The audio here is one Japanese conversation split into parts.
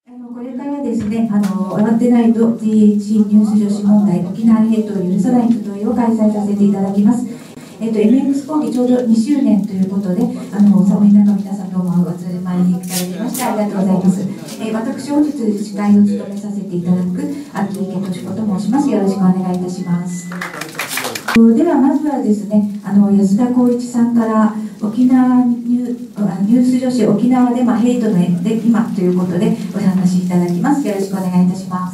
これからですね、笑ってないと TH ニュース女子問題、沖縄ヘイトを許さない集いを開催させていただきます。MX 講義ちょうど2周年ということで、サムイナの皆さんどうもお集まりいただきましてありがとうございます。私、本日司会を務めさせていただく秋池敏子と申します。よろしくお願いいたします。ではまずはですね、安田光一さんから沖縄ニュース女子沖縄でヘイトの今ということでお話しいただきます。よろしくお願いいたします。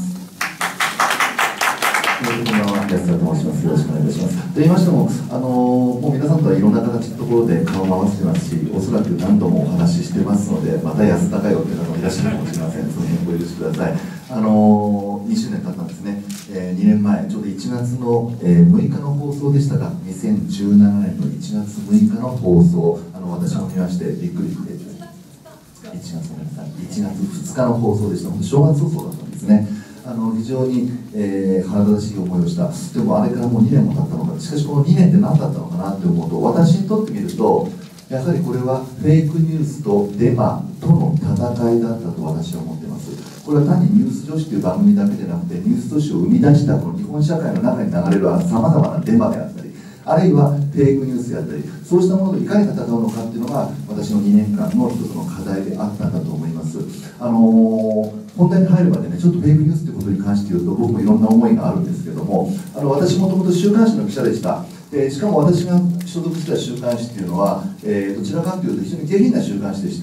安田と申します。よろしくお願いいたします。と言いましても、もう皆さんとはいろんな形のところで顔を合わせてますし、おそらく何度もお話ししてますので、また安田かよという方もいらっしゃるかもしれません。その辺ご許しください。2周年経ったんですね。2年前、ちょうど1月の6日の放送でしたが、2017年の1月6日の放送、私も見ましてびっくりして、1月2日の放送でした。正月放送だったんですね。非常に、腹立たしい思いをした。でもあれからもう2年も経ったのか。しかしこの2年って何だったのかなって思うと、私にとってみるとやはりこれはフェイクニュースとデマとの戦いだったと私は思っています。これは単にニュース女子という番組だけでなくて、ニュース女子を生み出したこの日本社会の中に流れるさまざまなデマであったり、あるいはフェイクニュースであったり、そうしたものといかに戦うのかっていうのが私の2年間の一つの課題であったんだと思います。本題に入るまでね、ちょっとフェイクニュースということに関して言うと僕もいろんな思いがあるんですけども、私もともと週刊誌の記者でした。しかも私が所属した週刊誌っていうのは、どちらかというと非常に下品な週刊誌でして、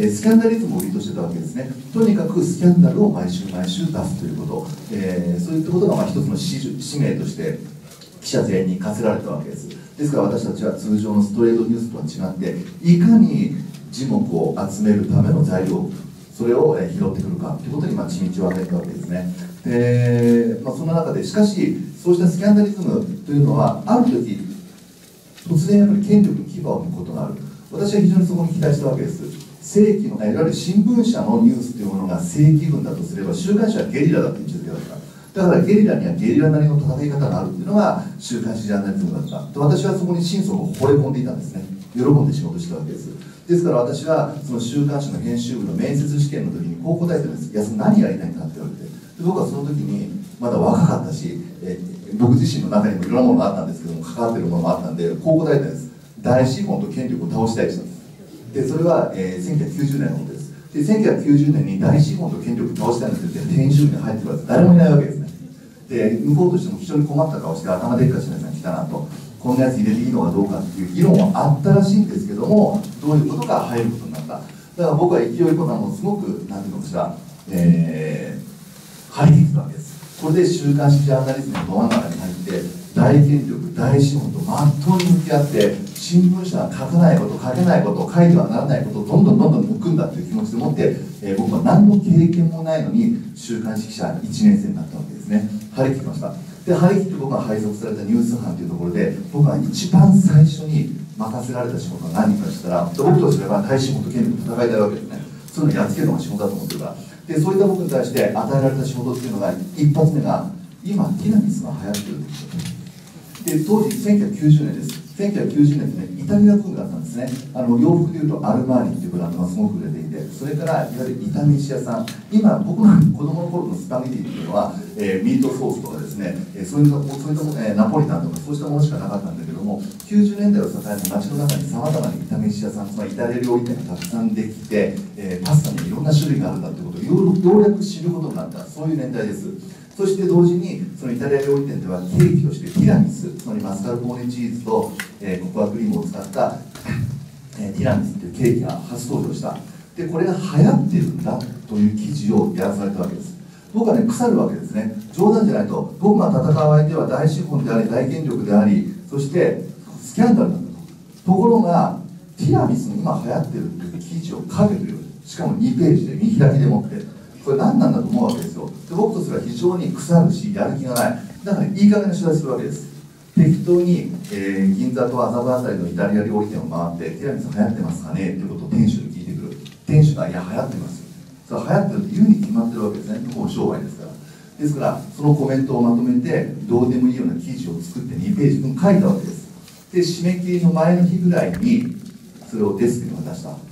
スキャンダリズムを売りとしてたわけですね。とにかくスキャンダルを毎週出すということ、そういったことが一つの使命として記者全員に課せられたわけです。ですから私たちは通常のストレートニュースとは違って、いかに耳目を集めるための材料、それを拾ってくるかということに地道を挙げたわけですね。そんな中で、しかしそうしたスキャンダリズムというのはある時突然やっぱり権力に牙を向くことがある。私は非常にそこに期待したわけです。正規のいわゆる新聞社のニュースというものが正規軍だとすれば、週刊誌はゲリラだという位置づけだった。だからゲリラにはゲリラなりの戦い方があるっていうのが週刊誌ジャーナリズムだった。私はそこに心底惚れ込んでいたんですね。喜んで仕事したわけです。ですから私はその週刊誌の編集部の面接試験の時にこう答えてるんです。いや、それ何やりたいんだって言われて、で僕はその時にまだ若かったし、僕自身の中にもいろんなものがあったんですけども、関わってるものもあったんで、こう答えたんです。大資本と権力を倒したいとしたんです。でそれは、1990年のことです。で1990年に大資本と権力を倒したいんですって編集部に入ってくるやつ誰もいないわけですね。で向こうとしても非常に困った顔して頭でっかちなやつが来たなと、こんなやつ入れていいのかどうかっていう議論はあったらしいんですけども、どういうことが入ることになった。だから僕は勢いこなのすごく何ていうのかしら、張り切ったわけです。これで週刊誌ジャーナリズムのど真ん中に入って大権力大資本と真っ当に向き合って、新聞社が書かないこと書けないこと書いてはならないことをどんどん抜くんだという気持ちでもって、僕は何の経験もないのに週刊誌記者1年生になったわけですね。張り切りました。で張り切って僕が配属されたニュース班というところで、僕が一番最初に任せられた仕事は何かとしたら、僕とすれば大資本と権力と戦いたいわけですね。そういうのをやっつけるのが仕事だと思ってるから。でそういった僕に対して与えられた仕事っていうのが、一発目が今ティラミスが流行ってるんですよ。で当時1990年です。1990年ってね、イタリアブームだったんですね。洋服でいうとアルマーニっていうブランドがすごく売れていて、それからいわゆる炒め飯屋さん、今僕の子供の頃のスパゲティっていうのは、ミートソースとかですね、そういったナポリタンとかそうしたものしかなかったんだけども、90年代を境に街の中にさまざまな炒め飯屋さん、つまりイタリア料理店がたくさんできて、パスタにいろんな種類があるんだということをようやく知ることになった、そういう年代です。そして同時にそのイタリア料理店ではケーキとしてティラミス、つまりマスカルポーネチーズと、ココアクリームを使ったティラミスというケーキが初登場した。でこれが流行ってるんだという記事をやらされたわけです。僕はね、腐るわけですね。冗談じゃないと、僕が戦う相手は大資本であり大権力であり、そしてスキャンダルなんだと。ところがティラミスの今流行ってるという記事を書けという、しかも2ページで見開きでもって、これ何なんだと思うわけですよ。で僕とすれば非常に腐るし、やる気がない。だからいい加減な取材するわけです。適当に、銀座と麻布あたりのイタリア料理店を回って、ティラミス流行ってますかねということを店主に聞いてくる。店主が、いや流行ってます。それは流行ってるって言うに決まってるわけですね。もう商売ですから。ですからそのコメントをまとめて、どうでもいいような記事を作って2ページ分書いたわけです。で締め切りの前の日ぐらいにそれをデスクに渡した。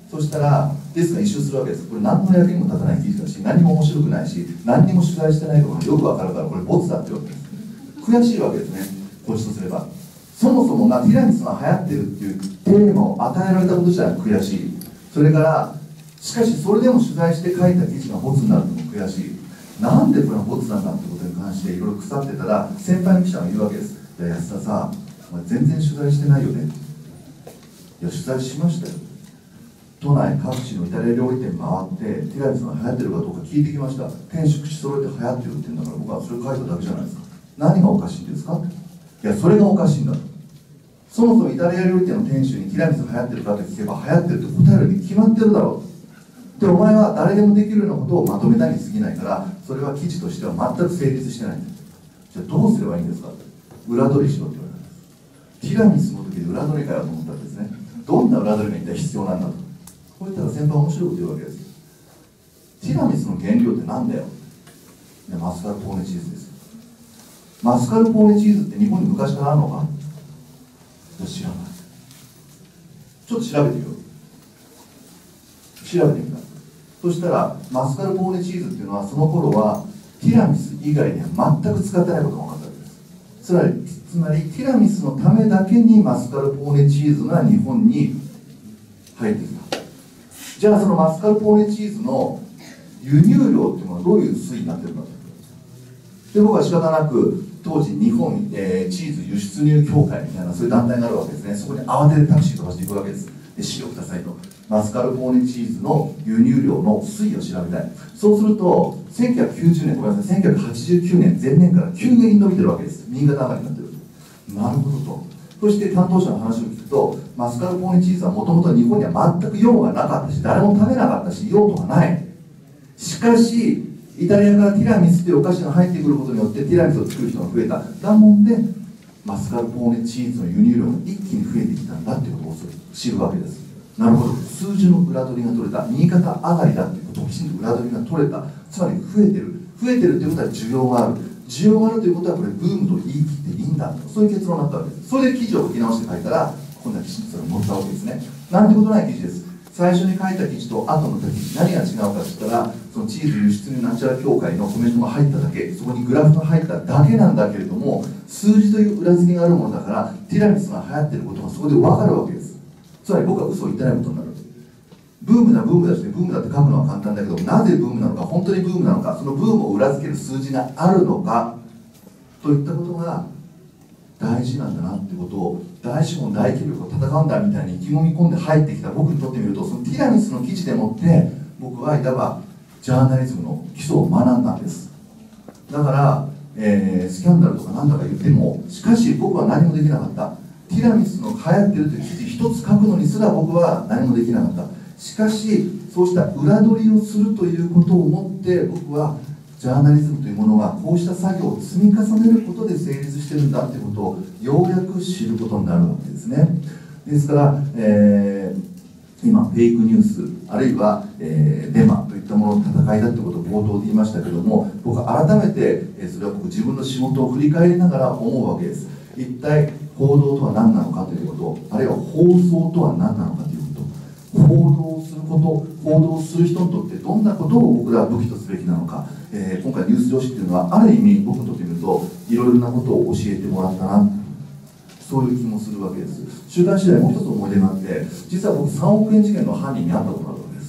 そしたらデスクが一周するわけです。これ何の役にも立たない記事だし、何も面白くないし、何にも取材してないことがよくわかるから、これボツだって言うわけです。悔しいわけですね、こっちとすれば。そもそもがティラミスが流行ってるっていうテーマを与えられたこと自体は悔しい。それからしかしそれでも取材して書いた記事がボツになるのも悔しい。なんでこれがボツなんだってことに関していろいろ腐ってたら、先輩の記者が言うわけです。いや安田さ、お前全然取材してないよね。いや取材しましたよ。都内各地のイタリア料理店回ってティラミスが流行ってるかどうか聞いてきました。店主口揃えて流行ってるって言うんだから、僕はそれ書いただけじゃないですか。何がおかしいんですか。いやそれがおかしいんだと。そもそもイタリア料理店の店主にティラミスが流行ってるかと聞けば、流行ってるって答えるに決まってるだろうと。でお前は誰でもできるようなことをまとめたに過ぎないから、それは記事としては全く成立してないんだ。じゃあどうすればいいんですか。裏取りしろって言われたんです。ティラミスの時で裏取りかよと思ったんですね。どんな裏取りが一体必要なんだと。こう言ったら先輩面白いこと言うわけです。ティラミスの原料ってなんだよ。マスカルポーネチーズです。マスカルポーネチーズって日本に昔からあるのか。知らない。ちょっと調べてみよう。調べてみた。そしたらマスカルポーネチーズっていうのはその頃はティラミス以外には全く使ってないことが分かったわけです。つまりティラミスのためだけにマスカルポーネチーズが日本に入ってきた。じゃあそのマスカルポーネチーズの輸入量っていうのはどういう推移になってるんだと。で僕は仕方なく当時日本、チーズ輸出入協会みたいなそういう団体があるわけですね。そこに慌ててタクシー飛ばしていくわけです。で資料くださいと。マスカルポーネチーズの輸入量の推移を調べたい。そうすると1990年ごめんなさい1989年前年から急激に伸びてるわけです。右肩上がりになってる。なるほどと。そして担当者の話を聞くと、マスカルポーネチーズはもともと日本には全く用がなかったし、誰も食べなかったし、用途がない。しかしイタリアからティラミスというお菓子が入ってくることによってティラミスを作る人が増えた。だもんでマスカルポーネチーズの輸入量が一気に増えてきたんだということを知るわけです。なるほど、数字の裏取りが取れた、右肩上がりだということをきちんと裏取りが取れた。つまり増えてるということは需要がある。需要があるということはこれブームと言い切っていいんだ、そういう結論になったわけです。それで記事を書き直して書いたら今度はきちんとそれを載ったわけですね。なんてことない記事です。最初に書いた記事と後の記事、何が違うかって言ったら、そのチーズ輸出入ナチュラル協会のコメントが入っただけ、そこにグラフが入っただけなんだけれども、数字という裏付けがあるものだから、ティラミスが流行っていることがそこで分かるわけです。つまり僕は嘘を言ってないことになる。ブームだブームだして、ブームだって書くのは簡単だけど、なぜブームなのか、本当にブームなのか、そのブームを裏付ける数字があるのかといったことが大事なんだなってことを、大資本大企業と戦うんだみたいに意気込み込んで入ってきた僕にとってみると、そのティラミスの記事でもって僕はいわばジャーナリズムの基礎を学んだんです。だから、スキャンダルとか何だか言っても、しかし僕は何もできなかった。ティラミスの流行ってるという記事一つ書くのにすら僕は何もできなかった。しかしそうした裏取りをするということをもって僕はジャーナリズムというものがこうした作業を積み重ねることで成立してるんだということをようやく知ることになるわけですね。ですから、今フェイクニュースあるいは、デマといったものの戦いだということを冒頭で言いましたけども、僕は改めて、それは僕自分の仕事を振り返りながら思うわけです。一体報道とは何なのかということ、あるいは放送とは何なのかということ、報道すること、報道する人にとってどんなことを僕らは武器とすべきなのか、今回ニュース女子っていうのはある意味僕にとってみるといろいろなことを教えてもらったな、そういう気もするわけです。週刊誌でもう一つ思い出があって、実は僕3億円事件の犯人に会ったことがあるわけです。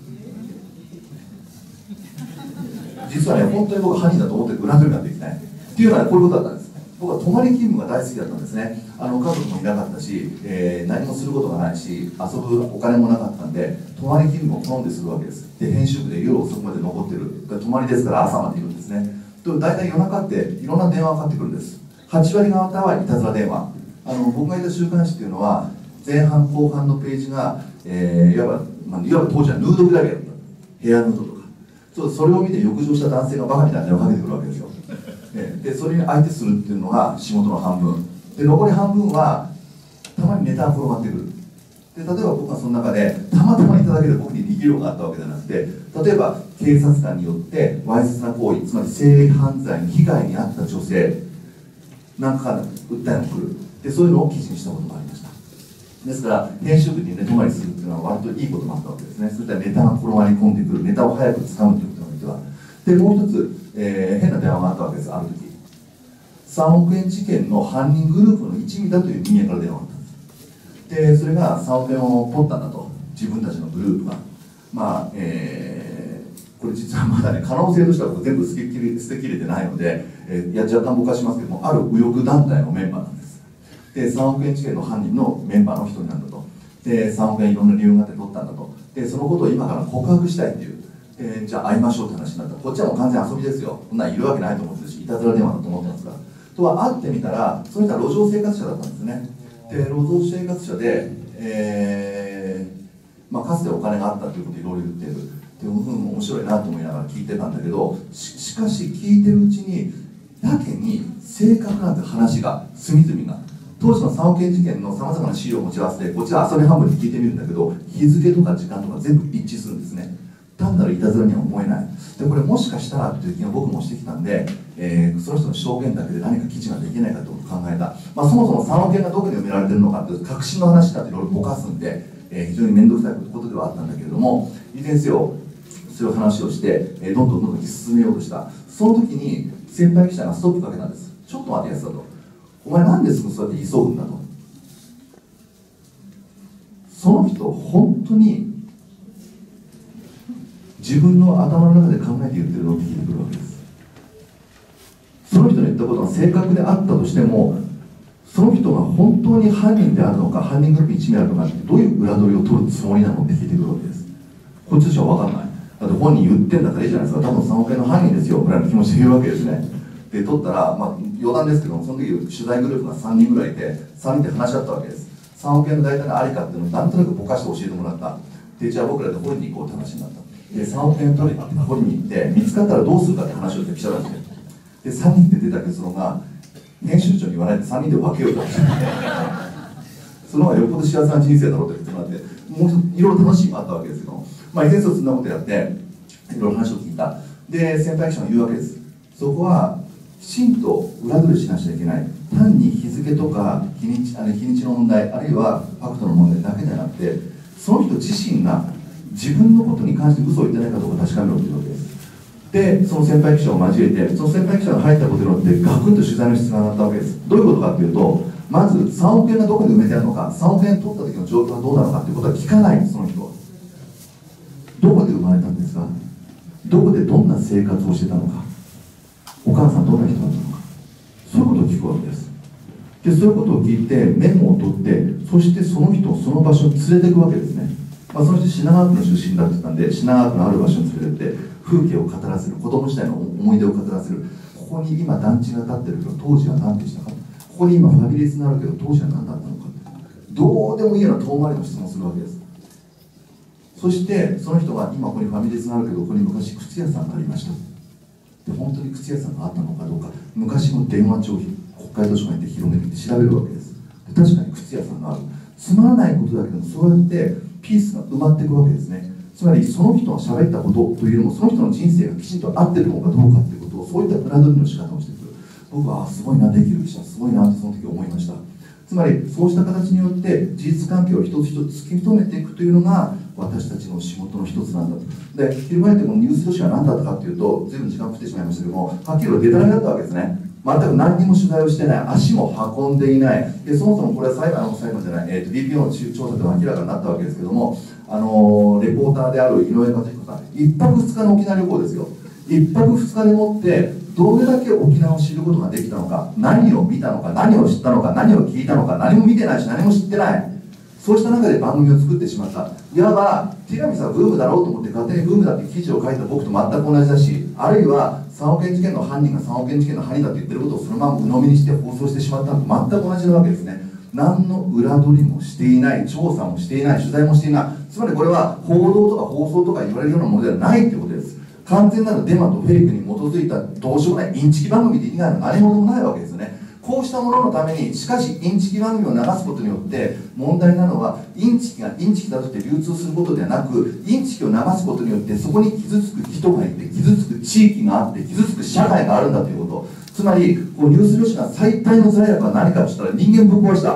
実はね、本当に僕は犯人だと思って裏取りができないっていうのはこういうことだったんです。僕は泊まり勤務が大好きだったんですね。家族もいなかったし、何もすることがないし、遊ぶお金もなかったんで、泊まり勤務を好んでするわけです。で、編集部で夜遅くまで残ってる。泊まりですから朝までいるんですね。と大体夜中っていろんな電話がかかってくるんです。8割方はいたずら電話。僕がいた週刊誌っていうのは、前半後半のページが、いわば当時はヌードグラビアだった。ヘアヌードとか。それを見て浴場した男性がバカみたいな電話をかけてくるわけですよ。でそれに相手するっていうのが仕事の半分で、残り半分はたまにネタが転がってくる。で例えば僕はその中でたまたまいただけで僕に力量があったわけじゃなくて、例えば警察官によってわいせつな行為、つまり性犯罪に被害に遭った女性なんかから訴えが来る。でそういうのを記事にしたことがありました。 ですから編集部に寝泊まりするっていうのは割といいこともあったわけですね。そういったネタが転がり込んでくる、ネタを早く掴むということにおいては。でもう一つ、変な電話があったわけです。ある時3億円事件の犯人グループの一味だという人間から電話があったんです。でそれが3億円を取ったんだと、自分たちのグループがこれ実はまだね、可能性としては全部捨てきれてないので、若干ぼかしますけども、ある右翼団体のメンバーなんです。で3億円事件の犯人のメンバーの一人なんだと。で3億円いろんな理由があって取ったんだと。でそのことを今から告白したいっていう、じゃあ会いましょうって話になった。こっちはもう完全遊びですよ。こんなんいるわけないと思ってるし、いたずら電話だと思ってますから。とは会ってみたら、その人は路上生活者だったんですね。で路上生活者で、かつてお金があったということをいろいろ言っているっていうふうに面白いなと思いながら聞いてたんだけど、しかし聞いてるうちにやけに正確なんて話が隅々が当時の3億円事件のさまざまな資料を持ち合わせて、こちら遊び半分に聞いてみるんだけど、日付とか時間とか全部一致するんですね。単なるいたずらには思えない。でこれもしかしたらっていう気が僕もしてきたんで、その人の証言だけで何か記事ができないかと考えた。そもそも3億円がどこに埋められてるのかっていう確信の話だっていろいろぼかすんで、非常に面倒くさいことではあったんだけれども、いずれにせよそういう話をして、どんどん進めようとした。その時に先輩記者がストップかけたんです。ちょっと待てやつだと、お前なんですぐそうやって急ぐんだと。その人本当に自分の頭の中で考えて言ってるのって聞いてくるわけです。その人の言ったことが正確であったとしても、その人が本当に犯人であるのか、犯人グループ一味あるのかってどういう裏取りを取るつもりなのって聞いてくるわけです。こっちとしては分かんない。だって本人言ってんだからいいじゃないですか。多分3億円の犯人ですよぐらいの気持ちで言うわけですね。で取ったら、余談ですけども、その時取材グループが3人ぐらいいて、3人で話し合ったわけです。3億円の大体のありかっていうのをなんとなくぼかして教えてもらった。でじゃあ僕らで掘りに行こうって話になった。で3億円取りに掘りに行って、見つかったらどうするかって話をして記者たちで3人で出た結論が、編集長に言わないで3人で分けようと話してその方がよっぽど幸せな人生だろうって言ってもらって、もういろいろ楽しみもあったわけですけど、以前そんなことやっていろいろ話を聞いた。で先輩記者が言うわけです。そこはきちんと裏取りしなくちゃいけない。単に日付とか日にちの問題、あるいはファクトの問題だけではなくて、その人自身が自分のことに関して嘘を言ってないかどうか確かめろというわけです。でその先輩記者を交えて、その先輩記者が入ったことによってガクンと取材の質が上がったわけです。どういうことかというと、まず3億円がどこに埋めてあるのか、3億円取った時の状況はどうなのかということは聞かないんです。その人はどこで生まれたんですか、どこでどんな生活をしてたのか、お母さんどんな人だったのか、そういうことを聞くわけです。でそういうことを聞いてメモを取って、そしてその人をその場所に連れていくわけですね。その人品川区の出身だって言ったんで、品川区のある場所に連れてって風景を語らせる、子供時代の思い出を語らせる。ここに今団地が建ってるけど当時は何でしたか、ここに今ファミレスがあるけど当時は何だったのか、どうでもいいような遠回りの質問をするわけです。そしてその人が今ここにファミレスがあるけどここに昔靴屋さんがありました、で本当に靴屋さんがあったのかどうか、昔の電話帳を国会図書館に行って広めて調べるわけです。で確かに靴屋さんがある。つまらないことだけども、そうやってピースが埋まっていくわけですね。つまりその人が喋ったことというよりも、その人の人生がきちんと合ってるのかどうかということを、そういった裏取りの仕方をしてくる。僕はすごいな、できる記者すごいなってその時思いました。つまりそうした形によって事実関係を一つ一つ突き止めていくというのが私たちの仕事の一つなんだと。で翻ってこのニュース女子は何だったかというと、随分時間を食ってしまいましたけども、はっきりとデタラメだったわけですね。全く何にも取材をしてない、足も運んでいない。でそもそもこれは裁判じゃない、DPO の調査でも明らかになったわけですけども、レポーターである井上和彦さん、1泊2日の沖縄旅行ですよ。1泊2日でもってどれだけ沖縄を知ることができたのか、何を見たのか、何を知ったのか、何を聞いたのか、何も見てないし何も知ってない。そうした中で番組を作ってしまった。いわばティラミスはブームだろうと思って勝手にブームだって記事を書いた僕と全く同じだし、あるいは3億円事件の犯人が3億円事件の犯人だと言ってることをそのまま鵜呑みにして放送してしまったのと全く同じなわけですね。何の裏取りもしていない、調査もしていない、取材もしていない。つまりこれは報道とか放送とか言われるようなものではないということです。完全なるデマとフェイクに基づいたどうしようもないインチキ番組で以外の何事もないわけですね。こうしたもののために、しかしインチキ番組を流すことによって問題なのは、インチキがインチキだとして流通することではなく、インチキを流すことによってそこに傷つく人がいて、傷つく地域があって、傷つく社会があるんだということ。つまりニュース女子が最大の罪悪は何かとしたら、人間ぶっ壊した。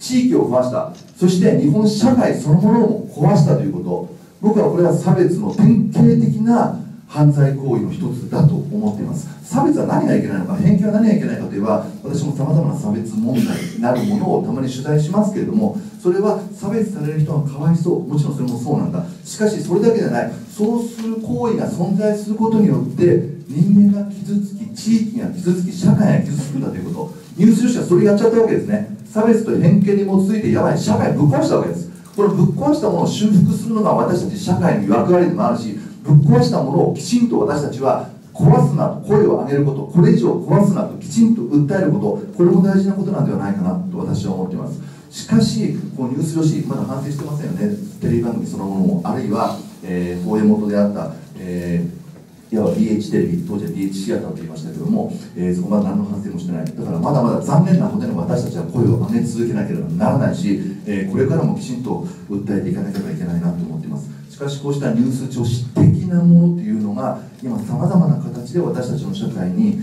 地域を壊した、そして日本社会そのものも壊したということ、僕はこれは差別の典型的な犯罪行為の一つだと思っています。差別は何がいけないのか、偏見は何がいけないかといえば、私もさまざまな差別問題になるものをたまに取材しますけれども、それは差別される人がかわいそう、もちろんそれもそうなんだ。しかしそれだけじゃない、そうする行為が存在することによって人間が傷つき、地域が傷つき、社会が傷つくんだということ、ニュース女子はそれやっちゃったわけですね。差別と偏見に基づいてやばい社会をぶっ壊したわけです。このぶっ壊したものを修復するのが私たち社会の役割でもあるし、ぶっ壊したものをきちんと私たちは壊すなと声を上げること、これ以上壊すなときちんと訴えること、これも大事なことなんではないかなと私は思っています。しかしこうニュース女子まだ反省してませんよね。テレビ番組そのものも、あるいは、放映元であった、いわば DH テレビ、当時は DH シアターと言いましたけども、そこまで何の反省もしてない。だからまだまだ残念なことに私たちは声を上げ続けなければならないし、これからもきちんと訴えていかなければいけないなと思っています。しかしこうしたニュース女子的なものというのが今さまざまな形で私たちの社会に、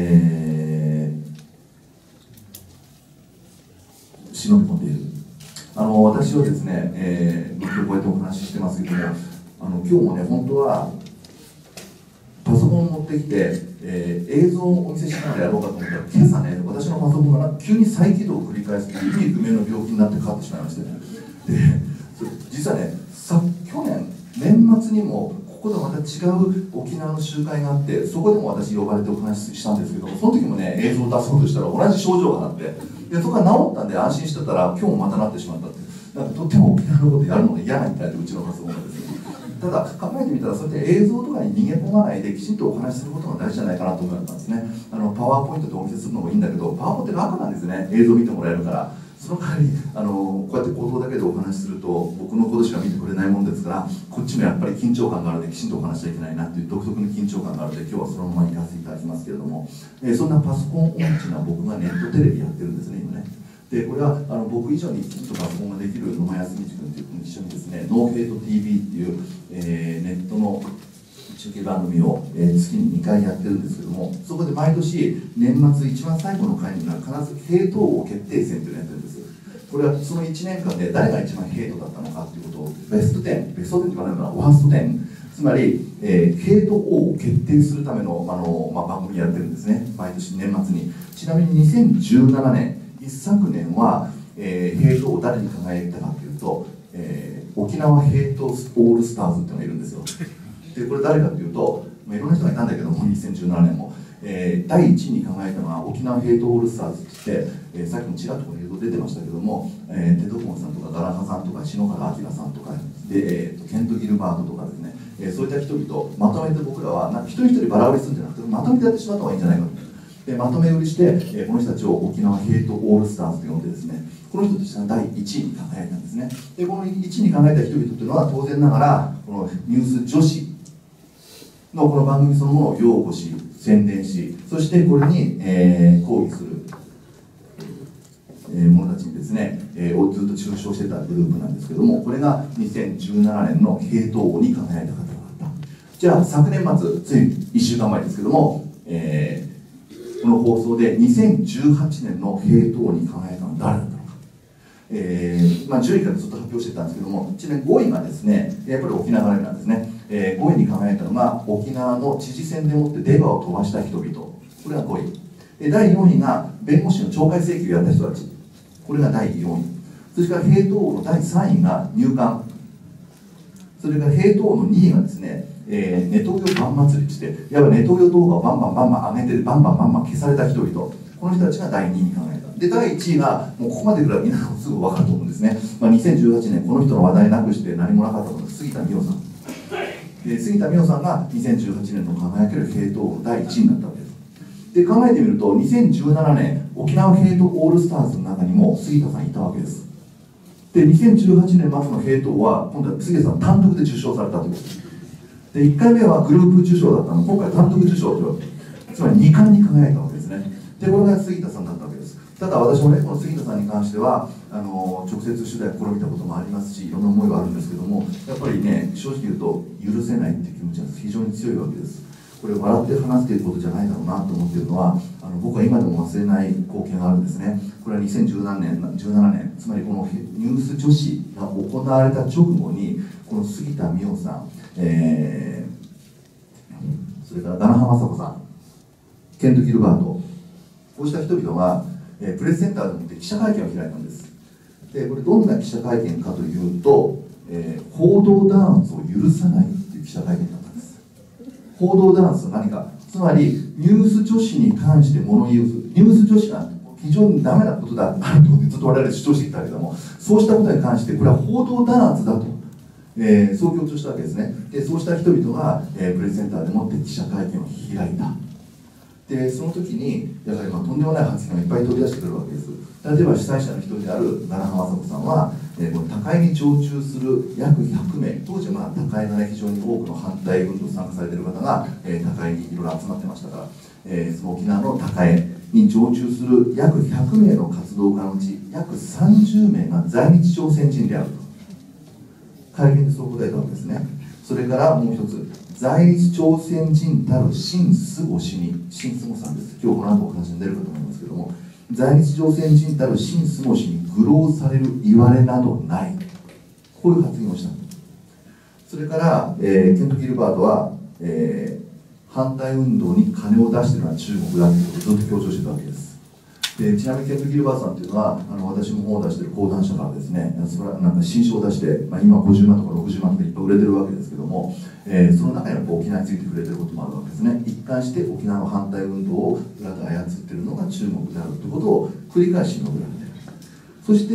忍び込んでいる。私はですね、今日こうやってお話ししてますけども、今日もね、本当はパソコンを持ってきて、映像をお見せしながらやろうかと思ったら、今朝ね、私のパソコンが急に再起動を繰り返すという意味不明の病気になってかかってしまいましてね。で、実はね、去年年末にもここでまた違う沖縄の集会があって、そこでも私呼ばれてお話ししたんですけど、その時もね、映像を出そうとしたら同じ症状があって、でそこが治ったんで安心してたら、今日もまたなってしまったって、なんかとっても沖縄のことやるのが嫌なみたいで、うちのパソコンがですね。ただ考えてみたら、そうやって映像とかに逃げ込まないできちんとお話しすることが大事じゃないかなと思ったんですね。パワーポイントでお見せするのもいいんだけど、パワーポって楽なんですね、映像見てもらえるから。その代わりこうやって口頭だけでお話しすると僕のことしか見てくれないもんですから、こっちもやっぱり緊張感があるのできちんとお話しちゃいけないなっていう独特の緊張感があるので、今日はそのまま行かせていただきますけれども、そんなパソコン音痴な僕がネットテレビやってるんですね今ね。でこれは僕以上にきちんとパソコンができる野間康道君という君と一緒にですね、ノーヘイト TV っていう、ネットの中継番組を、月に2回やってるんですけども、そこで毎年年末一番最後の回には必ずヘイト王決定戦というのをやってるんです。これはその1年間で誰が一番ヘイトだったのかということをベスト10、ベスト10と言わないのはワースト10、つまり、ヘイト王を決定するための、番組やってるんですね、毎年年末に。ちなみに2017年一昨年は、ヘイト王を誰に輝いたかというと、沖縄ヘイトオールスターズっていうのがいるんですよ。でこれ誰かというと、いろんな人がいたんだけども、2017年も、第1位に輝いたのは沖縄ヘイトオールスターズって言って、さっきもちらっとこの映像出てましたけども、テドコンさんとかガラハさんとか篠原明さんとかで、ケント・ギルバートとかですね、そういった人々をまとめて僕らは一人一人バラ売りするんじゃなくて、まとめてやってしまった方がいいんじゃないかと。でまとめ売りして、この人たちを沖縄ヘイトオールスターズと呼んでですね、この人たちが第1位に輝いたんですね。でこの1位に輝いた人々というのは当然ながらこのニュース女子のこの番組そのものを擁護し宣伝し、そしてこれに、抗議する、者たちにですね、をずっと中傷してたグループなんですけども、これが2017年のヘイト王に輝いた方々だった。じゃあ昨年末つい1週間前ですけども、この放送で2018年のヘイト王に輝いたのは誰だったのか、10位からずっと発表してたんですけども、ちなみに5位がですね、やっぱり沖縄なんですね。5位に輝いたのが沖縄の知事選でもって出馬を飛ばした人々、これが5位。第4位が弁護士の懲戒請求をやった人たち、これが第4位。それからヘイト王の第3位が入管、それからヘイト王の2位がですね、ネトウヨバン祭りして、いわばネトウヨ動画をバンバン上げてバンバン消された人々、この人たちが第2位に輝いた。で第1位がもうここまでくらいみんなすぐ分かると思うんですね。2018年この人の話題なくして何もなかったのが杉田水脈さん。で杉田水脈さんが2018年の輝けるヘイト王の第1位になったわけです。で考えてみると2017年沖縄ヘイトオールスターズの中にも杉田さんいたわけです。で2018年末のヘイト王は今度は杉田さん単独で受賞されたということです。で1回目はグループ受賞だったの、今回単独受賞というわけ、つまり2冠に輝いたわけですね。でこれが杉田さんだったわけです。ただ私もね、この杉田さんに関しては直接取材を試みたこともありますし、いろんな思いはあるんですけども、やっぱりね、正直言うと許せないっていう気持ちが非常に強いわけです。これ笑って話していることじゃないだろうなと思っているのは、僕は今でも忘れない光景があるんですね。 これは2017年、つまりこのニュース女子が行われた直後に、この杉田水脈さん、それからダナハマサコさん、ケント・ギルバート、こうした人々が、プレスセンターでもって記者会見を開いたんです。で、これどんな記者会見かというと、報道弾圧を許さないという記者会見だったんです。報道弾圧は何か、つまりニュース女子に関して物言う、ニュース女子が非常にダメなことだとずっと我々主張してきたけれども、そうしたことに関してこれは報道弾圧だと、そう強調したわけですね。で、そうした人々が、プレスセンターでもって記者会見を開いた。で、その時にやはりとんでもない発言がいっぱい飛び出してくるわけです。例えば主催者の一人である奈良浜雅子さんは、この高井に常駐する約100名、当時は高井が、非常に多くの反対運動に参加されている方が、高井にいろいろ集まってましたから、その沖縄の高井に常駐する約100名の活動家のうち約30名が在日朝鮮人であると会見でそう答えたわけですね。それからもう一つ、在日朝鮮人たる新スゴ氏に、新スゴさんです、今日この後お話に出るかと思いますけども、在日朝鮮人たる新スゴ氏に愚弄される言われなどない、こういう発言をした。それから、ケント・ギルバートは、反対運動に金を出しているのは中国だということをずっと強調していたわけです。で、ちなみにケント・ギルバートさんというのは私も本を出している講談社からですね、それはなんか新書を出して、今50万とか60万とかいっぱい売れてるわけですけども、その中には沖縄について触れてることもあるわけですね。一貫して沖縄の反対運動を裏で操っているのが中国であるということを繰り返し述べられている。そして、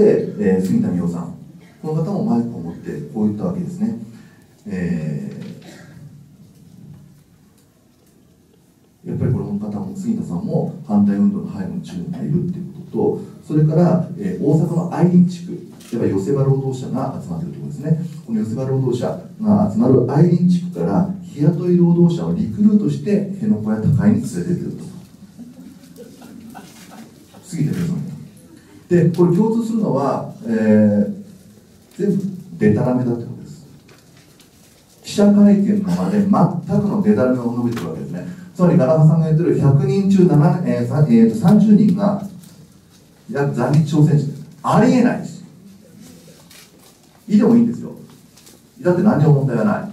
杉田水脈さん、この方もマイクを持ってこう言ったわけですね。やっぱりこの方も杉田さんも反対運動の背後に中国がいるっていうことと、それから、大阪の愛林地区、やっぱり寄せ場労働者が集まっているところですね。この寄せ場労働者が集まる愛林地区から日雇い労働者をリクルートして辺野古や高井に連れてっていると。杉田水脈さんで、これ共通するのは、全部デタラメだってことです。記者会見の場で全くのデタラメを述べてるわけですね。つまりガラハさんが言ってる100人中30人が在日朝鮮人、ありえないし、いいでもいいんですよ。だって何にも問題はない。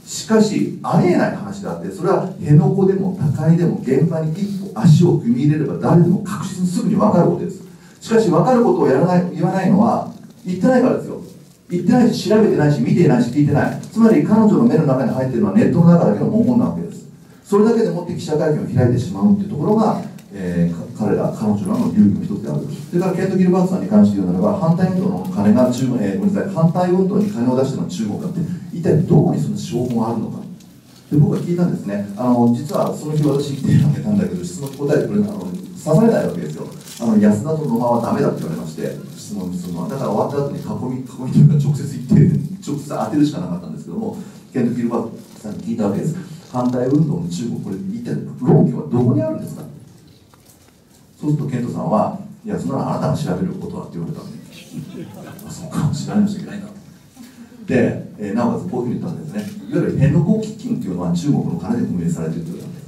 しかし、ありえない話であって、それは辺野古でも高井でも現場に一歩足を踏み入れれば誰でも確実にすぐに分かることです。しかし、分かることを言わないのは、言ってないからですよ。言ってないし、調べてないし、見ていないし、聞いてない。つまり、彼女の目の中に入っているのはネットの中だけの文言なわけです。それだけでもって記者会見を開いてしまうっていうところが、彼女らの流儀の一つである。それからケント・ギルバートさんに関して言うならば、反対運動の金が反対運動に金を出しているのは中国だって、一体どこにその証拠があるのか。で、僕は聞いたんですね。実はその日私手を挙げたんだけど、質問に答えてくれる刺されないわけですよ。安田と野間はダメだって言われまして、質問にするのは。だから終わった後に囲みというか直接言って、直接当てるしかなかったんですけども、ケント・ギルバートさんに聞いたわけです。反対運動の中国、これ一体論拠はどこにあるんですか。そうするとケントさんは、いや、そんなのあなたが調べることだって言われたんで、あ、そうか、調べなきゃいけないな。で、なおかつこういうふうに言ったんですね。いわゆる辺野古基金というのは中国の金で運営されているというわけです。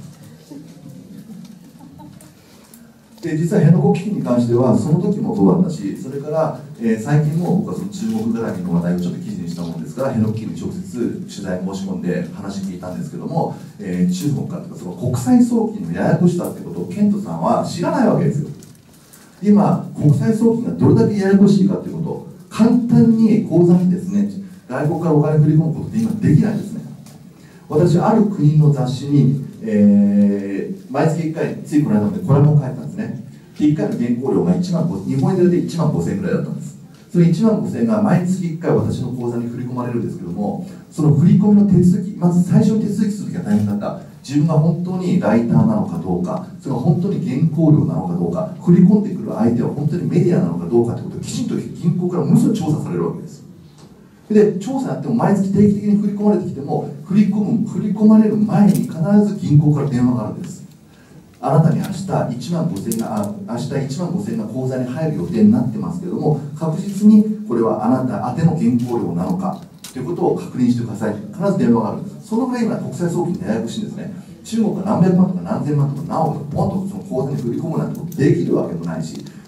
で、実は辺野古基金に関してはその時もそうだったし、それから、最近も僕はその中国絡みの話題をちょっと記事にしたものですから、辺野古基金に直接取材申し込んで話聞いたんですけども、中国からとかその国際送金のややこしさってことをケントさんは知らないわけですよ。今国際送金がどれだけややこしいかということを簡単に口座にですね、外国からお金振り込むことって今できないんですね。私ある国の雑誌に、毎月1回、ついこの間までコラムを書いたんですね。で、1回の原稿料が日本円で1万5000円ぐらいだったんです。それ1万5000円が毎月1回私の口座に振り込まれるんですけども、その振り込みの手続き、まず最初に手続きするときは大変だった。自分が本当にライターなのかどうか、それが本当に原稿料なのかどうか、振り込んでくる相手は本当にメディアなのかどうかということをきちんと銀行からものすごい調査されるわけです。で、調査やっても毎月定期的に振り込まれてきても、振り込まれる前に必ず銀行から電話があるんです。あなたに明日1万5000円が口座に入る予定になってますけれども、確実にこれはあなた宛ての原稿料なのかということを確認してください。必ず電話があるんです。そのぐらい今国際送金でややこしいんですね。中国が何百万とか何千万とか何億とかポンとその口座に振り込むなんてことできるわけもないし、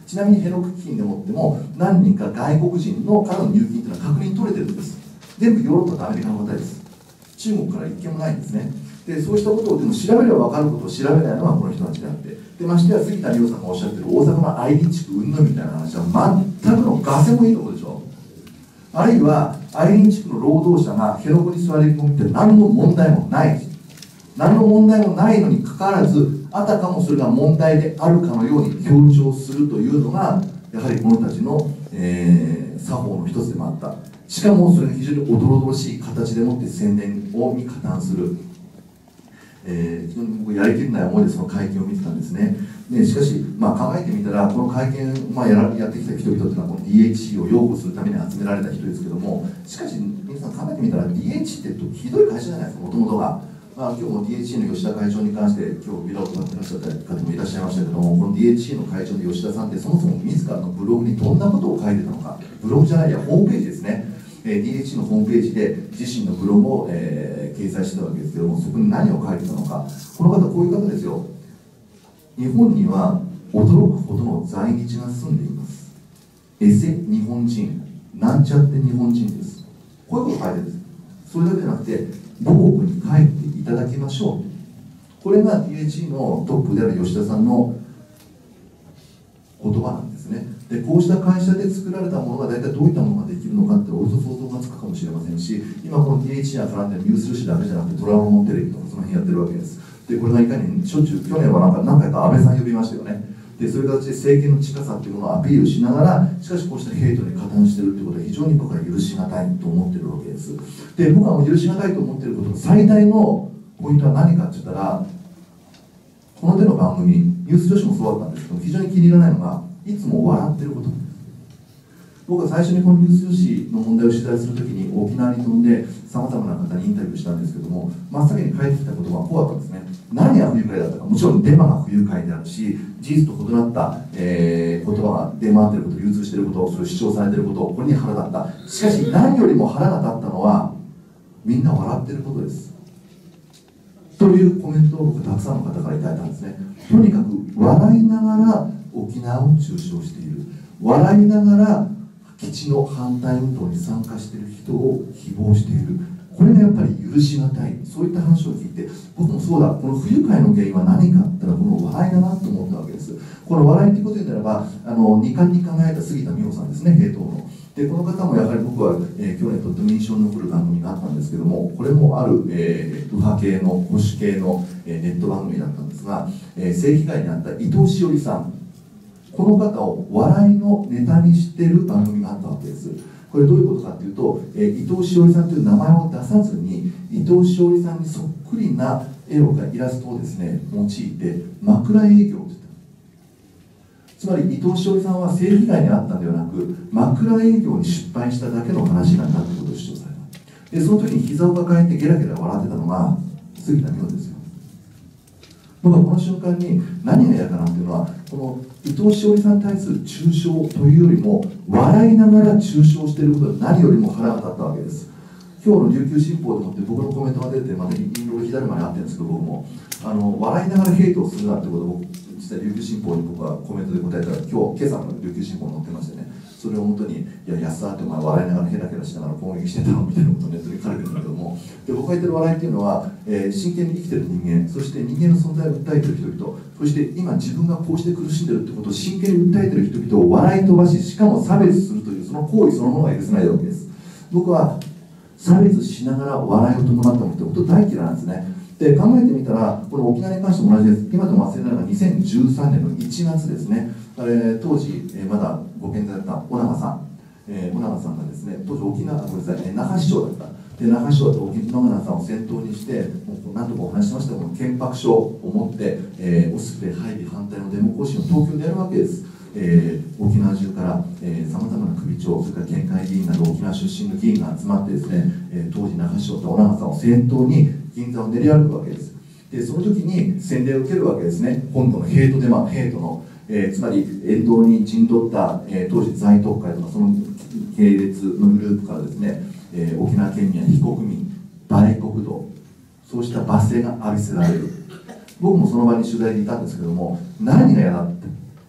ちなみに辺野古基金でもっても何人か外国人のからの入金というのは確認取れてるんです。全部ヨーロッパとアメリカの方です。中国から一件もないんですね。でそうしたことをでも調べれば分かることを調べないのはこの人たちであって、でましてや杉田水脈さんがおっしゃってる大阪の愛林地区云々みたいな話は全くのガセもいいところでしょ。あるいは愛林地区の労働者が辺野古に座り込むって何の問題もない何の問題もないのにかかわらず、あたかもそれが問題であるかのように強調するというのがやはりこの人たちの、作法の一つでもあった。しかもそれが非常におどろどろしい形でもって宣伝に加担する、非常に僕やりきれない思いでその会見を見てたんですね。でしかし、考えてみたらこの会見、やってきた人々というのはこの DHC を擁護するために集められた人ですけども、しかし皆さん考えてみたら DHC ってひどい会社じゃないですか、もともとが。今日も DHC の吉田会長に関して今日ビラを配ってらっしゃった方もいらっしゃいましたけども、この DHC の会長の吉田さんってそもそも自らのブログにどんなことを書いてたのか、ブログじゃないやホームページですね、DHC のホームページで自身のブログを、掲載してたわけですけども、そこに何を書いてたのか。この方こういう方ですよ。日本には驚くほどの在日が住んでいます。エセ日本人、なんちゃって日本人です。こういうこと書いてるんです。それだけじゃなくて母国に帰っていただきましょう。これが DHC のトップである吉田さんの言葉なんですね。でこうした会社で作られたものが大体どういったものができるのかっておよそ想像がつくかもしれませんし、今この DHC が絡んでるニュース紙だけじゃなくてドラマもテレビとかその辺やってるわけです。でこれがいかにしょっちゅう去年は何回か安倍さん呼びましたよね。でそういう形で政権の近さっていうものをアピールしながら、しかしこうしたヘイトに加担しているということは非常に僕は許しがたいと思っているわけです。で僕は許しがたいと思っていることの最大のポイントは何かって言ったら、この手の番組ニュース女子もそうだったんですけど、非常に気に入らないのがいつも笑ってること。僕は最初にこのニュース女子の問題を取材するときに沖縄に飛んでさまざまな方にインタビューしたんですけども、真っ先に返ってきた言葉はこうだったんですね。何が不愉快だったか、もちろんデマが不愉快であるし、事実と異なった、言葉が出回っていること、流通していること、それを主張されていること、これに腹立った。しかし何よりも腹が立ったのはみんな笑っていることです。というコメントを僕たくさんの方からいただいたんですね。とにかく笑いながら沖縄を中傷している、笑いながら基地の反対運動に参加している人を誹謗している。これがやっぱり許しがたい。そういった話を聞いて、僕もそうだ、この不愉快の原因は何かって言ったらこの笑いだなと思ったわけです。この笑いっていうことになれば二冠に輝いた杉田美穂さんですね、平等の。でこの方もやはり僕は、去年とっても印象に残る番組があったんですけども、これもある、右派系の保守系の、ネット番組だったんですが、性被害に遭った伊藤詩織さん、この方を笑いのネタにしている番組があったわけです。これどういうことかというと、伊藤詩織さんという名前を出さずに伊藤詩織さんにそっくりな絵をイラストをですね用いて枕営業と言った。つまり伊藤詩織さんは性被害に遭ったんではなく枕営業に失敗しただけの話なんだということを主張された。でその時に膝を抱えてゲラゲラ笑ってたのが杉田美穂ですよ。僕はこの瞬間に何が嫌かなっていうのは、この伊藤詩織さんに対する中傷というよりも笑いながら中傷していることが何よりも腹が立ったわけです。今日の琉球新報でもって僕のコメントが出て、まだいろいろ左まであってるんですけど、僕も笑いながらヘイトをするなってことを僕実際琉球新報に僕はコメントで答えたら、今朝の琉球新報に載ってましてね、それを本当に「いや安田ってお前笑いながらヘラヘラしながら攻撃してたの?」みたいなことをネットに書かれてるんだけども、で僕が言ってる笑いっていうのは、真剣に生きてる人間、そして人間の存在を訴えてる人々、そして今自分がこうして苦しんでるってことを真剣に訴えてる人々を笑い飛ばし、しかも差別するというその行為そのものが許せないわけです。僕は差別しながら笑いを伴ったものって本当大嫌いなんですね。で考えてみたら、この沖縄に関しても同じです。今でも忘れないのが2013年の1月ですね。当時、まだご健在だった小長さん、小長さんがですね、当時沖縄、ごめんなさい、那覇市長だった。で那覇市長と沖永さんを先頭にして、もう何度かお話ししましたが、憲白書を持って、オスプレイ配備反対のデモ行進を東京でやるわけです。沖縄中からさまざまな首長、それから県会議員など沖縄出身の議員が集まってですね、当時那覇市長と小長さんを先頭に銀座を練り歩くわけです。でその時に洗礼を受けるわけですね。本土のヘイトデマ、ヘイトの、つまり沿道に陣取った、当時在特会とかその系列のグループからですね、沖縄県民や非国民、大国土、そうした罰声が浴びせられる。僕もその場に取材でいたんですけども、何が嫌だって、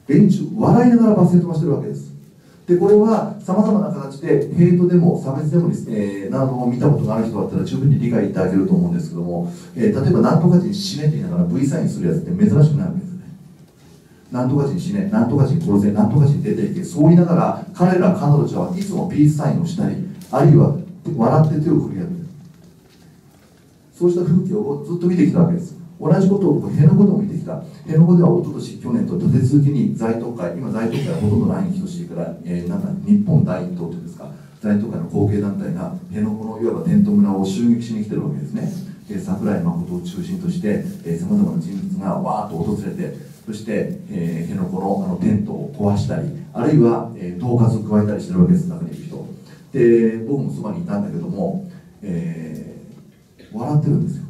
連中笑いながら罵声飛ばしてるわけです。でこれはさまざまな形でヘイトでも差別でもですね、などを見たことがある人だったら十分に理解いただけると思うんですけども、例えば何とか人死ねって言いながら V サインするやつって珍しくないわけですよね。何とか人死ね、何とか人殺せ、何とか人出ていけ、そう言いながら彼女はいつもピースサインをしたり、あるいは笑って手を振り上げる、そうした風景をずっと見てきたわけです。同じことを僕辺野古でも見てきた。辺野古では一昨年去年と立て続けに在特会、今在特会はほとんどないに等しいから、なんか日本第一党というんですか、在特会の後継団体が辺野古のいわばテント村を襲撃しに来てるわけですね。桜井誠を中心としてさまざまな人物がわーっと訪れて、そして、辺野古のテントを壊したり、あるいは、恫喝を加えたりしてるわけです、中にいる人で。僕もそばにいたんだけども、笑ってるんですよ。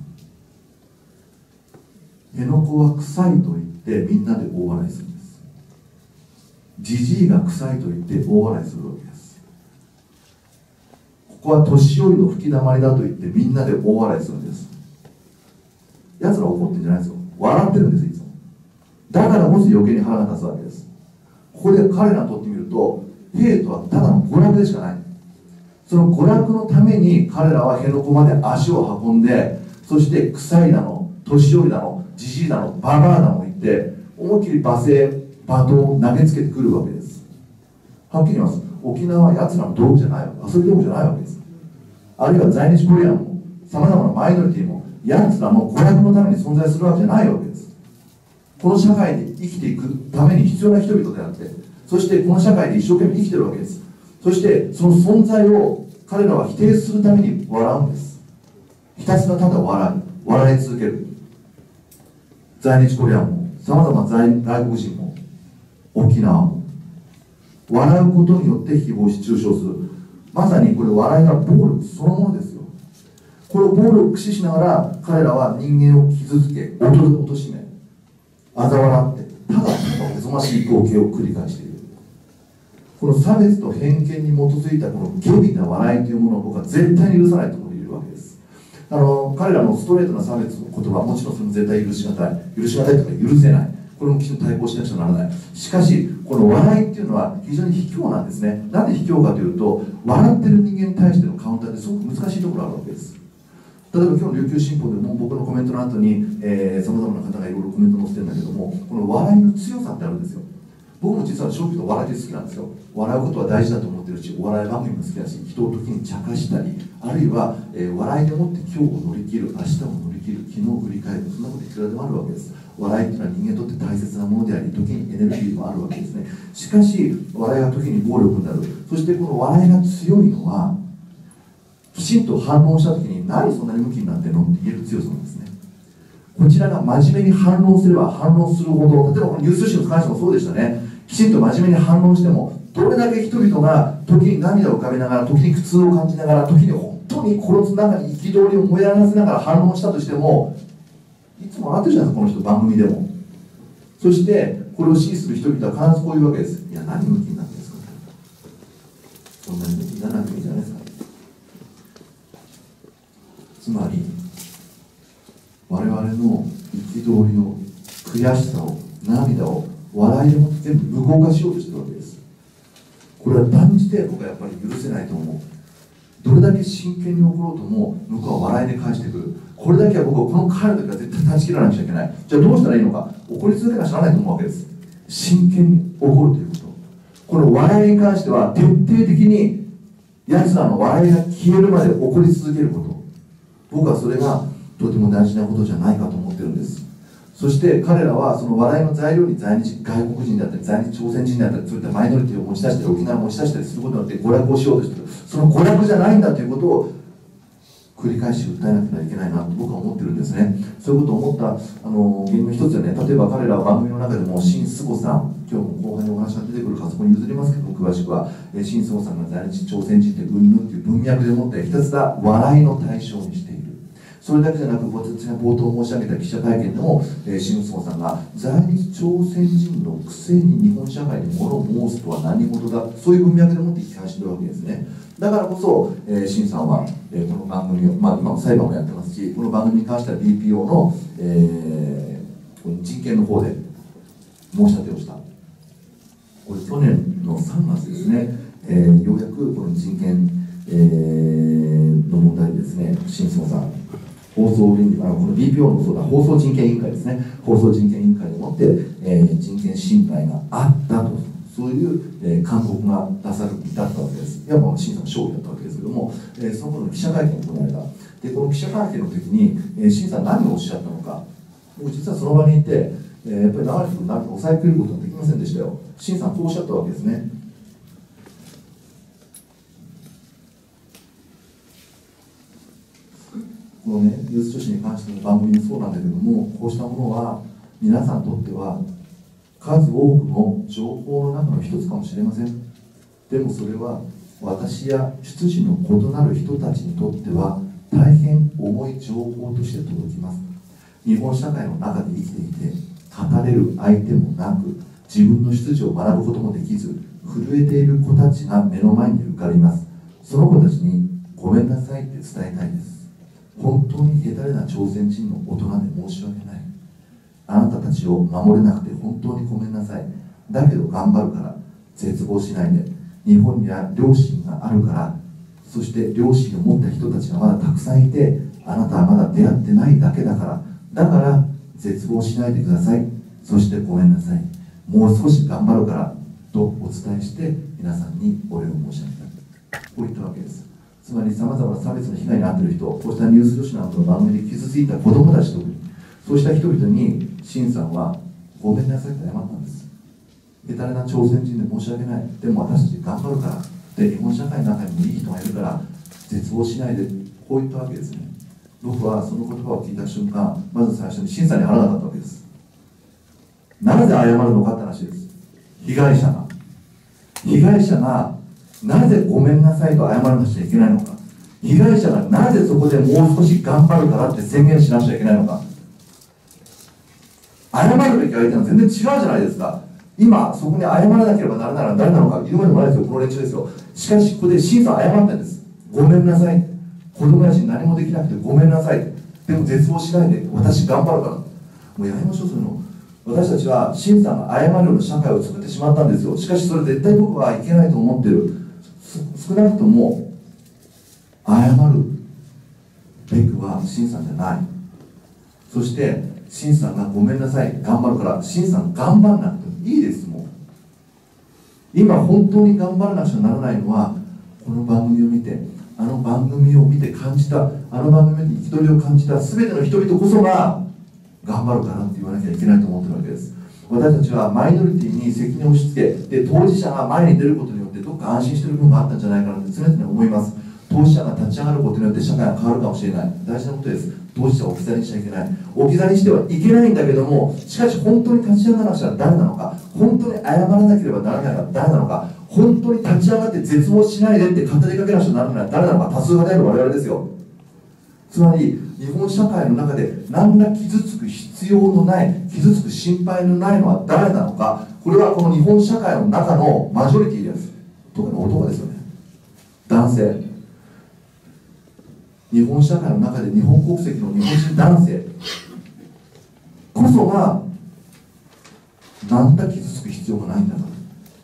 辺野古は臭いと言ってみんなで大笑いするんです。じじいが臭いと言って大笑いするわけです。ここは年寄りの吹きだまりだと言ってみんなで大笑いするんです。やつら怒ってるんじゃないですよ、笑ってるんです。いつもだからこそ余計に腹が立つわけです。ここで彼らにとってみると、ヘイトはただの娯楽でしかない。その娯楽のために彼らは辺野古まで足を運んで、そして臭いだの年寄りだのじじいだのババアだの言って思いっきり罵声罵倒を投げつけてくるわけです。はっきり言います。沖縄はやつらの道具じゃないわけ、遊び道具じゃないわけです。あるいは在日コリアンもさまざまなマイノリティもやつらの娯楽のために存在するわけじゃないわけです。この社会で生きていくために必要な人々であって、そしてこの社会で一生懸命生きてるわけです。そしてその存在を彼らは否定するために笑うんです。ひたすらただ笑い続ける。在日コリアンもさまざまな外国人も沖縄も笑うことによって誹謗し中傷する。まさにこれ笑いが暴力そのものですよ。これを暴力を駆使しながら彼らは人間を傷つけ貶しめ嘲笑ってただおぞましい光景を繰り返している。この差別と偏見に基づいたこの下品な笑いというものを僕は絶対に許さないと思っているわけです。彼らのストレートな差別の言葉、もちろんそれも絶対許しがたいというか許せない、これもきちんと対抗しなくちゃならない。しかしこの笑いっていうのは非常に卑怯なんですね。なんで卑怯かというと、笑ってる人間に対してのカウンターってすごく難しいところがあるわけです。例えば今日の琉球新報でも僕のコメントの後にさまざまな方がいろいろコメント載せてるんだけども、この笑いの強さってあるんですよ。僕も実は正直と笑いって好きなんですよ。笑うことは大事だと思ってるし、お笑い番組も好きだし、人を時に茶化したり、あるいは、笑いでもって今日を乗り切る、明日を乗り切る、昨日を振り返る、そんなこといくらでもあるわけです。笑いっていうのは人間にとって大切なものであり、時にエネルギーもあるわけですね。しかし笑いが時に暴力になる。そしてこの笑いが強いのはきちんと反論した時に、何そんなに向きになってんのって言える強さなんですね。こちらが真面目に反論すれば反論するほど、例えばこのニュース紙の関してもそうでしたね。きちんと真面目に反論しても、どれだけ人々が時に涙を浮かべながら、時に苦痛を感じながら、時に本当に心の中に憤りを燃え上がらせながら反論したとしても、いつも笑ってるじゃないですか、この人番組でも。そしてこれを支持する人々は必ずこういうわけです。いや、何向きになってんですか、そんなに向きにならなくていいじゃないですか。つまり我々の憤りを、悔しさを、涙を笑いでもって全部無効化しようとしてるわけです。これは断じて僕はやっぱり許せないと思う。どれだけ真剣に怒ろうとも向こうは笑いで返してくる。これだけは僕はこの彼の時は絶対断ち切らなくちゃいけない。じゃあどうしたらいいのか。怒り続けなきゃならないと思うわけです。真剣に怒るということ。この笑いに関しては徹底的に奴らの笑いが消えるまで怒り続けること。僕はそれがとても大事なことじゃないかと思ってるんです。そして彼らはその笑いの材料に在日外国人であったり、在日朝鮮人であったり、そういったマイノリティを持ち出したり、沖縄を持ち出したりすることによって娯楽をしようとしている。その娯楽じゃないんだということを繰り返し訴えなければいけないなと僕は思ってるんですね。そういうことを思った原因の一つはね、例えば彼らは番組の中でも辛須郷さん、今日も後半にお話が出てくるからそこに譲りますけども、詳しくは辛須郷さんが在日朝鮮人ってうんぬんっていう文脈でもってひたすら笑いの対象にしている。それだけじゃなく、私が冒頭申し上げた記者会見でも辛須郷さんが在日朝鮮人のくせに日本社会に物を申すとは何事だ、そういう文脈でもって批判してるわけですね。だからこそ辛さんはこの番組を、今も裁判もやってますし、この番組に関しては BPO の人権の方で申し立てをした。 これ去年の3月ですね、ようやくこの人権、の問題ですね、新総さん、この BPO のそうだ放送人権委員会ですね、放送人権委員会にもって、人権侵害があったと、そういう、勧告が出されていたわけです。いわば審査の勝利だったわけですけれども、その頃の記者会見が行われた。で、この記者会見の時に、審査何をおっしゃったのか、僕実はその場にいて、やっぱり長井君何か抑えきれることができませんでしたよ。審査はこうおっしゃったわけですね。このね、ユース女子に関しての番組もそうなんだけども、こうしたものは皆さんにとっては数多くの情報の中の一つかもしれません。でもそれは私や出自の異なる人たちにとっては大変重い情報として届きます。日本社会の中で生きていて語れる相手もなく、自分の出自を学ぶこともできず震えている子たちが目の前に浮かびます。その子たちにごめんなさいって伝えたいです。本当に下手な朝鮮人の大人で申し訳ない。あなたたちを守れなくて本当にごめんなさい。だけど頑張るから絶望しないで。日本には両親があるから、そして両親を持った人たちがまだたくさんいて、あなたはまだ出会ってないだけだから、だから絶望しないでください。そしてごめんなさい。もう少し頑張るからとお伝えして皆さんにお礼を申し上げた。こういったわけです。つまりさまざまな差別の被害に遭っている人、こうしたニュース女子なんかの番組で傷ついた子どもたち特に、そうした人々に辛さんはごめんなさいと謝ったんです。下手な朝鮮人で申し訳ない。でも私たち頑張るから。で、日本社会の中にもいい人がいるから絶望しないで、こういったわけですね。僕はその言葉を聞いた瞬間、まず最初に辛さんに腹が立ったわけです。なぜ謝るのかって話です。被害者がなぜごめんなさいと謝らなくちゃいけないのか。被害者がなぜそこでもう少し頑張るからって宣言しなくちゃいけないのか。謝るべき相手は全然違うじゃないですか。今そこに謝らなければならないのは誰なのか、言うまでもないですよ、この連中ですよ。しかしここで審査謝ったんです。ごめんなさい。子供たちに何もできなくてごめんなさい。でも絶望しないで、私頑張るから。もうやめましょう、そういうの。私たちは審査が謝るような社会を作ってしまったんですよ。しかしそれ絶対僕はいけないと思ってる。少なくとも謝るべくは審査じゃない。そして審査がごめんなさい頑張るから、審査頑張らなくてもいいです。もう今本当に頑張らなくちゃならないのは、この番組を見て、あの番組を見て感じた、あの番組で憤りを感じた全ての人々こそが頑張るからって言わなきゃいけないと思ってるわけです。私たちはマイノリティに責任を押し付けで、当事者が前に出ることによってどっか安心している部分があったんじゃないかなって常々思います。当事者が立ち上がることによって社会が変わるかもしれない。大事なことです。当事者を置き去りにしちゃいけない。置き去りにしてはいけないんだけども、しかし本当に立ち上がらなくちゃ誰なのか、本当に謝らなければならないのは誰なのか、本当に立ち上がって絶望しないでって語りかけなくちゃならないのは誰なのか、多数派である我々ですよ。つまり日本社会の中で何ら傷つく必要のない、傷つく心配のないのは誰なのか、これはこの日本社会の中のマジョリティです。特に男ですよね。男性、日本社会の中で日本国籍の日本人男性こそが何ら傷つく必要がないんだから、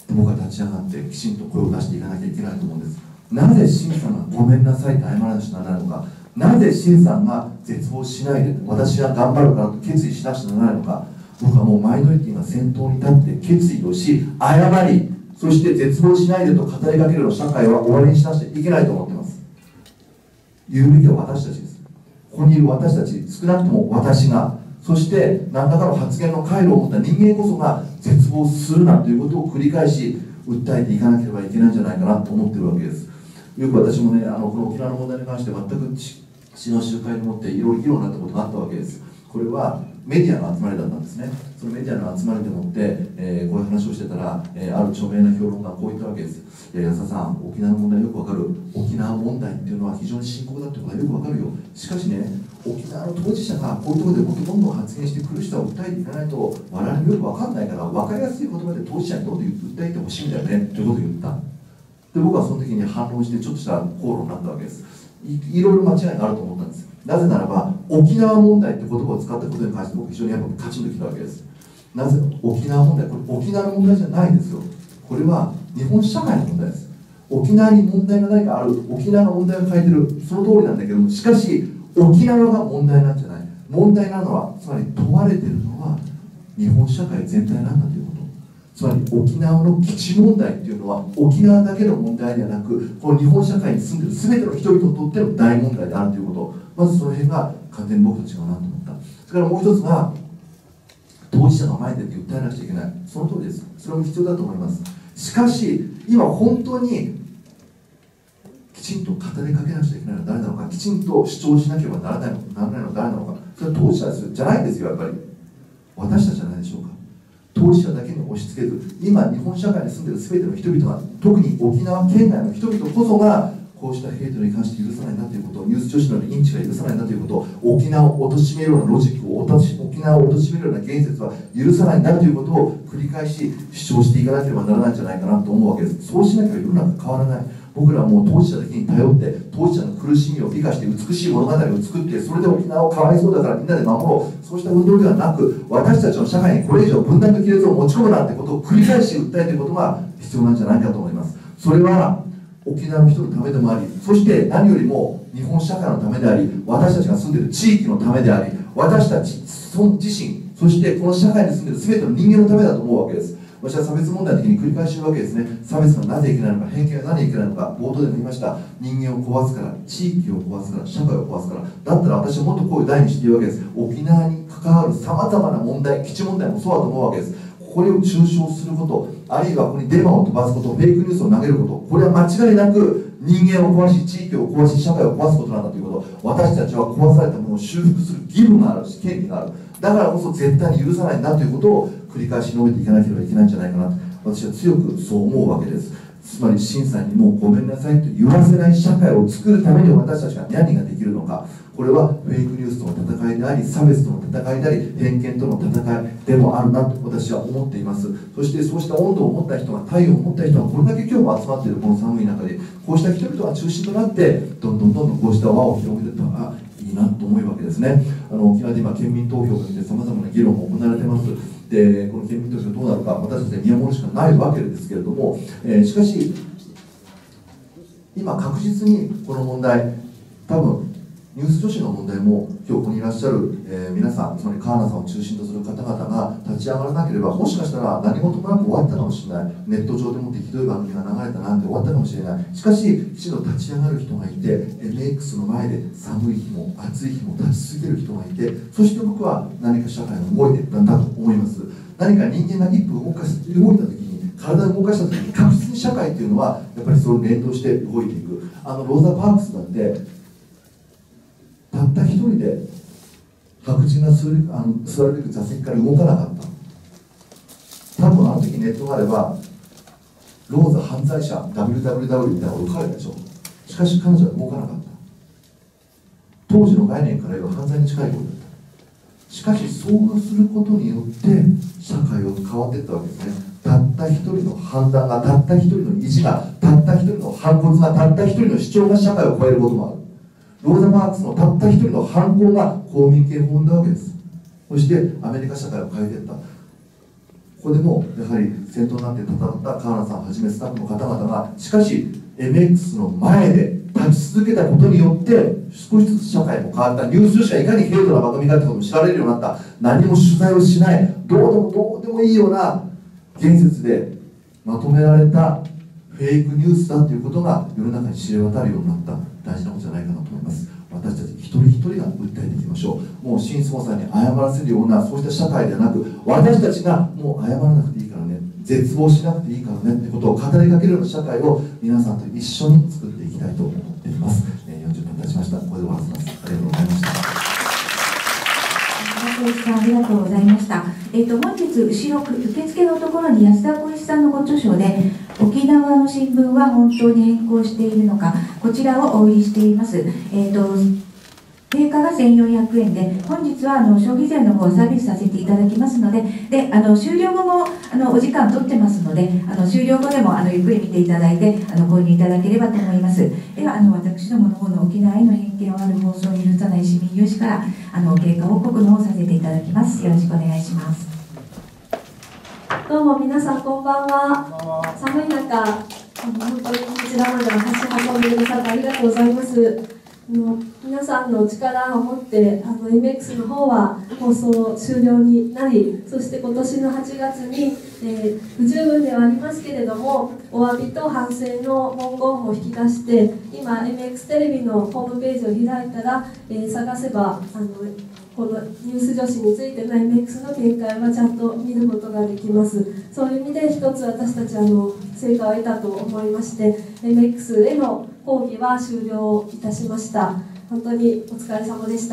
僕は立ち上がってきちんと声を出していかなきゃいけないと思うんです。なぜ辛さんがごめんなさいと謝らなくちゃならないのか、なぜ辛さんが絶望しないで私は頑張るからと決意しなくちゃならないのか。僕はもうマイノリティが先頭に立って決意をし、謝り、そして絶望しないでと語りかけるような社会は終わりにしなくちゃいけないと思っています。言うべきは私たちです。ここにいる私たち、少なくとも私が、そして何らかの発言の回路を持った人間こそが絶望するなということを繰り返し訴えていかなければいけないんじゃないかなと思っているわけです。よく私もね、この沖縄の問題に関して全く市の集会に持っていろいろ議論になったことがあったわけです。これはメディアの集まりだったんですね。そのメディアの集まりでもって、こういう話をしてたら、ある著名な評論家がこう言ったわけです。安田さん、沖縄の問題よくわかる。沖縄問題っていうのは非常に深刻だってことはよくわかるよ。しかしね、沖縄の当事者がこういうところでもっとどんどん発言して苦しさを訴えていかないと我々もよくわかんないから、分かりやすい言葉で当事者にどんどん訴えてほしいんだよねということを言った。で、僕はその時に反論してちょっとした口論になったわけです。いろいろ間違いがあると思ったんです。なぜならば沖縄問題って言葉を使ったことに関して僕非常にやっぱカチンときたわけです。なぜ沖縄問題、これ沖縄の問題じゃないですよ。 これは日本社会の問題です。沖縄に問題が何かある、沖縄の問題を変えてる、その通りなんだけども、しかし沖縄が問題なんじゃない。問題なのは、つまり問われているのは日本社会全体なんだということ。つまり沖縄の基地問題っていうのは沖縄だけの問題ではなく、この日本社会に住んでいる全ての人々にとっての大問題であるということ。まずその辺が完全に僕たちがなと思った。それからもう一つが、当事者の前でって訴えなくちゃいけない。その通りです。それも必要だと思います。しかし今本当にきちんと語りかけなくちゃいけないのは誰なのか、きちんと主張しなければならないのは誰なのか、それは当事者ですじゃないんですよ。やっぱり私たちじゃないでしょうか。当事者だけに押し付けず、今日本社会に住んでいる全ての人々が、特に沖縄県内の人々こそがこうしたヘイトに関して許さないなということを、ニュース女子の認知が許さないなということを、沖縄を貶めるようなロジックを、沖縄を貶めるような言説は許さないなということを繰り返し主張していかなければならないんじゃないかなと思うわけです。そうしなければ世の中変わらない。僕らはもう当事者だけに頼って、当事者の苦しみを美化して美しい物語を作って、それで沖縄をかわいそうだからみんなで守ろう、そうした運動ではなく、私たちの社会にこれ以上分断と亀裂を持ち込むなんてことを繰り返し訴えていることが必要なんじゃないかと思います。それは沖縄の人のためでもあり、そして何よりも日本社会のためであり、私たちが住んでいる地域のためであり、私たち自身、そしてこの社会に住んでいる全ての人間のためだと思うわけです。私は差別問題的に繰り返し言うわけですね。差別がなぜいけないのか、偏見がなぜいけないのか、冒頭でも言いました。人間を壊すから、地域を壊すから、社会を壊すから。だったら私はもっとこういう題にして言うわけです。沖縄に関わるさまざまな問題、基地問題もそうだと思うわけです。これを中傷すること、あるいはここにデマを飛ばすこと、フェイクニュースを投げること、これは間違いなく人間を壊し、地域を壊し、社会を壊すことなんだということ、私たちは壊されたものを修復する義務があるし、権利がある。だからこそ絶対に許さないんだということを繰り返し述べていかなければいけないんじゃないかなと、私は強くそう思うわけです。つまり審査にもうごめんなさいと言わせない社会を作るために私たちが何ができるのか、これはフェイクニュースとの戦いであり、差別との戦いであり、偏見との戦いでもあるなと私は思っています。そしてそうした温度を持った人が、太陽を持った人がこれだけ今日も集まっているこの寒い中で、こうした人々が中心となってどんどんこうした輪を広げていったらいいなと思うわけですね。沖縄で今県民投票が来てさまざまな議論も行われています。でこの県民投票どうなるか私たちで見守るしかないわけですけれども、しかし今確実にこの問題、多分ニュース女子の問題も今日ここにいらっしゃる、皆さん、つまり川名さんを中心とする方々が立ち上がらなければ、もしかしたら何事もなく終わったかもしれない。ネット上でもってひどい番組が流れたなんて終わったかもしれない。しかし一度立ち上がる人がいて、 MX の前で寒い日も暑い日も立ち続ける人がいて、そして僕は何か社会が動いていったんだと思います。何か人間が一歩動いた時に、体を動かした時に確実に社会っていうのはやっぱりそれを連動して動いていく。ローザ・パークスだってたった一人で白人が座るべく座席から動かなかった。多分あの時ネットがあればローザ犯罪者 WWW みたいなこと書かれたでしょ。しかし彼女は動かなかった。当時の概念から言えば犯罪に近いことだった。しかしそうすることによって社会は変わっていったわけですね。たった一人の判断が、たった一人の意地が、たった一人の反骨が、たった一人の主張が社会を超えることもある。ローザ・マークスのたった一人の反抗が公民権を生んだわけです。そしてアメリカ社会を変えていった。ここでもやはり先頭になって戦った川名さんをはじめスタッフの方々が、しかし MX の前で立ち続けたことによって少しずつ社会も変わった。ニュース女子がいかにヘイトな番組かということも知られるようになった。何も取材をしない、どうでもいいような言説でまとめられたフェイクニュースだということが世の中に知れ渡るようになった大事なことじゃないかなと思います。私たち一人一人が訴えていきましょう。もう新総裁に謝らせるようなそうした社会ではなく、私たちがもう謝らなくていいからね、絶望しなくていいからねってことを語りかけるような社会を皆さんと一緒に作っていきたいと思っています。40分経ちました。これで終わらせます。ありがとうございました。 ありがとうございました。本日後ろ受付のところに安田浩一さんのご著書で沖縄の新聞は本当に変更しているのか、こちらをお売りしています。定価が1400円で、本日は消費税の方をサービスさせていただきますので、終了後もお時間取ってますので、終了後でもゆっくり見ていただいて購入いただければと思います。では私どもの方の沖縄への偏見をある放送を許さない市民有志から経過報告の方をさせていただきます。よろしくお願いします。 どうも皆さんこんばんは。寒い中、本当にこちらまで足運んでくださってありがとうございます。皆さんの力を持ってMX の方は放送終了になり、そして今年の8月に、不十分ではありますけれどもお詫びと反省の文言も引き出して、今 MX テレビのホームページを開いたら、探せばこのニュース女子についての MX の見解はちゃんと見ることができます。そういう意味で一つ私たち成果を得たと思いまして、 MX への講義は終了いたしました。本当にお疲れ様でした。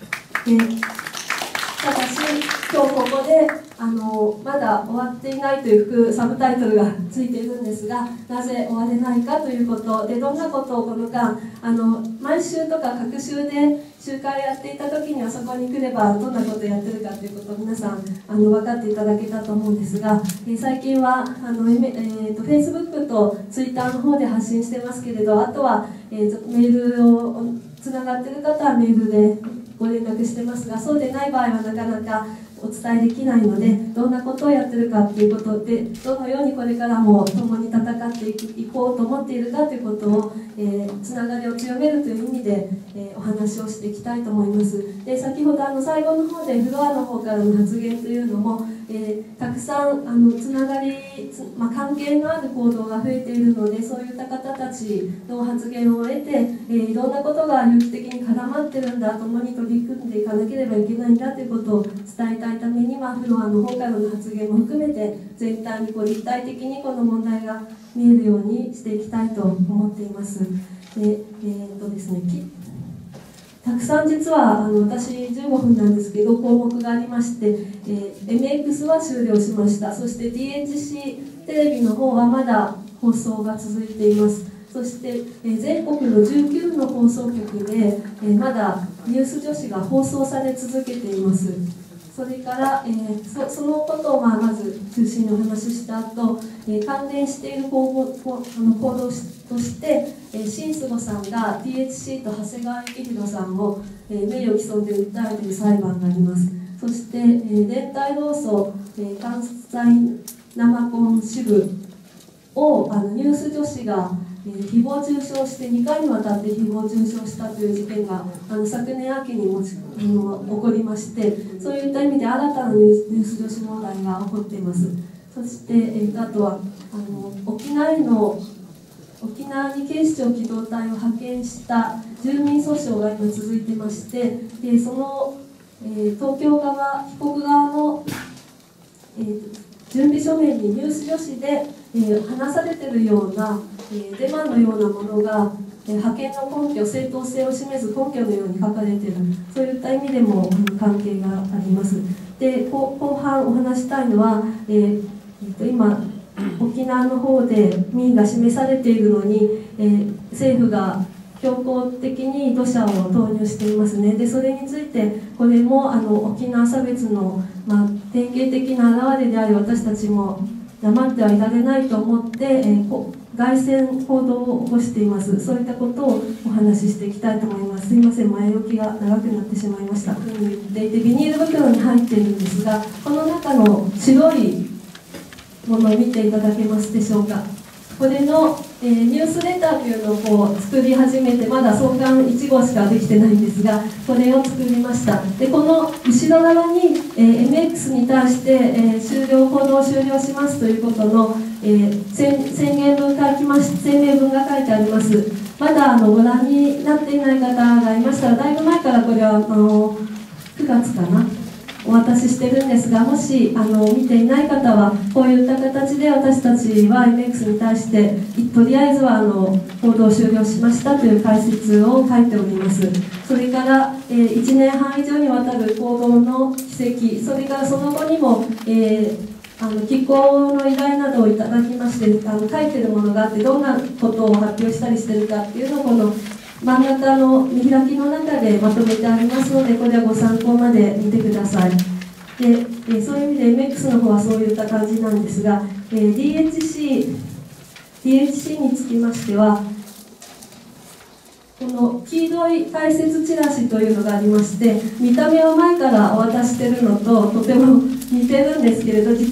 ただし今日ここでまだ終わっていないというサブタイトルがついているんですが、なぜ終われないかということで、どんなことをこの間毎週とか各週で集会をやっていた時にはそこに来ればどんなことをやってるかということを皆さん分かっていただけたと思うんですが、最近はFacebook と Twitter の方で発信してますけれど、あとは、メールをつながっている方はメールでご連絡してますが、そうでない場合はなかなかお伝えできないので、どんなことをやってるかということで、どのようにこれからも共に戦っていこうと思っているかということを、つながりを強めるという意味で、お話をしていきたいと思います。で、先ほど最後の方でフロアの方からの発言というのも、たくさんつながり、関係のある行動が増えているので、そういった方たちの発言を得て、いろんなことが有機的に絡まってるんだ、共に取り組んでいかなければいけないんだということを伝えたいためには、フロアの方からの発言も含めて全体に立体的にこの問題が見えるようにしていきたいと思っています。ですね、たくさん実は私15分なんですけど項目がありまして、MX は終了しました。そして DHC テレビの方はまだ放送が続いています。そして、全国の19の放送局で、まだニュース女子が放送され続けています。それから、そのことをまず中心にお話しした後、関連している行動として、新菅さんが THC と長谷川幸宏さんを、名誉毀損で訴えている裁判があります。そして、連帯労組、関西生コン支部をニュース女子が誹謗中傷して2回にわたって誹謗中傷したという事件が昨年秋に起こりまして、そういった意味で新たなニュース女子問題が起こっています。そして、あとは沖縄に警視庁機動隊を派遣した住民訴訟が今続いてまして、その、東京側被告側の、準備書面にニュース女子で、話されているような、デマのようなものが、派遣の根拠、正当性を示す根拠のように書かれている、そういった意味でも関係があります。で、後半お話したいのは、今沖縄の方で民意が示されているのに、政府が強行的に土砂を投入していますね。で、それについてこれも沖縄差別の、典型的な表れであり、私たちも黙ってはいられないと思って、凱旋行動を起こしています。そういったことをお話ししていきたいと思います。すいません、前置きが長くなってしまいました。でビニール袋に入っているんですが、この中の白いものを見ていただけますでしょうか。これの、ニュースレターというのを作り始めてまだ創刊1号しかできてないんですが、これを作りました。でこの後ろ側に、MX に対して、報道を終了しますということの、宣言文が書いてあります。まだご覧になっていない方がいましたら、だいぶ前からこれは9月かな、お渡ししてるんですが、もし見ていない方はこういった形で私たちは MX に対してとりあえずは報道終了しましたという解説を書いております。それから、1年半以上にわたる報道の軌跡、それからその後にも、寄稿の依頼などをいただきまして、書いてるものがあって、どんなことを発表したりしてるかっていうのをこの真ん中の見開きの中でまとめてありますので、これはご参考まで見てください。でそういう意味で MX の方はそういった感じなんですが、DHC につきましては、この黄色い解説チラシというのがありまして、見た目を前からお渡ししているのととても似てるんですけれど、実は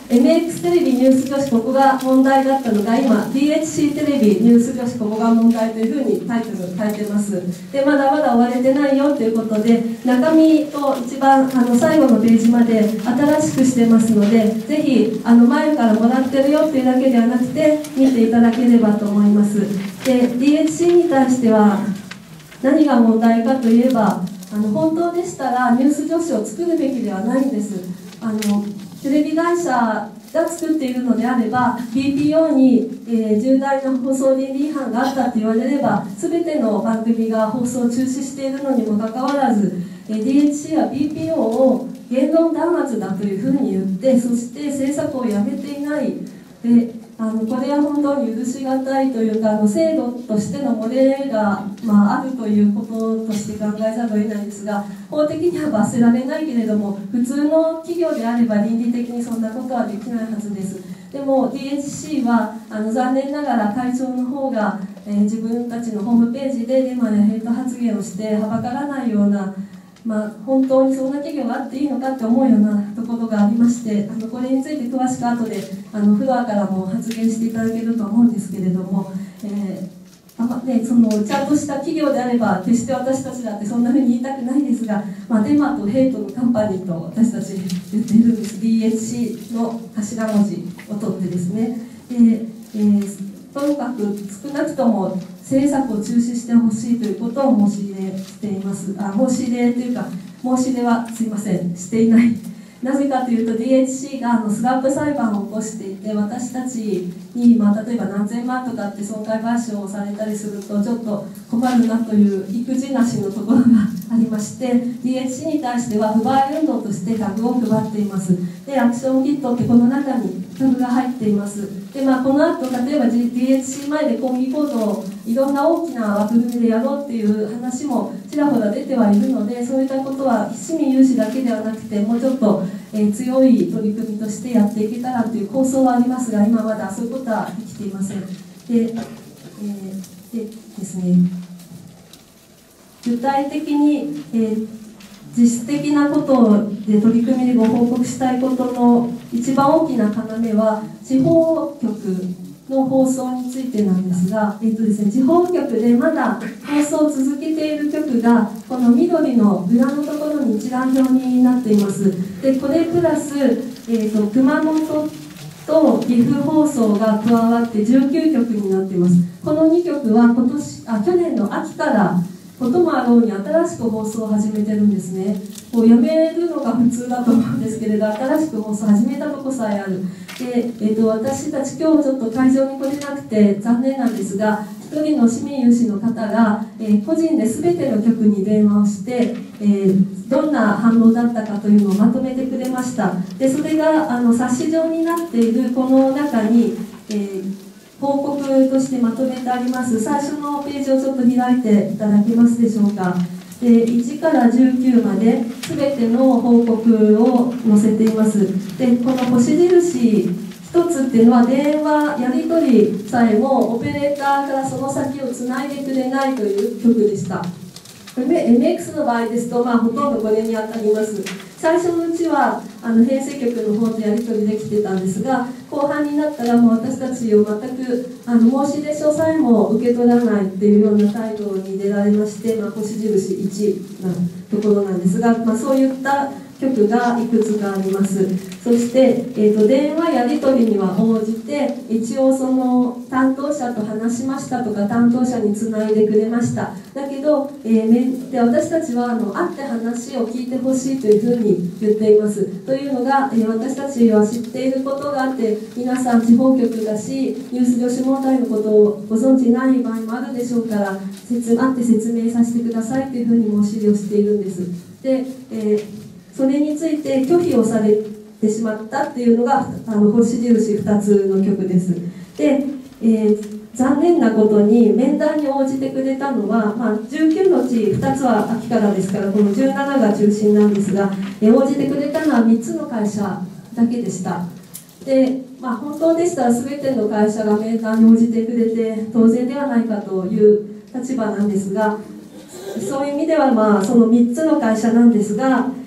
MX テレビニュース女子ここが問題だったのが今 DHC テレビニュース女子ここが問題というふうにタイトルを変えてます。でまだまだ終われてないよということで、中身と一番最後のページまで新しくしてますので、ぜひ前からもらってるよというだけではなくて見ていただければと思います。で DHC に対しては何が問題かといえば、本当でしたらニュース女子を作るべきではないんです。テレビ会社が作っているのであれば BPO に、重大な放送倫理違反があったと言われれば全ての番組が放送を中止しているのにもかかわらず、DHC は BPO を言論弾圧だというふうに言って、そして制作をやめていない。でこれは本当に許し難いというか、制度としての漏れが、あるということとして考えざるを得ないんですが、法的には罰せられないけれども、普通の企業であれば倫理的にそんなことはできないはずです。でも DHC は残念ながら会長の方が、自分たちのホームページでデマやヘイト発言をしてはばからないような、本当にそんな企業があっていいのかって思うようなところがありまして、これについて詳しく後でフロアからも発言していただけると思うんですけれども、そのちゃんとした企業であれば決して私たちだってそんなふうに言いたくないですが、デマとヘイトのカンパニーと私たち言っているんです。 DHC の頭文字を取ってですね。とにかく少なくとも政策を中止してほしいということを申し入れしています。申し入れというか、申し入れはすいません、していない。なぜかというと DHC がスラップ裁判を起こしていて、私たちに、例えば何千万とかって損害賠償をされたりするとちょっと困るなという育児なしのところがありまして、 DHC に対しては不買運動としてタグを配っています。でアクションキットってこの中にタグが入っています。でこの後例えば DHC 前で抗議行動をいろんな大きな枠組みでやろうっていう話もちらほら出てはいるので、そういったことは市民有志だけではなくてもうちょっと、強い取り組みとしてやっていけたらという構想はありますが、今まだそういうことはできていません。でですね、具体的に、実質的なことで取り組みでご報告したいことの一番大きな要は地方局の放送についてなんですが、地方局でまだ放送を続けている局がこの緑の裏のところに一覧表になっています。でこれプラス、熊本と岐阜放送が加わって19局になっています。この2局は去年の秋からこともあろうに新しく放送を始めてるんですね。もうやめるのが普通だと思うんですけれど、新しく放送を始めたとこさえある。で、私たち今日ちょっと会場に来れなくて残念なんですが、一人の市民有志の方が、個人で全ての局に電話をして、どんな反応だったかというのをまとめてくれました。でそれが冊子状になっているこの中に、報告としてまとめてあります。最初のページをちょっと開いていただけますでしょうか。で1から19まで全ての報告を載せています。でこの星印一つっていうのは電話やり取りさえもオペレーターからその先をつないでくれないという局でした。MX の場合ですと、ほとんどこれに当たります。最初のうちは編成局の方でやり取りできてたんですが、後半になったらもう私たちを全く申し出書さえも受け取らないっていうような態度に出られまして、星印1なところなんですが、そういった局がいくつかあります。そして、電話やり取りには応じて一応その担当者と話しましたとか担当者につないでくれました。だけど、で私たちは会って話を聞いてほしいというふうに言っています。というのが、私たちは知っていることがあって皆さん地方局だしニュース女子問題のことをご存じない場合もあるでしょうから、会って説明させてくださいというふうに申し入れをしているんです。で、それについて拒否をされてしまったっていうのが星印2つの局です。で、残念なことに面談に応じてくれたのは、19のうち2つは秋からですからこの17が中心なんですが、応じてくれたのは3つの会社だけでした。で、本当でしたら全ての会社が面談に応じてくれて当然ではないかという立場なんですが、そういう意味ではその3つの会社なんですが、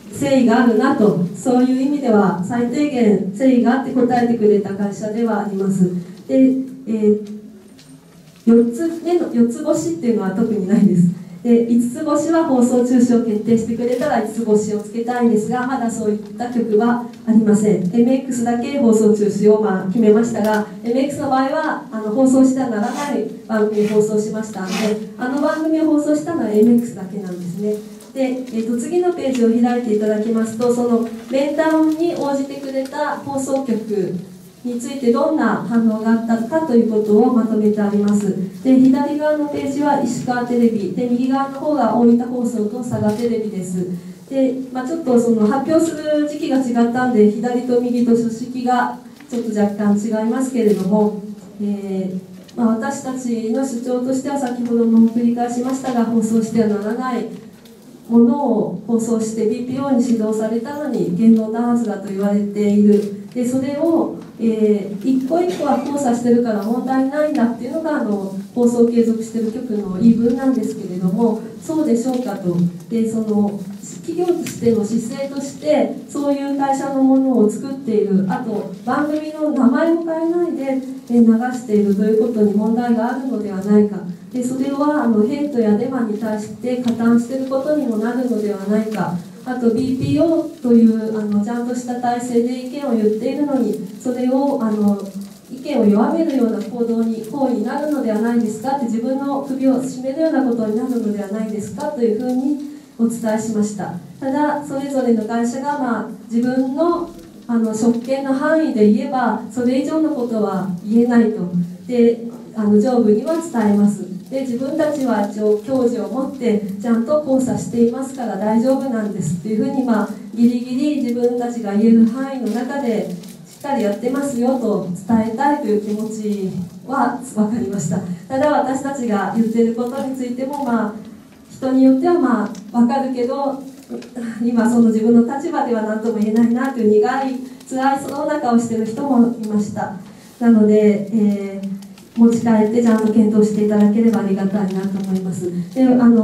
誠意があるなと、そういう意味では最低限誠意があって答えてくれた会社ではあります。で、4つ星っていうのは特にないです。で5つ星は放送中止を決定してくれたら5つ星をつけたいんですが、まだそういった曲はありません。 MX だけ放送中止を決めましたが、 MX の場合は放送してはならない番組を放送しましたので、番組を放送したのは MX だけなんですね。で、次のページを開いていただきますと、その面談に応じてくれた放送局についてどんな反応があったかということをまとめてあります。で、左側のページは石川テレビで、右側の方が大分放送と佐賀テレビです。で、ちょっとその発表する時期が違ったんで、左と右と書式がちょっと若干違いますけれども、私たちの主張としては先ほども繰り返しましたが、放送してはならないものを放送して BPO に指導されたのに言論弾圧だと言われている。でそれを、一個一個は交差してるから問題ないんだっていうのが放送を継続している局の言い分なんですけれども、そうでしょうかと。でその企業としての姿勢としてそういう会社のものを作っている、あと番組の名前も変えないで流しているということに問題があるのではないか。でそれはヘイトやデマに対して加担していることにもなるのではないか。あと BPO というちゃんとした体制で意見を言っているのに、それを意見を弱めるような行為になるのではないですかって、自分の首を絞めるようなことになるのではないですかというふうにお伝えしました。ただそれぞれの会社が自分の職権の範囲で言えばそれ以上のことは言えないと。で上部には伝えます。で自分たちは一応矜持を持ってちゃんと交差していますから大丈夫なんですっていうふうにギリギリ自分たちが言える範囲の中でしっかりやってますよと伝えたいという気持ちは分かりました。ただ私たちが言っていることについても人によっては分かるけど、今その自分の立場では何とも言えないなという苦い辛いその中をしている人もいました。なので、持ち帰ってちゃんと検討していただければありがたいなと思います。で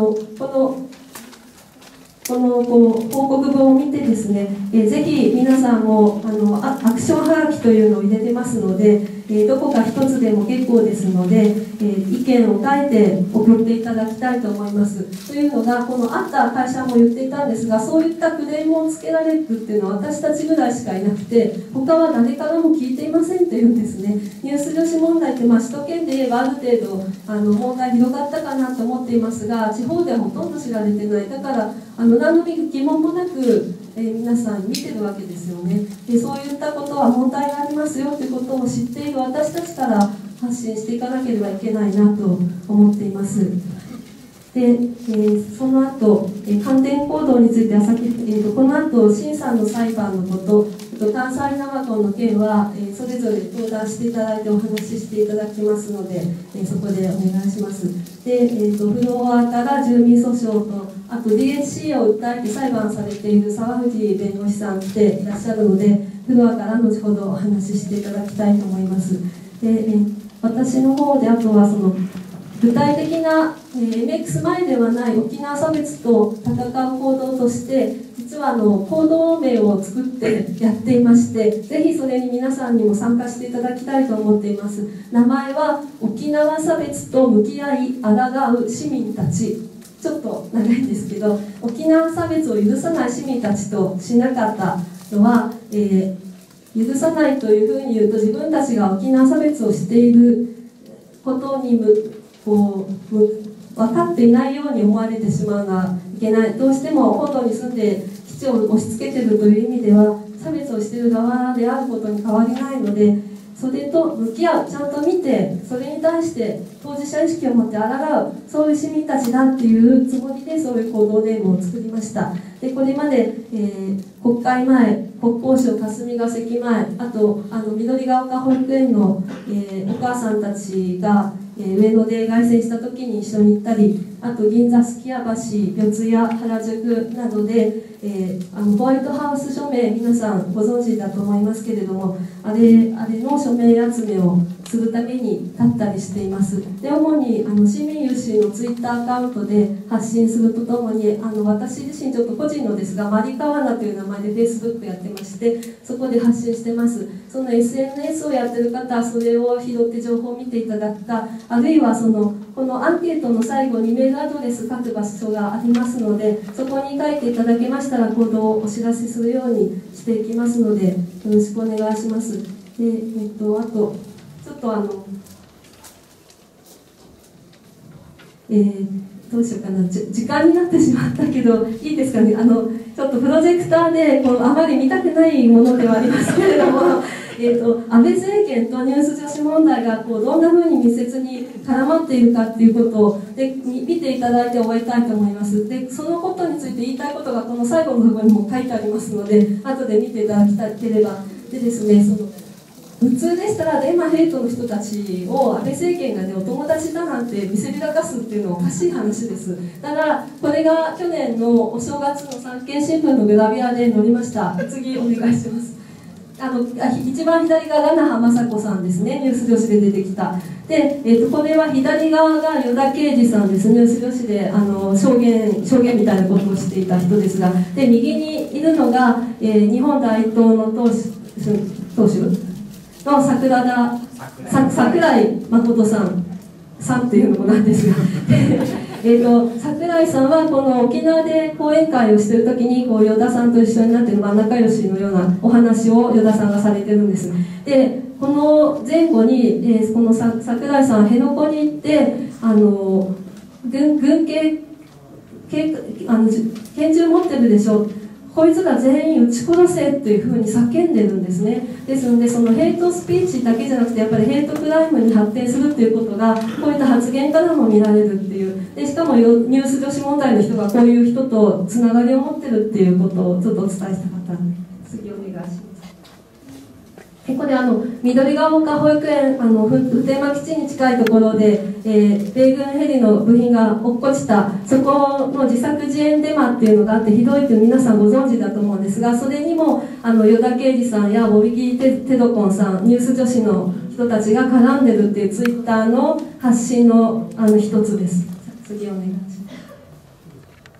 この報告文を見てですね、ぜひ皆さんもアクションはがきというのを入れてますので、どこか一つでも結構ですので、意見を書いて送っていただきたいと思います。というのが、このあった会社も言っていたんですが、そういったクレームをつけられるっていうのは私たちぐらいしかいなくて、他は誰からも聞いていませんって言うんですね。ニュース女子問題って、首都圏で言えばある程度問題広がったかなと思っていますが、地方ではほとんど知られてない。だから何の疑問もなく、皆さん見てるわけですよね。でそういったことは問題がありますよということを知っている私たちから発信していかなければいけないなと思っています。で、その後、関連行動についてはこの後審査の裁判のこと、関西生コンの件は、それぞれ登壇していただいてお話ししていただきますので、そこでお願いします。で、フロアから住民訴訟と、あと DHC を訴えて裁判されている沢藤弁護士さんっていらっしゃるので、フロアから後ほどお話ししていただきたいと思います。で、私の方であとは具体的な、MX 前ではない沖縄差別と戦う行動として実は行動名を作ってやっていまして、ぜひそれに皆さんにも参加していただきたいと思っています。名前は沖縄差別と向き合い抗う市民たち。ちょっと長いんですけど、沖縄差別を許さない市民たちとしなかったのは、許さないというふうに言うと自分たちが沖縄差別をしていることに分かっていないように思われてしまうのはいけない。どうしても本土に住んで基地を押し付けているという意味では差別をしている側であることに変わりないので、それと向き合う、ちゃんと見てそれに対して当事者意識を持って抗う、そういう市民たちだっていうつもりでそういう行動ネームを作りました。でこれまで、国会前、国交省霞が関前、あと緑が丘保育園の、お母さんたちが上野で凱旋した時に一緒に行ったり、あと銀座すき家橋、四谷、原宿などで、ホワイトハウス署名、皆さんご存知だと思いますけれども、あれの署名集めをすするために立ったりしています。で主に市民有志のツイッターアカウントで発信するとともに私自身ちょっと個人のですがマリカワナという名前で Facebook やってまして、そこで発信してます。その SNS をやってる方はそれを拾って情報を見ていただくか、あるいはこのアンケートの最後にメールアドレス書く場所がありますので、そこに書いていただけましたら行動をお知らせするようにしていきますので、よろしくお願いします。であとちょっとどうしようかな、時間になってしまったけどいいですかね。ちょっとプロジェクターであまり見たくないものではありますけれども安倍政権とニュース女子問題がどんなふうに密接に絡まっているかっていうことで見ていただいて終わりたいと思います。でそのことについて言いたいことがこの最後の部分にも書いてありますので、後で見ていただきたければ。でですね、普通でしたらデマヘイトの人たちを安倍政権がねお友達だなんて見せびらかすっていうのはおかしい話です。ただこれが去年のお正月の産経新聞のグラビアで載りました。次お願いします。一番左がラナハ雅子さんですね、ニュース女子で出てきた。で、これは左側が依田啓二さんです。ニュース女子で証言みたいなことをしていた人ですが、で右にいるのが、日本大東の党首の櫻井誠さんっていうのもなんですが櫻井さんはこの沖縄で講演会をしている時に依田さんと一緒になって仲良しのようなお話を依田さんがされてるんです。でこの前後に、この櫻井さんは辺野古に行って軍警拳銃持ってるでしょ、こいつら全員撃ち殺せっていうふうに叫んでるんですね。ですのでそのヘイトスピーチだけじゃなくてやっぱりヘイトクライムに発展するっていうことがこういった発言からも見られるっていう。でしかもニュース女子問題の人がこういう人とつながりを持ってるっていうことをちょっとお伝えしたかったので、次お願いします。これ緑ヶ丘保育園普天間基地に近いところで、米軍ヘリの部品が落っこちた、そこの自作自演デマっていうのがあってひどいって皆さんご存知だと思うんですが、それにも依田啓二さんやボビキー・テドコンさん、ニュース女子の人たちが絡んでるっていうツイッターの発信の一つです。次お願いします。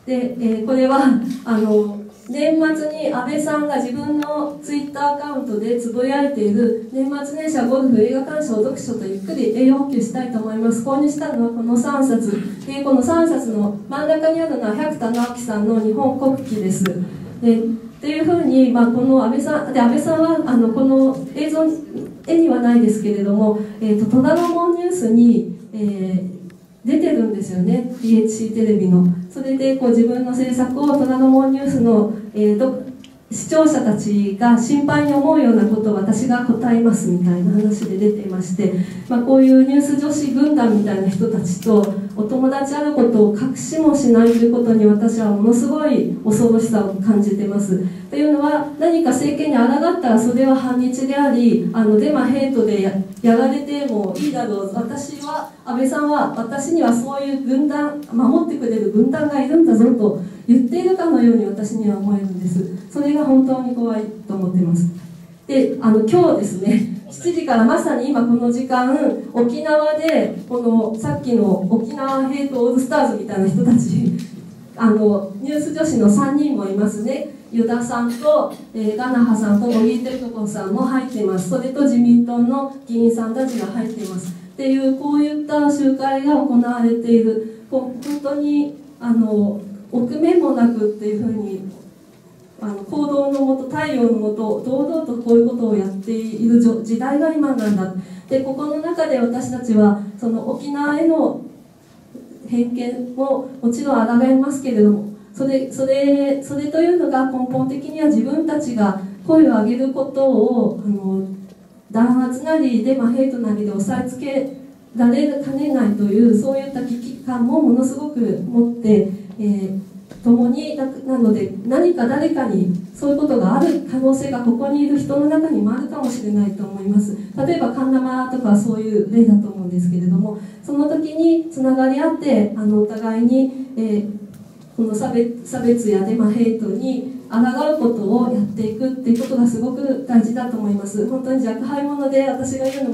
で、これは年末に安倍さんが自分のツイッターアカウントでつぶやいている年末年始はゴルフ、映画鑑賞、読書とゆっくり栄養補給したいと思います。購入したのはこの3冊で、この3冊の真ん中にあるのは百田直樹さんの日本国旗です。でっていうふうに、この安倍さんはこの映像絵にはないですけれども、虎ノ門ニュースに、出てるんですよね、 DHC テレビの。それで自分の政策を虎ノ門ニュースの、視聴者たちが心配に思うようなことを私が答えますみたいな話で出ていまして、こういうニュース女子軍団みたいな人たちとお友達あることを隠しもしないということに私はものすごい恐ろしさを感じてます。というのは何か政権に抗ったらそれは反日でありデマヘイトで やられてもいいだろう、安倍さんは私にはそういう軍団、守ってくれる軍団がいるんだぞと言っているかのように私には思えるんです。それが本当に怖いと思っています。で今日ですね、7時からまさに今この時間沖縄でこのさっきの沖縄ヘイトオールスターズみたいな人たちニュース女子の3人もいますね。依田さんと、ガナハさんと小木照子さんも入っています。それと自民党の議員さんたちが入っていますっていう、こういった集会が行われている。本当に臆面もなくっていうふうに行動のもと、太陽のもと堂々とこういうことをやっている時代が今なんだ。でここの中で私たちはその沖縄への偏見ももちろん抗いますけれども、それというのが根本的には自分たちが声を上げることを弾圧なりデマヘイトなりで押さえつけられかねないという、そういった危機感もものすごく持って、共になので何か誰かにそういうことがある可能性がここにいる人の中にもあるかもしれないと思います。例えば神生とかそういう例だと思うんですけれども、その時につながり合ってお互いに、この差別やデマヘイトに抗うことをやっていくっていうことがすごく大事だと思います。本当に若輩者で私が言うのも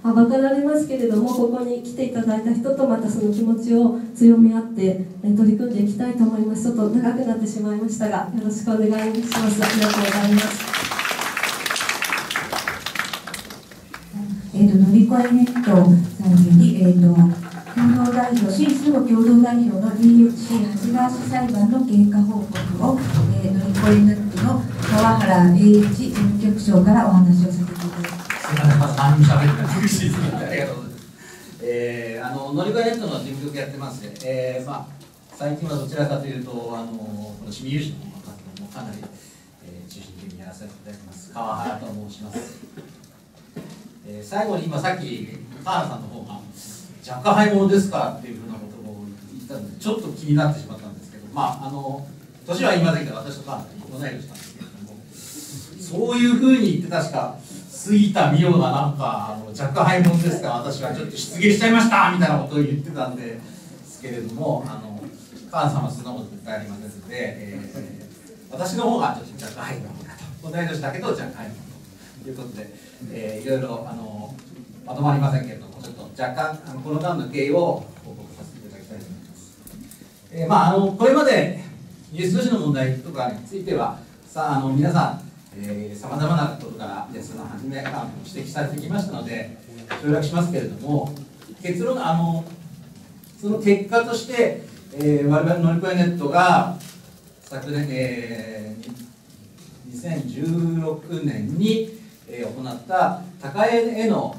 はばかられますけれども、ここに来ていただいた人とまたその気持ちを強め合って取り組んでいきたいと思います。ちょっと長くなってしまいましたが、よろしくお願いします。ありがとうございます。 乗り越えネットさんに、共同代表、新須郷共同代表の DHC 長谷川市裁判の経過報告を、乗り越えネットの川原栄一事務局長からお話をさせていただきます。 すみません、まだ何も喋ってない。ありがとうございます。乗り越えネットの事務局やってますね。最近はどちらかというと、この市民有志の活動もかなり、中心的にやらせていただきます。川原と申します。最後に今さっき川原さんの方が若干敗物ですかっていうふうなことを言ったのでちょっと気になってしまったんですけど、年は今だけで私と川原と同い年なんですけれども、そういうふうに言って確か杉田美代がなんか若干敗物ですか、私はちょっと失言しちゃいましたみたいなことを言ってたんですけれども、川原さんはそんなこと絶対ありませんので、私の方がちょっと若干敗物かと、同い年だけど若干敗物ということで、いろいろまとまりませんけれども、ちょっと若干この間の経緯を報告させていただきたいと思います。これまでニュース女子の問題とかについては皆さんさまざまなことからその初めから指摘されてきましたので省略しますけれども、結論その結果として、我々乗り越えネットが昨年、2016年に行った高江への、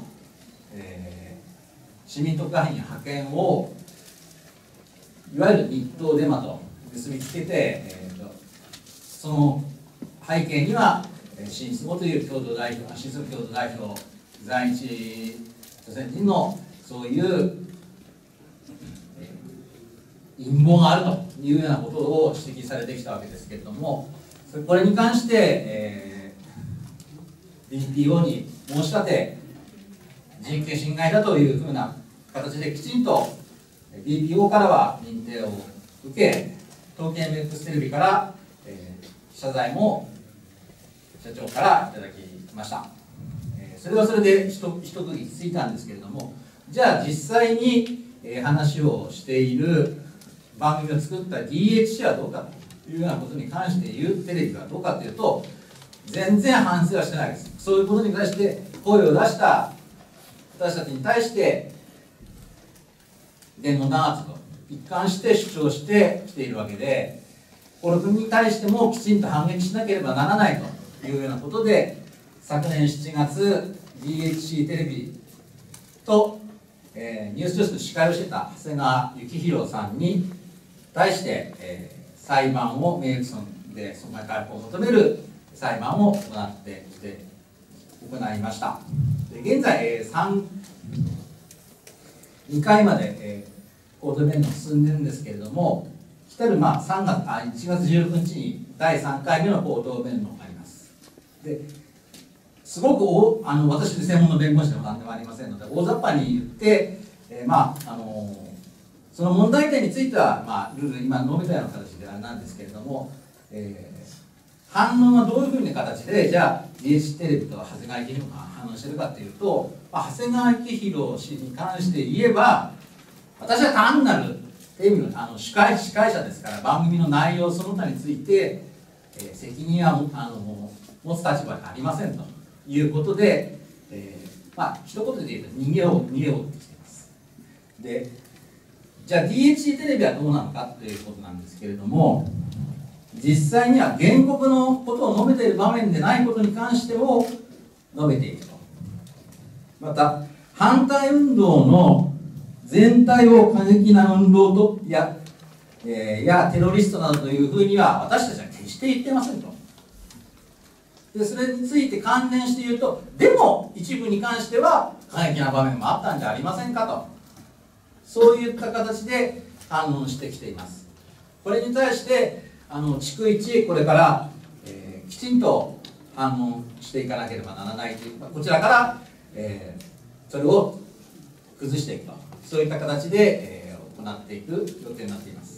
市民特派員派遣をいわゆる日当デマと結びつけて、その背景には新須郷という共同代表、新須郷共同代表在日朝鮮人のそういう陰謀があるというようなことを指摘されてきたわけですけれども、これに関して、BPO に申し立て人権侵害だというふうな形できちんと BPO からは認定を受け、東京 MX テレビから、謝罪も社長からいただきました。それはそれで一区切りついたんですけれども、じゃあ実際に、話をしている番組を作った DHC はどうかというようなことに関して言うテレビはどうかというと、全然反省はしてないです。そういうことに対して声を出した私たちに対して言論弾圧と一貫して主張してきているわけで、この国に対してもきちんと反撃しなければならないというようなことで、昨年7月 DHC テレビと、ニュース女子の司会をしてた長谷川幸宏さんに対して、裁判を名誉毀損で損害回復を求める裁判を行いました。で現在、2回まで、コート弁論進んでるんですけれども、来る1月16日に第3回目の口頭弁論があります。ですごく私で専門の弁護士でも何でもありませんので大雑把に言って、その問題点については、ルール今述べたような形であれなんですけれども、反論はどういうふうな形でじゃあ DHC テレビと長谷川幸宏が反応しているかというと、長谷川幸宏氏に関して言えば、私は単なるテレビの司会者ですから、番組の内容その他について、責任は持つ立場にありませんということで、一言で言うと逃げようとしています。で、じゃあ DHC テレビはどうなのかということなんですけれども、実際には原告のことを述べている場面でないことに関しても述べていくと。また反対運動の全体を過激な運動とやテロリストなどというふうには私たちは決して言ってませんと。でそれについて関連して言うと、でも一部に関しては過激な場面もあったんじゃありませんかと、そういった形で反論してきています。これに対して逐一これから、きちんと反論していかなければならないという、こちらから、それを崩していくと、そういった形で、行っていく予定になっています。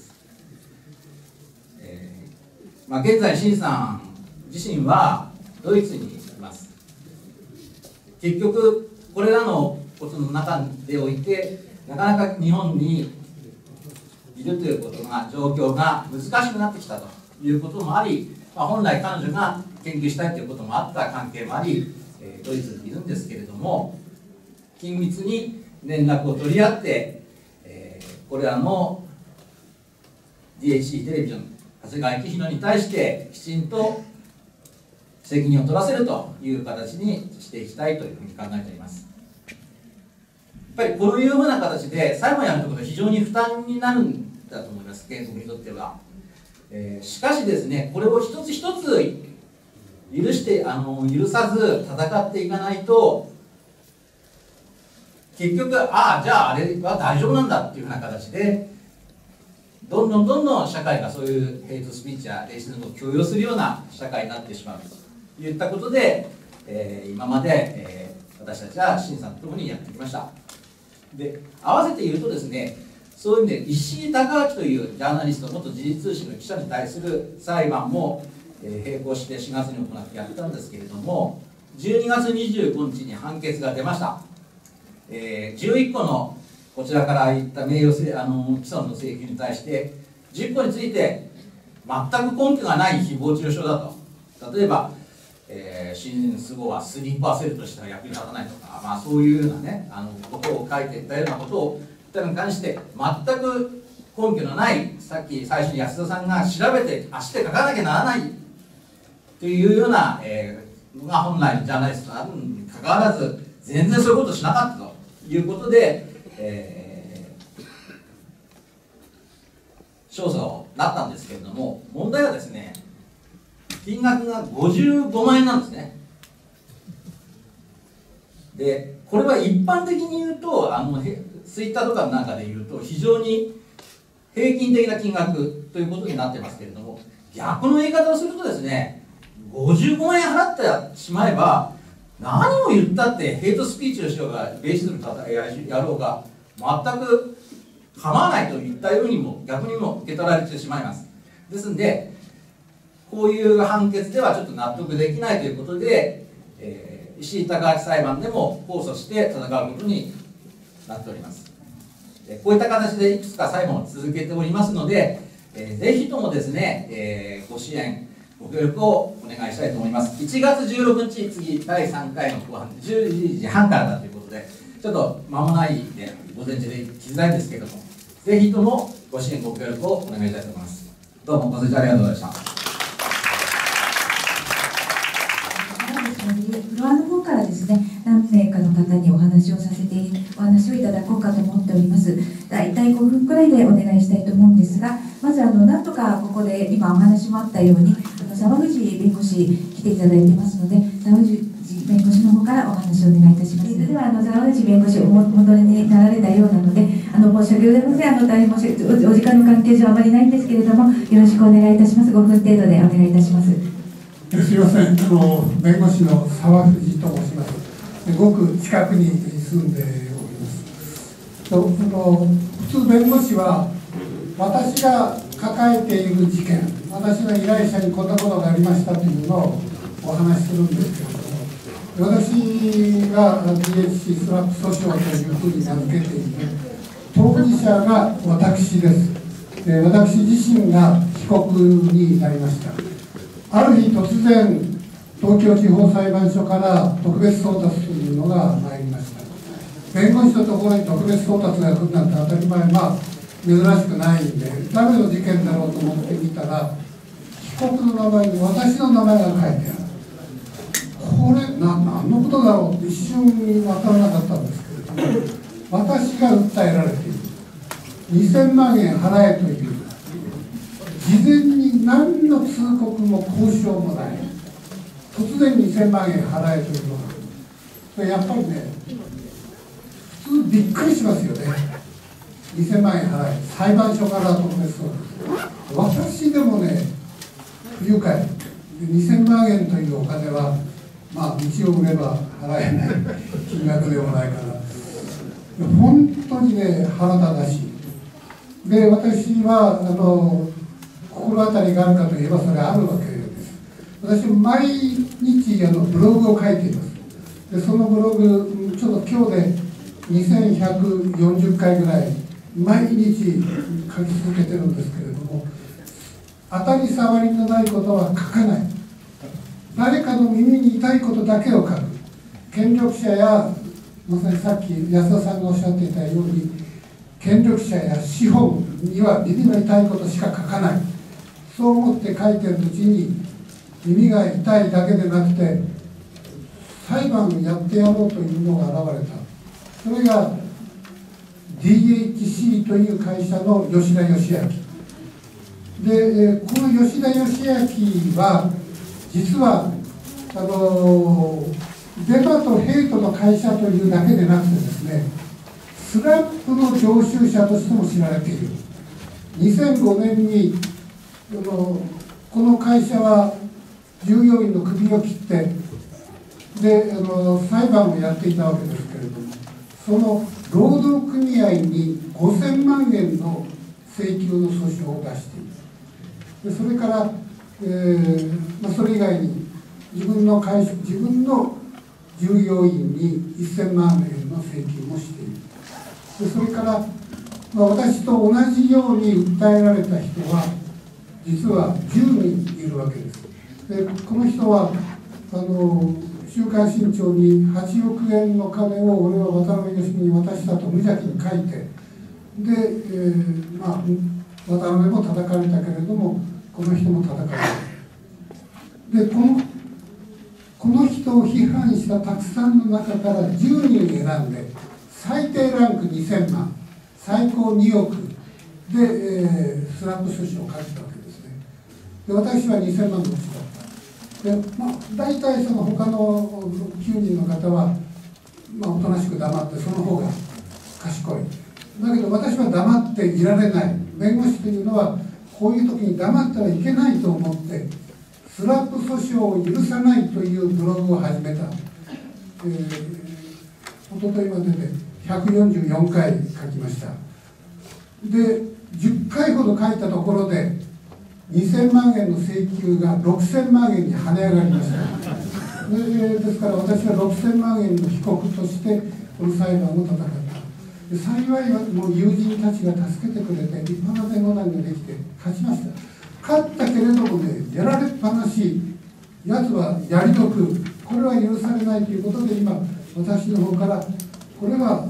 現在新さん自身はドイツにいます。結局これらのことの中でおいてなかなか日本にいるということが状況が難しくなってきたということもあり、本来彼女が研究したいということもあった関係もあり、ドイツにいるんですけれども、緊密に連絡を取り合って、これらの DHC テレビジョン長谷川幸宏に対してきちんと責任を取らせるという形にしていきたいというふうに考えております。やっぱりこういうふうな形で裁判をやるということは非常に負担になるんだと思います、原告にとっては。しかしですね、これを一つ一つ許さず戦っていかないと、結局じゃああれは大丈夫なんだっていうふうな形でどんどん社会がそういうヘイトスピーチやレイシズムを強要するような社会になってしまうといったことで、今まで、私たちは審査とともにやってきました。で、合わせて言うとですね、そういう意味で石井隆明というジャーナリスト、元時事通信の記者に対する裁判も、並行して4月に行ってやったんですけれども、12月25日に判決が出ました。11個のこちらから言った名誉毀損の請求に対して10個について全く根拠がない誹謗中傷だと。例えば、新ス語はスリーパーセルとしては役に立たないとか、そういうようなねことを書いていったようなことを言ったのに関して全く根拠のない、さっき最初に安田さんが調べて足で書かなきゃならないというような、のが本来のジャーナリストなのにかかわらず全然そういうことをしなかったということで、勝訴になったんですけれども、問題はですね、金額が55万円なんですね。で、これは一般的に言うとツイッターとかの中で言うと非常に平均的な金額ということになってますけれども、逆の言い方をするとですね、55万円払ってしまえば何を言ったってヘイトスピーチをしようがベーシズムやろうが全く構わないといったようにも逆にも受け取られてしまいます。ですのでこういう判決ではちょっと納得できないということで、石井隆明裁判でも控訴して戦うことになっております。こういった形でいくつか裁判を続けておりますので、ぜひともですね、ご支援ご協力をお願いしたいと思います。1月16日、次第3回の公判10時半からだということで、ちょっと間もないで午前中で聞きづらいんですけれども、ぜひともご支援ご協力をお願いしたいと思います。どうもご清聴ありがとうございました。 フロアの方からですね、何名かの方にお話をいただこうかと思っております。大体5分くらいでお願いしたいと思うんですが、まずなんとかここで今お話もあったように沢口弁護士来ていただいてますので、沢口弁護士の方からお話をお願いいたします。では沢口弁護士お戻りになられたようなので、申し訳ございません。大変申し訳お時間の関係上あまりないんですけれども、よろしくお願いいたします。5分程度でお願いいたします。 すみません、弁護士の沢藤と申します。ごく近くに住んでおります。普通弁護士は私が抱えている事件、私の依頼者にこんなことがありましたというのをお話しするんですけれども、私が DHC スラップ訴訟というふうに名付けている当事者が私です。私自身が被告になりました。ある日突然、東京地方裁判所から特別送達というのが参りました。弁護士のところに特別送達が来るなんて当たり前、珍しくないんで、誰の事件だろうと思ってみたら、被告の名前に私の名前が書いてある。これ、何のことだろうって一瞬分からなかったんですけれども、私が訴えられている。2000万円払えという。事前に何の通告も交渉もない、突然2000万円払えというのが、それやっぱりね、普通びっくりしますよね。2000万円払え、裁判所から特別そうです。私でもね、不愉快、2000万円というお金は、道を売れば払えない金額でもないから、本当にね、腹立たしい。で、私は心当たりがあるかといえばそれあるわけです。私毎日ブログを書いています。でそのブログちょっと今日で 2140回ぐらい毎日書き続けてるんですけれども、当たり障りのないことは書かない。誰かの耳に痛いことだけを書く。権力者や、まさにさっき安田さんがおっしゃっていたように、権力者や資本には耳の痛いことしか書かない。そう思って書いてるうちに、耳が痛いだけでなくて、裁判をやってやろうというのが現れた。それが DHC という会社の吉田義明で、この吉田義明は実はデマとヘイトの会社というだけでなくてですね、スラップの常習者としても知られている。2005年にこの会社は従業員の首を切ってで裁判をやっていたわけですけれども、その労働組合に5000万円の請求の訴訟を出している。でそれから、それ以外に自分の従業員に1000万円の請求もしている。でそれから、私と同じように訴えられた人は実は10人いるわけです。でこの人は週刊新潮に8億円の金を俺は渡辺義美に渡したと無邪気に書いて、で、渡辺も叩かれたけれども、この人も叩かれた。でこの人を批判したたくさんの中から10人選んで、最低ランク2000万、最高2億で、スラップ訴訟をかけたわけですね。で私は2000万のうちだった。で大体その他の9人の方は、おとなしく黙ってその方が賢い。だけど私は黙っていられない。弁護士というのはこういう時に黙ってはいけないと思ってスラップ訴訟を許さないというブログを始めた。おとといまでで144回書きました。で10回ほど書いたところで2000万円の請求が6000万円に跳ね上がりました。ですから私は6000万円の被告としてこの裁判を戦った。幸いはもう友人たちが助けてくれて立派な弁護団ができて勝ちました。勝ったけれどもね、やられっぱなし、やつはやり得、これは許されないということで今私の方からこれは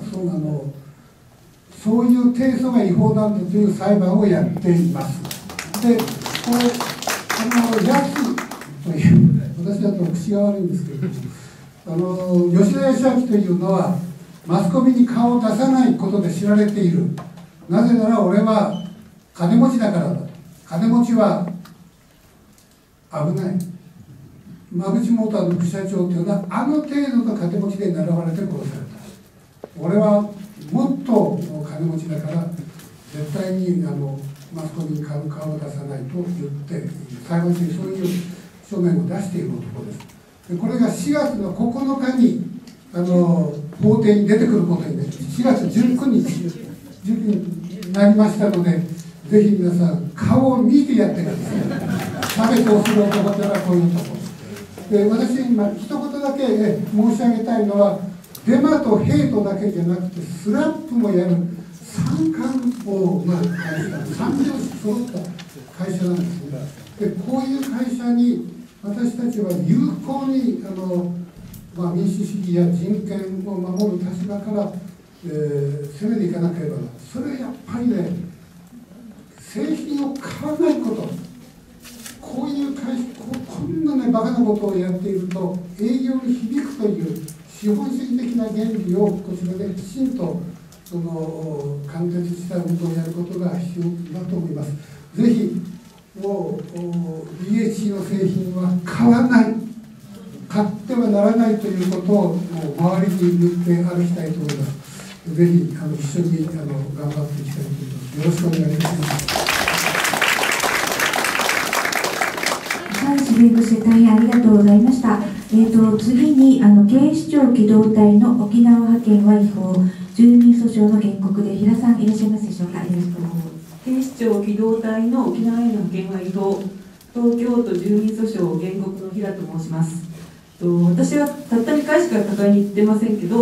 そういう提訴が違法なんだという裁判をやっています。でこれやつという私だと口が悪いんですけれども、吉田義明というのはマスコミに顔を出さないことで知られている。なぜなら俺は金持ちだからだ。金持ちは危ない。馬淵モーターの副社長というのは程度の金持ちで狙われて殺された。俺はもっと金持ちだから絶対にマスコミに顔を出さないと言って裁判所にそういう書面を出している男です。でこれが4月の9日に法廷に出てくることになり4月19日になりましたので、ぜひ皆さん顔を見てやってください。差別をする男というのはこういうところで、私今一言だけ申し上げたいのは、デマとヘイトだけじゃなくてスラップもやる三冠を3拍子揃った会社なんですね。でこういう会社に私たちは有効に民主主義や人権を守る立場から、攻めていかなければならない。それはやっぱりね、製品を買わないこと、こういう会社、こんなねバカなことをやっていると営業に響くという資本主義的な原理をこちらできちんと貫徹した運動をやることが必要だと思います。ぜひもう DHC の製品は買わない、買ってはならないということをもう周りに言って歩きたいと思います。ぜひ一緒に頑張っていきたいと思います。よろしくお願いします。 弁護士、大変ありがとうございました。次に警視庁機動隊の沖縄派遣は違法、住民訴訟の原告で平さんいらっしゃいますでしょうか。よろしくお願いします。 警視庁機動隊の沖縄への派遣は違法、東京都住民訴訟原告の平と申します。私はたった2回しか高いに行ってませんけど、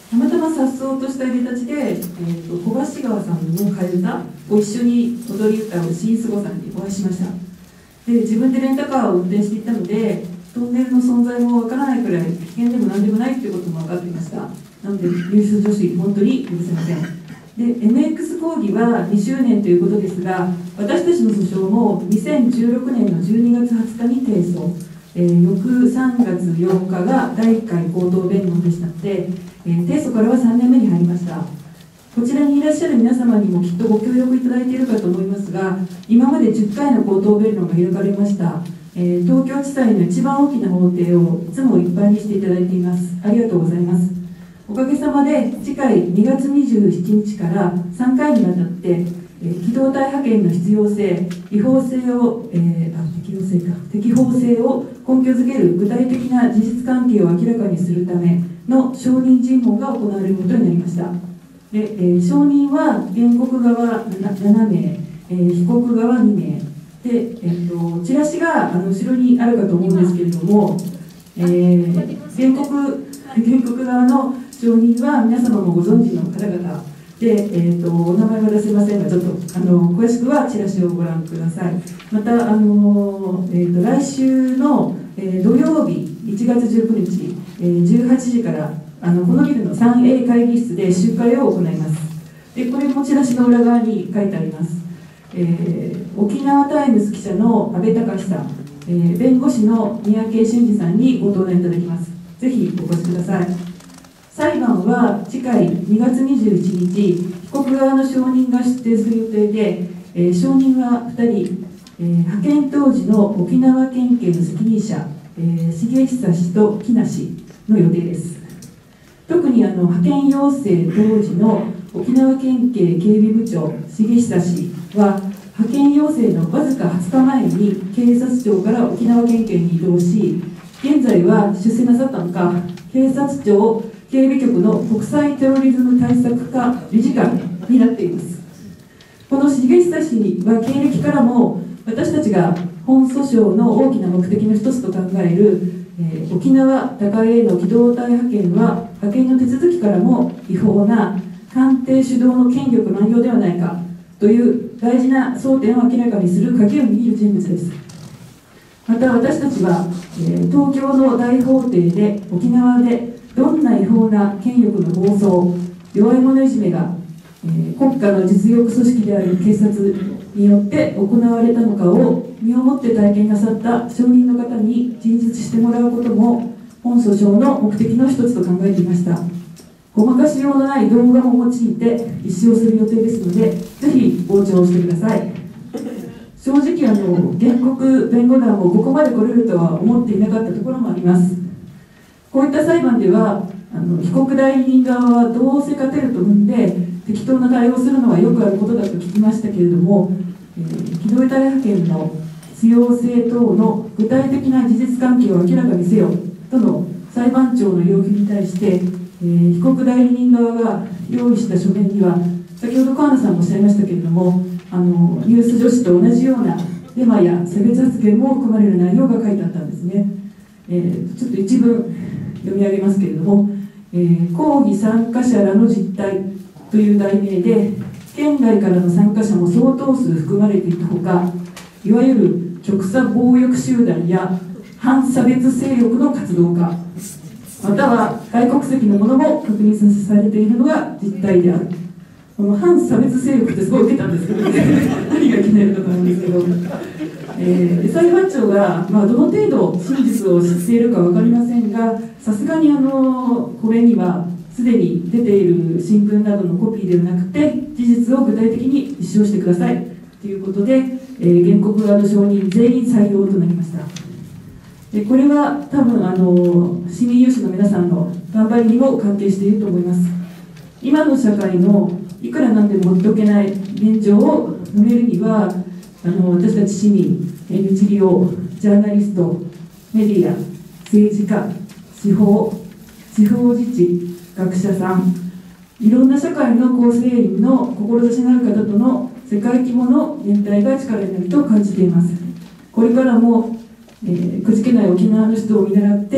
たまたま颯爽としたいでたちで、小橋川さんの替え歌を一緒に踊り歌う新菅さんにお会いしました。で、自分でレンタカーを運転していったので、トンネルの存在もわからないくらい危険でも何でもないということも分かっていました。なので、ユース女子、本当に許せません。で、MX 講義は2周年ということですが、私たちの訴訟も2016年の12月20日に提訴、翌3月8日が第1回口頭弁論でしたので、提訴からは3年目に入りました。こちらにいらっしゃる皆様にもきっとご協力いただいているかと思いますが、今まで10回の口頭弁論が開かれました。東京地裁の一番大きな法廷をいつも一般にしていただいています。ありがとうございます。おかげさまで次回2月27日から3回にわたって機動隊派遣の必要性、違法性を、適法性を根拠づける具体的な事実関係を明らかにするための証人尋問が行われることになりました。で、証人は原告側7名、被告側2名で、チラシが後ろにあるかと思うんですけれども、原告側の証人は皆様もご存知の方々で、お名前は出せませんが、ちょっと詳しくはチラシをご覧ください。また、来週の、土曜日1月19日、18時からこのビルの 3A 会議室で集会を行います。で、これもチラシの裏側に書いてあります。沖縄タイムズ記者の阿部隆さん、弁護士の三宅俊二さんにご登壇いただきます。ぜひお越しください。裁判は次回2月21日、被告側の証人が出廷する予定で、証人は2人、派遣当時の沖縄県警の責任者、重久氏と木梨の予定です。特に派遣要請当時の沖縄県警警備部長重久氏は派遣要請のわずか20日前に警察庁から沖縄県警に移動し、現在は出世なさったのか警察庁警備局の国際テロリズム対策課理事官になっています。この重久氏は経歴からも私たちが本訴訟の大きな目的の一つと考える沖縄高への機動隊派遣は派遣の手続きからも違法な官邸主導の権力乱用ではないかという大事な争点を明らかにする鍵を握る人物です。また私たちは、東京の大法廷で沖縄でどんな違法な権力の暴走、弱い者いじめが、国家の実力組織である警察によって行われたのかを身をもって体験なさった証人の方に陳述してもらうことも本訴訟の目的の一つと考えていました。ごまかしようのない動画も用いて一致をする予定ですので、ぜひ傍聴してください。正直原告弁護団もここまで来れるとは思っていなかったところもあります。こういった裁判では被告代理人側はどうせ勝てると踏んで適当な対応をするのはよくあることだと聞きましたけれども、機動隊派遣の必要性等の具体的な事実関係を明らかにせよとの裁判長の要求に対して、被告代理人側が用意した書面には先ほど川名さんもおっしゃいましたけれども、ニュース女子と同じようなデマや差別発言も含まれる内容が書いてあったんですね。ちょっと一部読み上げますけれども、抗議参加者らの実態という題名で県外からの参加者も相当数含まれていたほか、いわゆる極左暴力集団や反差別勢力の活動家、または外国籍のものも確認されているのが実態である。この反差別勢力ってすごい受けたんですけどね何が気になるかと思うんですけど、裁判長が、どの程度真実を知っているか分かりませんが、さすがにこれにはすでに出ている新聞などのコピーではなくて事実を具体的に立証してくださいということで、原告側の証人全員採用となりました。でこれは多分市民有志の皆さんの頑張りにも関係していると思います。今の社会のいくらなんでもほっとけない現状を埋めるには私たち市民、NGO、ジャーナリスト、メディア、政治家、司法自治、学者さん、いろんな社会の構成員の志のある方との世界規模の連帯が力になると感じています。これからも、くじけない沖縄の人を見習って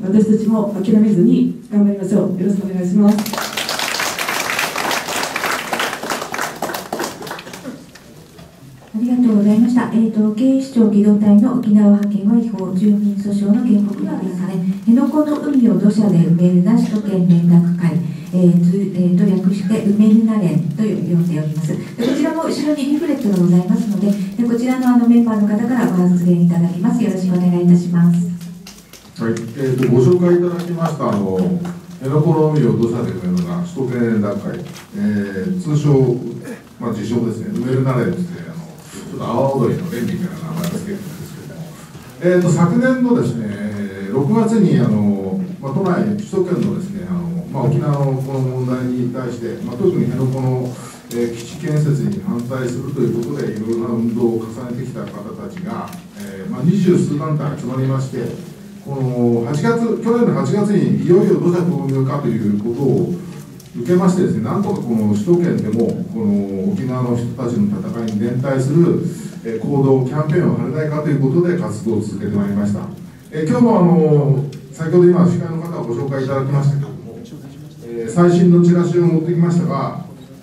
私たちも諦めずに頑張りましょう。よろしくお願いします。 ありがとうございました。警視庁機動隊の沖縄派遣は違法、住民訴訟の原告が出され、辺野古の海を土砂で埋めるな首都圏連絡会、と略して埋めるな連と呼んでおります。こちらも後ろにリフレットがございますので、こちらのメンバーの方からご発言いただきます。よろしくお願いいたします。 はい、ご紹介いただきました辺野古の海を土砂で埋めるな首都圏連絡会、通称、自称ですね、埋めるな連ですね、ちょっと阿波踊りの連みたいな名前をつけてるんですけれども、昨年のですね、6月に都内、首都圏のですね、沖縄のこの問題に対して、特に辺野古の基地建設に反対するということで、いろいろな運動を重ねてきた方たちが、20数団体集まりまして、この去年の8月にいよいよ土砂投入かということを受けましてですね、なんとかこの首都圏でもこの沖縄の人たちの戦いに連帯する行動、キャンペーンを張れないかということで活動を続けてまいりました。今日も先ほど今、司会の方をご紹介いただきましたけれども、最新のチラシを持ってきましたが、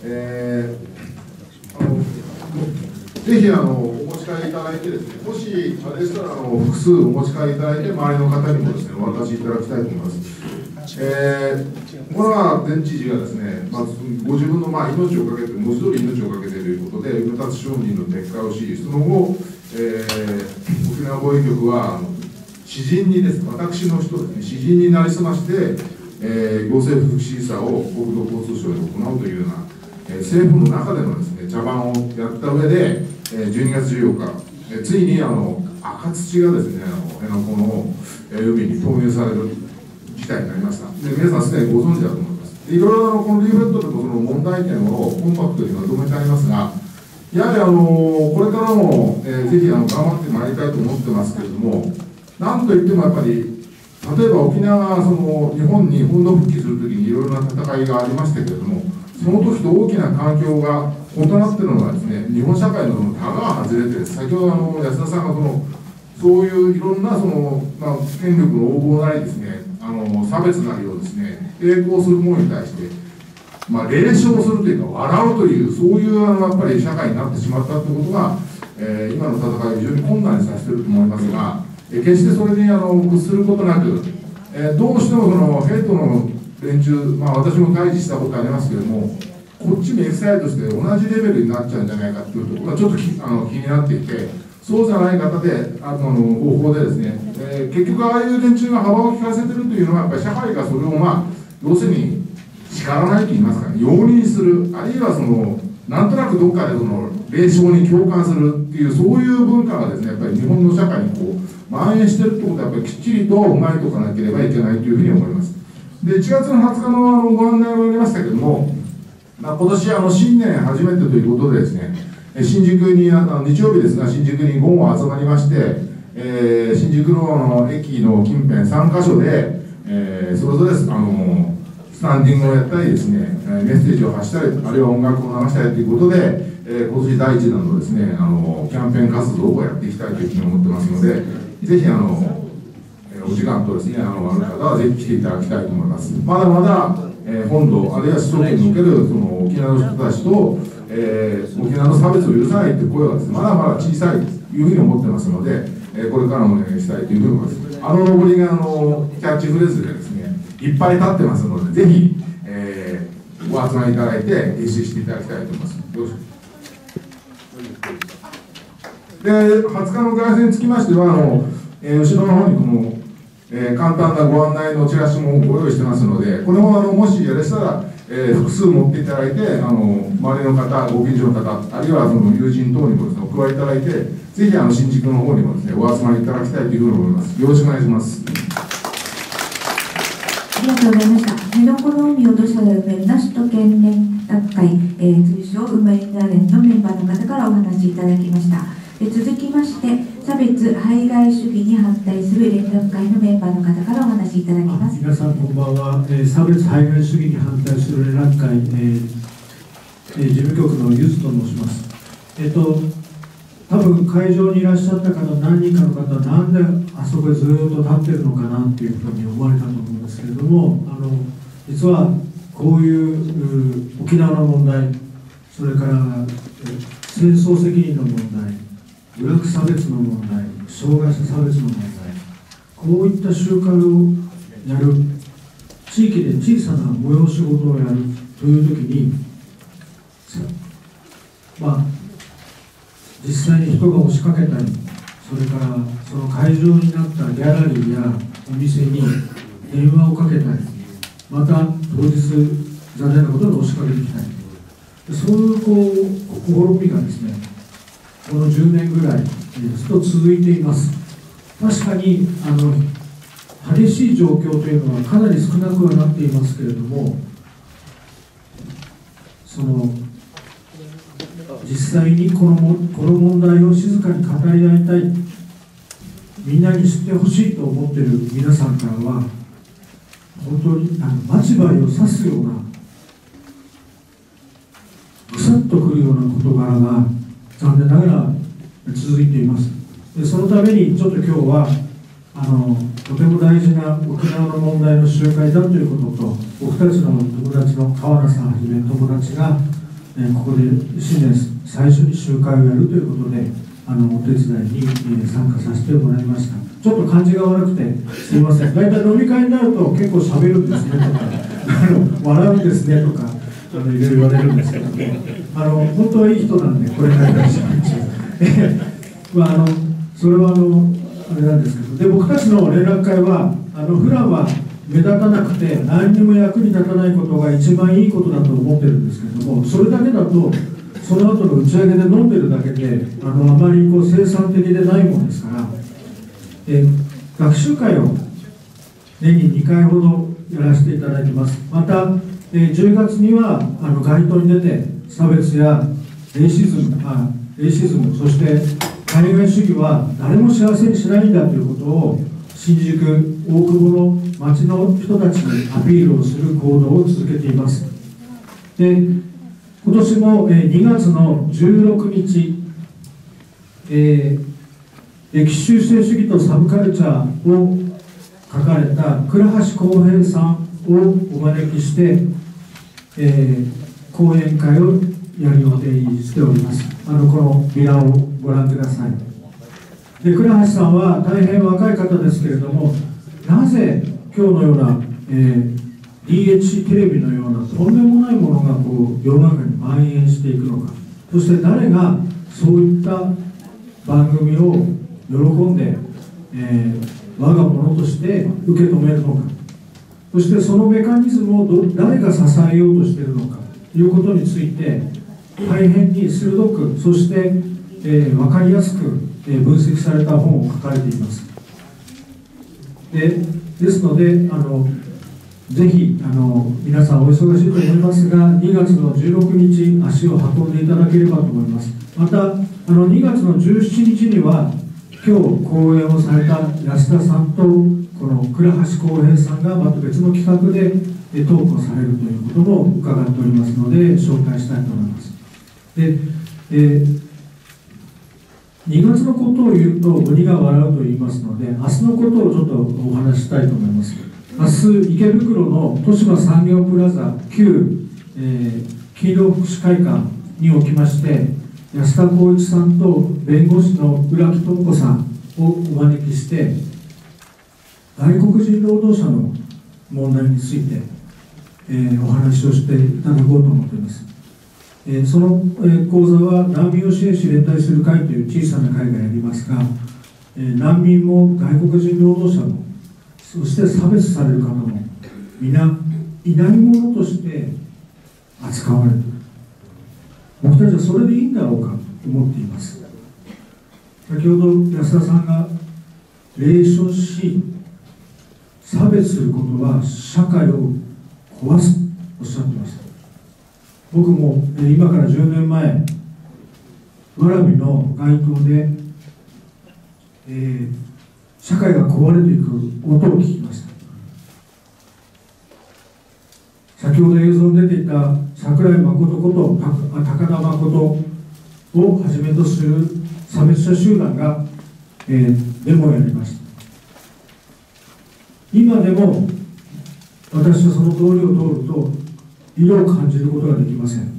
ぜひお持ち帰りいただいてですね、もしでしたら複数お持ち帰りいただいて、周りの方にもですね、お渡しいただきたいと思います。これは前知事がですね、ご自分の命をかけて、文字通り命をかけてということで、埋め立つ承認の撤回をし、その後、沖縄防衛局は私人にですね、私の人ですね、私人になりすまして、行政福祉審査を国土交通省で行うというような、政府の中でのですね、茶番をやった上で、12月14日、ついに赤土がですね、辺野古の海に投入される事態になりました。で、皆さんすでにご存知だと思います。いろいろこのリーフレットでもその問題点をコンパクトにまとめてありますが、やはりこれからも、ぜひ頑張ってまいりたいと思ってますけれども、なんといってもやっぱり、例えば沖縄が日本に本土復帰するときにいろいろな戦いがありましたけれども、その時と大きな環境が異なっているのがですね、日本社会のタガが外れて、先ほど安田さんがそういういろんな権力の横暴なりですね、差別なりをですね、抵抗するものに対して、冷笑するというか、笑うという、そういうやっぱり社会になってしまったということが、今の戦いを非常に困難にさせていると思いますが、決してそれに屈することなく、どうしてもヘイトの連中、私も対峙したことありますけれども、こっちもエキサイトして同じレベルになっちゃうんじゃないかというところがちょっと気になっていて、そうじゃない方で、方法でですね、結局ああいう連中が幅を利かせてるというのは、やっぱり社会がそれを要するに叱らないと言いますか、容認する、あるいはなんとなくどっかで霊障に共感するっていう、そういう文化がですね、やっぱり日本の社会に蔓延しているということは、やっぱりきっちりと踏まえておかなければいけないというふうに思います。で、1月の20日のご案内がありましたけれども、今年新年初めてということでですね、新宿に日曜日ですが、新宿に午後集まりまして、新宿の駅の近辺3カ所で、それぞれスタンディングをやったりですね、メッセージを発したり、あるいは音楽を流したりということで、今年第一弾のですね、キャンペーン活動をやっていきたいというふうに思ってますので、ぜひお時間とですね、ある方はぜひ来ていただきたいと思います。まだまだ、本土、あるいは首都圏における沖縄の人たちと、沖縄の差別を許さないという声はですね、まだまだ小さいというふうに思ってますので、これからもお願いしたいというふうに思います。上りがキャッチフレーズでですね、いっぱい立ってますので、ぜひ、お集まりいただいて、実施していただきたいと思います。よろしく。で、20日の外線につきましては、後ろの方に簡単なご案内のチラシもご用意してますので、これももしやでしたら、複数持っていただいて、周りの方、ご近所の方、あるいは友人等にもですね、お配りいただいて、ぜひ新宿の方にもですね、お集まりいただきたいというふうに思います。よろしくお願いします。 ありがとうございました。辺野古の海を土砂で埋めるな首都圏連絡会、通称埋めるな連のメンバーの方からお話しいただきました。続きまして、差別排外主義に反対する連絡会のメンバーの方からお話しいただきます。 皆さんこんばんは。差別排外主義に反対する連絡会、事務局のゆずと申します。 多分会場にいらっしゃった方何人かの方はなんであそこでずっと立ってるのかなっていうふうに思われたと思うんですけれども、実はこういう沖縄の問題、それから戦争責任の問題、部落差別の問題、障害者差別の問題、こういった集会をやる、地域で小さな催し事をやるという時に、実際に人が押しかけたり、それからその会場になったギャラリーやお店に電話をかけたり、また当日残念なことに押しかけてきたり、そういう試みがですね、この10年ぐらいずっと続いています。確かに激しい状況というのはかなり少なくはなっていますけれども、実際にこの問題を静かに語り合いたい、みんなに知ってほしいと思っている皆さんからは、本当に待ち針を刺すような、ぐさっとくるような事柄が残念ながら続いています。でそのためにちょっと今日はとても大事な沖縄の問題の集会だということと、僕たちの友達の川原さんはじめ友達が、ここで新年最初に集会をやるということでお手伝いに、参加させてもらいました。ちょっと感じが悪くてすいません。大体飲み会になると結構しゃべるんですねとか笑うんですねとかいろいろ言われるんですけども、本当はいい人なんでこれからいらっしゃるんですそれはあれなんですけど、で僕たちの連絡会は普段は目立たなくて何にも役に立たないことが一番いいことだと思ってるんですけれども、それだけだとその後の打ち上げで飲んでるだけであまり生産的でないものですから、学習会を年に2回ほどやらせていただいてます。また、10月には街頭に出て差別やレイシズム、そして海外主義は誰も幸せにしないんだということを新宿、大久保の町の人たちにアピールをする行動を続けています。で今年も2月の16日、歴史修正主義とサブカルチャーを書かれた倉橋光平さんをお招きして、講演会をやる予定しております。このビラをご覧ください。で倉橋さんは大変若い方ですけれども、なぜ今日のような、DHC テレビのようなとんでもないものが世の中に蔓延していくのか、そして誰がそういった番組を喜んで、我が物として受け止めるのか、そしてそのメカニズムを誰が支えようとしているのかということについて大変に鋭く、そして、分かりやすく、分析された本を書かれています。ですのでぜひ皆さんお忙しいと思いますが、2月の16日足を運んでいただければと思います。また2月の17日には今日講演をされた安田さんとこの倉橋光平さんがまた別の企画でトークをされるということも伺っておりますので紹介したいと思います。で、2月のことを言うと鬼が笑うと言いますので、明日のことをちょっとお話ししたいと思います。明日池袋の豊島産業プラザ旧、黄色福祉会館におきまして、安田光一さんと弁護士の浦木智子さんをお招きして、外国人労働者の問題について、お話をしていただこうと思っています。その講座は難民を支援し連帯する会という小さな会がやりますが、難民も外国人労働者も、そして差別される方も皆いないものとして扱われる。僕たちはそれでいいんだろうかと思っています。先ほど安田さんが冷笑し差別することは社会を壊すとおっしゃってました。僕も今から10年前蕨の街頭で、社会が壊れていく音を聞きました。先ほど映像に出ていた櫻井誠こと高田誠をはじめとする差別者集団が、デモをやりました。今でも私はその通りを通ると色を感じることができません。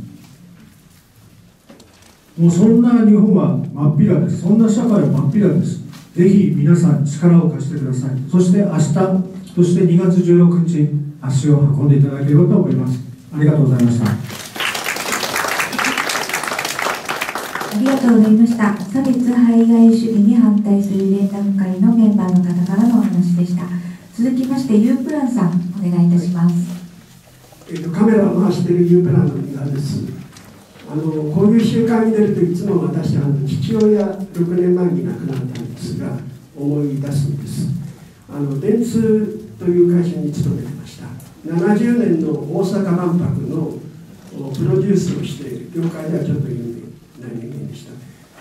もうそんな日本は真っ平です。そんな社会は真っ平です。ぜひ皆さん力を貸してください。そして明日、そして2月16日足を運んでいただければと思います。ありがとうございました。 ありがとうございました。差別排外主義に反対する連絡会のメンバーの方からのお話でした。続きまして、ユープランさん、お願いいたします。 カメラを回しているユープランの三輪です。こういう集会に出るといつも私は父親6年前に亡くなったんですが思い出すんです。電通という会社に勤めてました。70年の大阪万博のプロデュースをして業界ではちょっと有名な人間でした。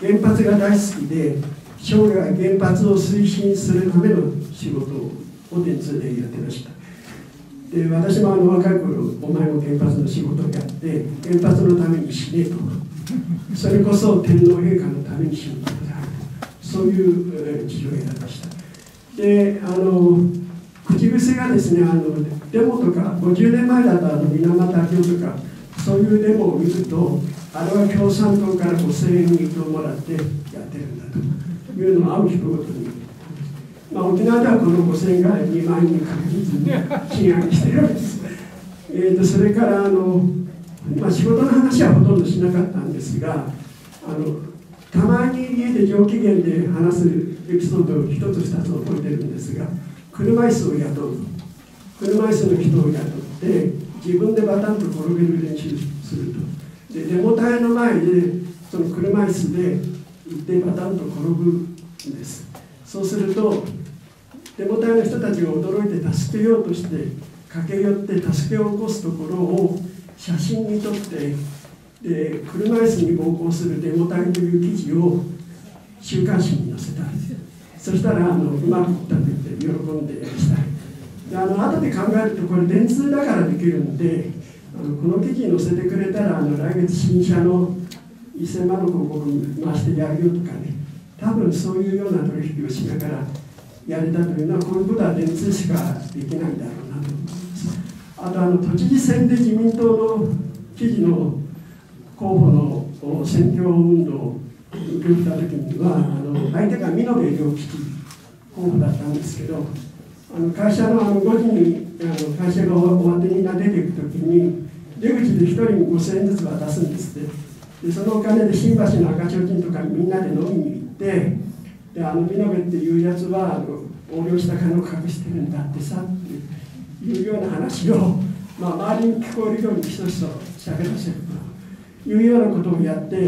原発が大好きで生涯原発を推進するための仕事を電通でやってました。で私も若い頃お前も原発の仕事をやって原発のために死ねとそれこそ天皇陛下のために死ぬことであるそういう事情を選びました。で口癖がですねデモとか50年前だと水俣病とかそういうデモを見るとあれは共産党から5000円をもらってやってるんだというのを会う人ごとに沖縄ではこの5000円が2万円に確実に金上げしているわけです。それから仕事の話はほとんどしなかったんですがたまに家で上機嫌で話すエピソードを1つ2つ覚えてるんですが車椅子を雇う車椅子の人を雇って自分でバタンと転げる練習するとでデモ隊の前でその車椅子で行ってバタンと転ぶんです。そうするとデモ隊の人たちが驚いて助けようとして駆け寄って助けを起こすところを写真に撮ってで車椅子に暴行するデモ隊という記事を週刊誌に載せた。そしたらうまくいったと言って喜んでいました。で後で考えるとこれ電通だからできるんでこの記事に載せてくれたら来月新車の1000万の広告に回してやるよとかね多分そういうような取引をしながらやれたというのはこういうことは電通しかできないんだろうなと思います。あと都知事選で自民党の知事の候補の選挙運動を受けた時には相手が美濃部良吉候補だったんですけど会社の5時に会社が終わってみんな出ていく時に出口で1人に5000円ずつ渡すんですって。でそのお金で新橋の赤ちょうちんとかにみんなで飲みに行ってで美濃部っていうやつは横領した金を隠してるんだってさっていうような話を、周りに聞こえるようにひそひそ喋らせるというようなことをやって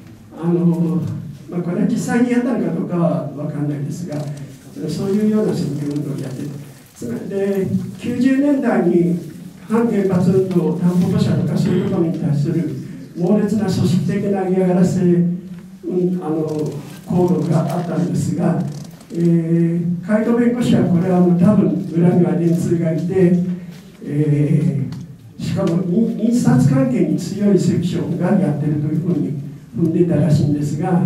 これは実際にやったのかどうかは分かんないですがそういうような選挙運動をやってで90年代に反原発運動タンポポ車とかそういうことに対する猛烈な組織的な嫌がらせ、行動があったんですが、海渡弁護士はこれは多分裏には電通がいて、しかも印刷関係に強いセクションがやってるというふうに踏んでたらしいんですが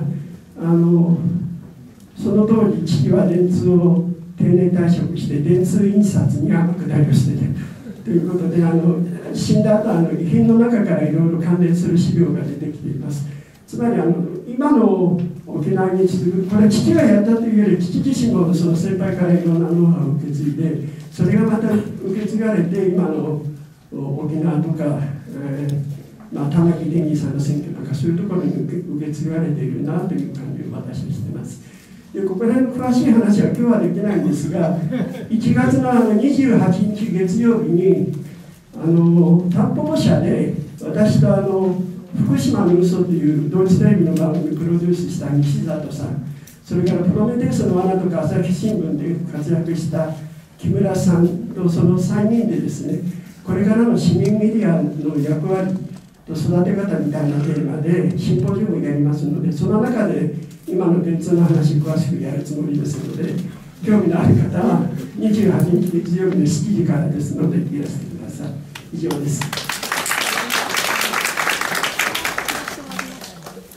その当時父は電通を定年退職して電通印刷に天下りをしててということで死んだ後遺品の中からいろいろ関連する資料が出てきています。つまり今の沖縄に続くこれ父がやったというより父自身もその先輩からいろんなノウハウを受け継いでそれがまた受け継がれて今の沖縄とか、玉城デニーさんの選挙とかそういうところに受け継がれているなという感じを私はしています。でここら辺の詳しい話は今日はできないんですが1月の28日月曜日にタンポポ社で私と福島の嘘というドイツテレビの番組をプロデュースした西里さんそれからプロメテウスの罠とか朝日新聞で活躍した木村さんとその3人でですねこれからの市民メディアの役割と育て方みたいなテーマでシンポジウムをやりますのでその中で今の電通の話詳しくやるつもりですので興味のある方は28日月曜日の7時からですのでいらしてください。以上です。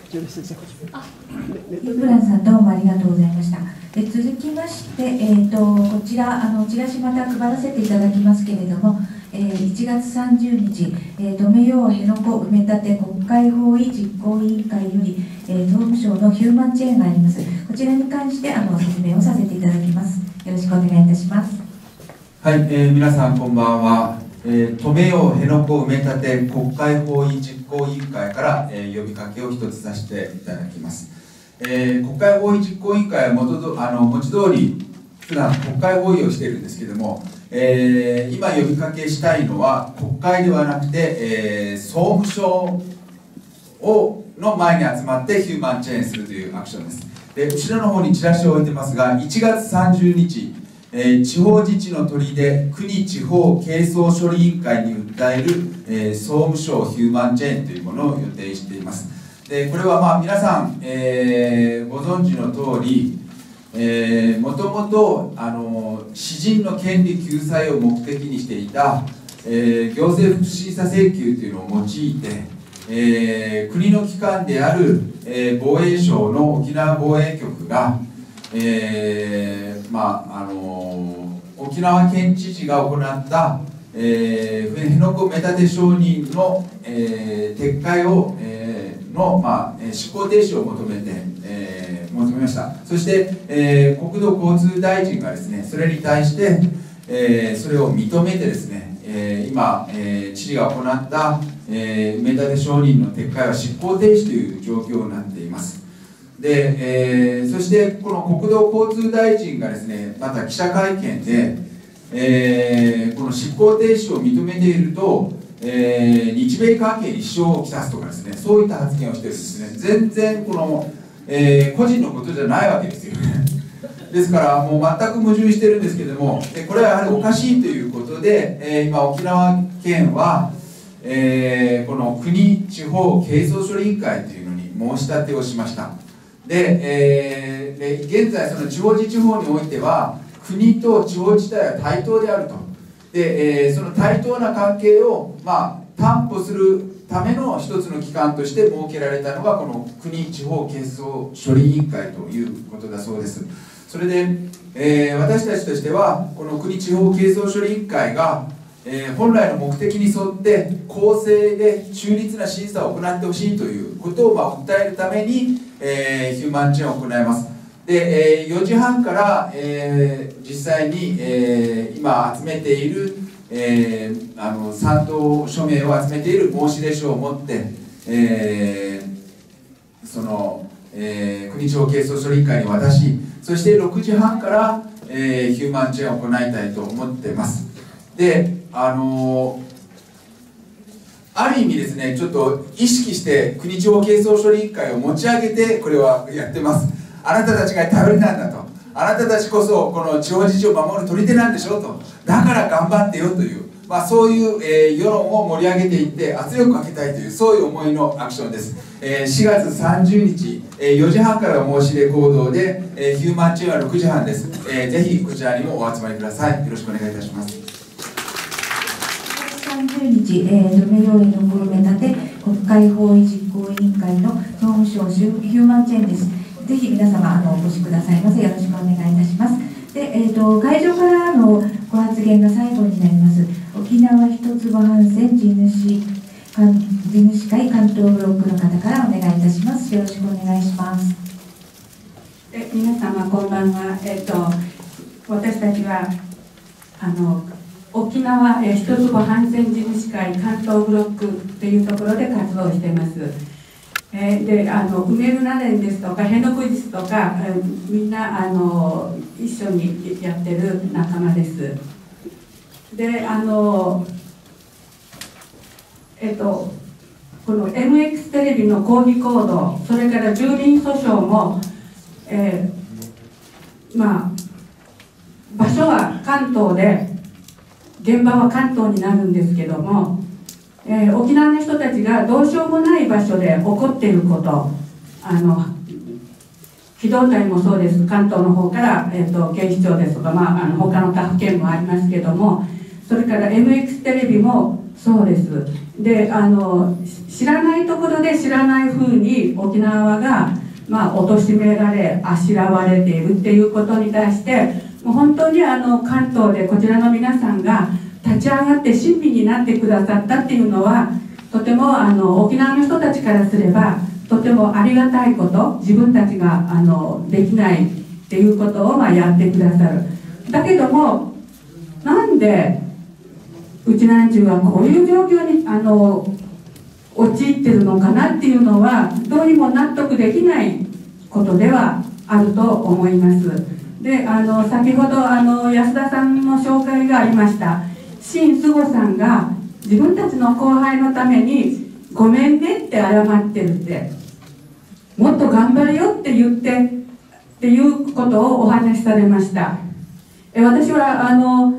ユープランさん、どうもありがとうございました。続きまして、こちらチラシまた配らせていただきますけれども、1月30日、止めよう辺野古埋め立て国会法委実行委員会より、総務省のヒューマンチェーンがあります。こちらに関して説明をさせていただきます。よろしくお願いいたします。 はい、皆さんこんばんは。止めよう辺野古埋め立て国会法委実行委員会から、呼びかけを一つさせていただきます。国会法委実行委員会は文字通り普段国会法委をしているんですけれども、今呼びかけしたいのは国会ではなくて、総務省の前に集まってヒューマンチェーンするというアクションです。で、後ろの方にチラシを置いてますが、1月30日地方自治の砦国地方係争処理委員会に訴える、総務省ヒューマンチェーンというものを予定しています。でこれは皆さん、ご存知の通り、もともと私人の権利救済を目的にしていた、行政福祉審査請求というのを用いて、国の機関である、防衛省の沖縄防衛局が沖縄県知事が行った辺野古埋め立て承認の、撤回を、執行停止を求めました。そして、国土交通大臣がですね、それに対して、それを認めてですね、今、知事が行った、埋め立て承認の撤回は執行停止という状況になっています。で、そしてこの国土交通大臣がですね、また記者会見で、この執行停止を認めていると、日米関係に支障をきたすとかですね、そういった発言をしてですね、全然この、個人のことじゃないわけですよね。ですからもう全く矛盾してるんですけれども、これはやはりおかしいということで、今沖縄県は、この国地方係争処理委員会というのに申し立てをしました。で、現在その地方自治法においては国と地方自治体は対等であると。で、その対等な関係を、担保するための一つの機関として設けられたのがこの国地方係争処理委員会ということだそうです。それで、私たちとしてはこの国地方係争処理委員会が、本来の目的に沿って公正で中立な審査を行ってほしいということを訴えるために、ヒューマンチェーンを行います。で、4時半から、実際に、今集めている、賛同署名を集めている申し出書を持って、国地方係争処理委員会に渡し、そして6時半から、ヒューマンチェーンを行いたいと思っています。で、ある意味ですね、ちょっと意識して国地方係争処理委員会を持ち上げてこれはやってます。あなたたちが頼りなんだと、あなたたちこそこの地方自治を守る取り手なんでしょうと、だから頑張ってよという、そういう、世論を盛り上げていって圧力をかけたいという、そういう思いのアクションです。4月30日、4時半から申し入れ行動で、ヒューマンチェーンは6時半です。ぜひこちらにもお集まりください。よろしくお願いいたします。 30日、止めよう辺野古埋め立て国会法委実行委員会の総務省ヒューマンチェーンです。ぜひ皆様お越しくださいませ。よろしくお願いいたします。で、会場からのご発言が最後になります。沖縄一坪帆船地主会関東ブロックの方からお願いいたします。よろしくお願いします。 皆様こんばんは。私たちは沖縄一坪帆船地主会関東ブロックというところで活動しています。で埋めるなれんですとか辺野古ですとか、みんな一緒にやってる仲間です。でこの MX テレビの抗議行動、それから住民訴訟も、場所は関東で現場は関東になるんですけども、沖縄の人たちがどうしようもない場所で起こっていること、機動隊もそうです。関東の方から、警視庁ですとか、他の他府県もありますけども、それから MX テレビもそうです。で知らないところで知らないふうに沖縄が貶められあしらわれているっていうことに対して、もう本当に関東でこちらの皆さんが立ち上がって親身になってくださったっていうのは、とても沖縄の人たちからすればとてもありがたいこと、自分たちができないっていうことをやってくださる。だけどもなんでうちなんちゅうはこういう状況に陥ってるのかなっていうのはどうにも納得できないことではあると思います。で先ほど安田さんの紹介がありました新菅さんが自分たちの後輩のためにごめんねって謝ってるって、もっと頑張れよって言ってっていうことをお話しされました。私は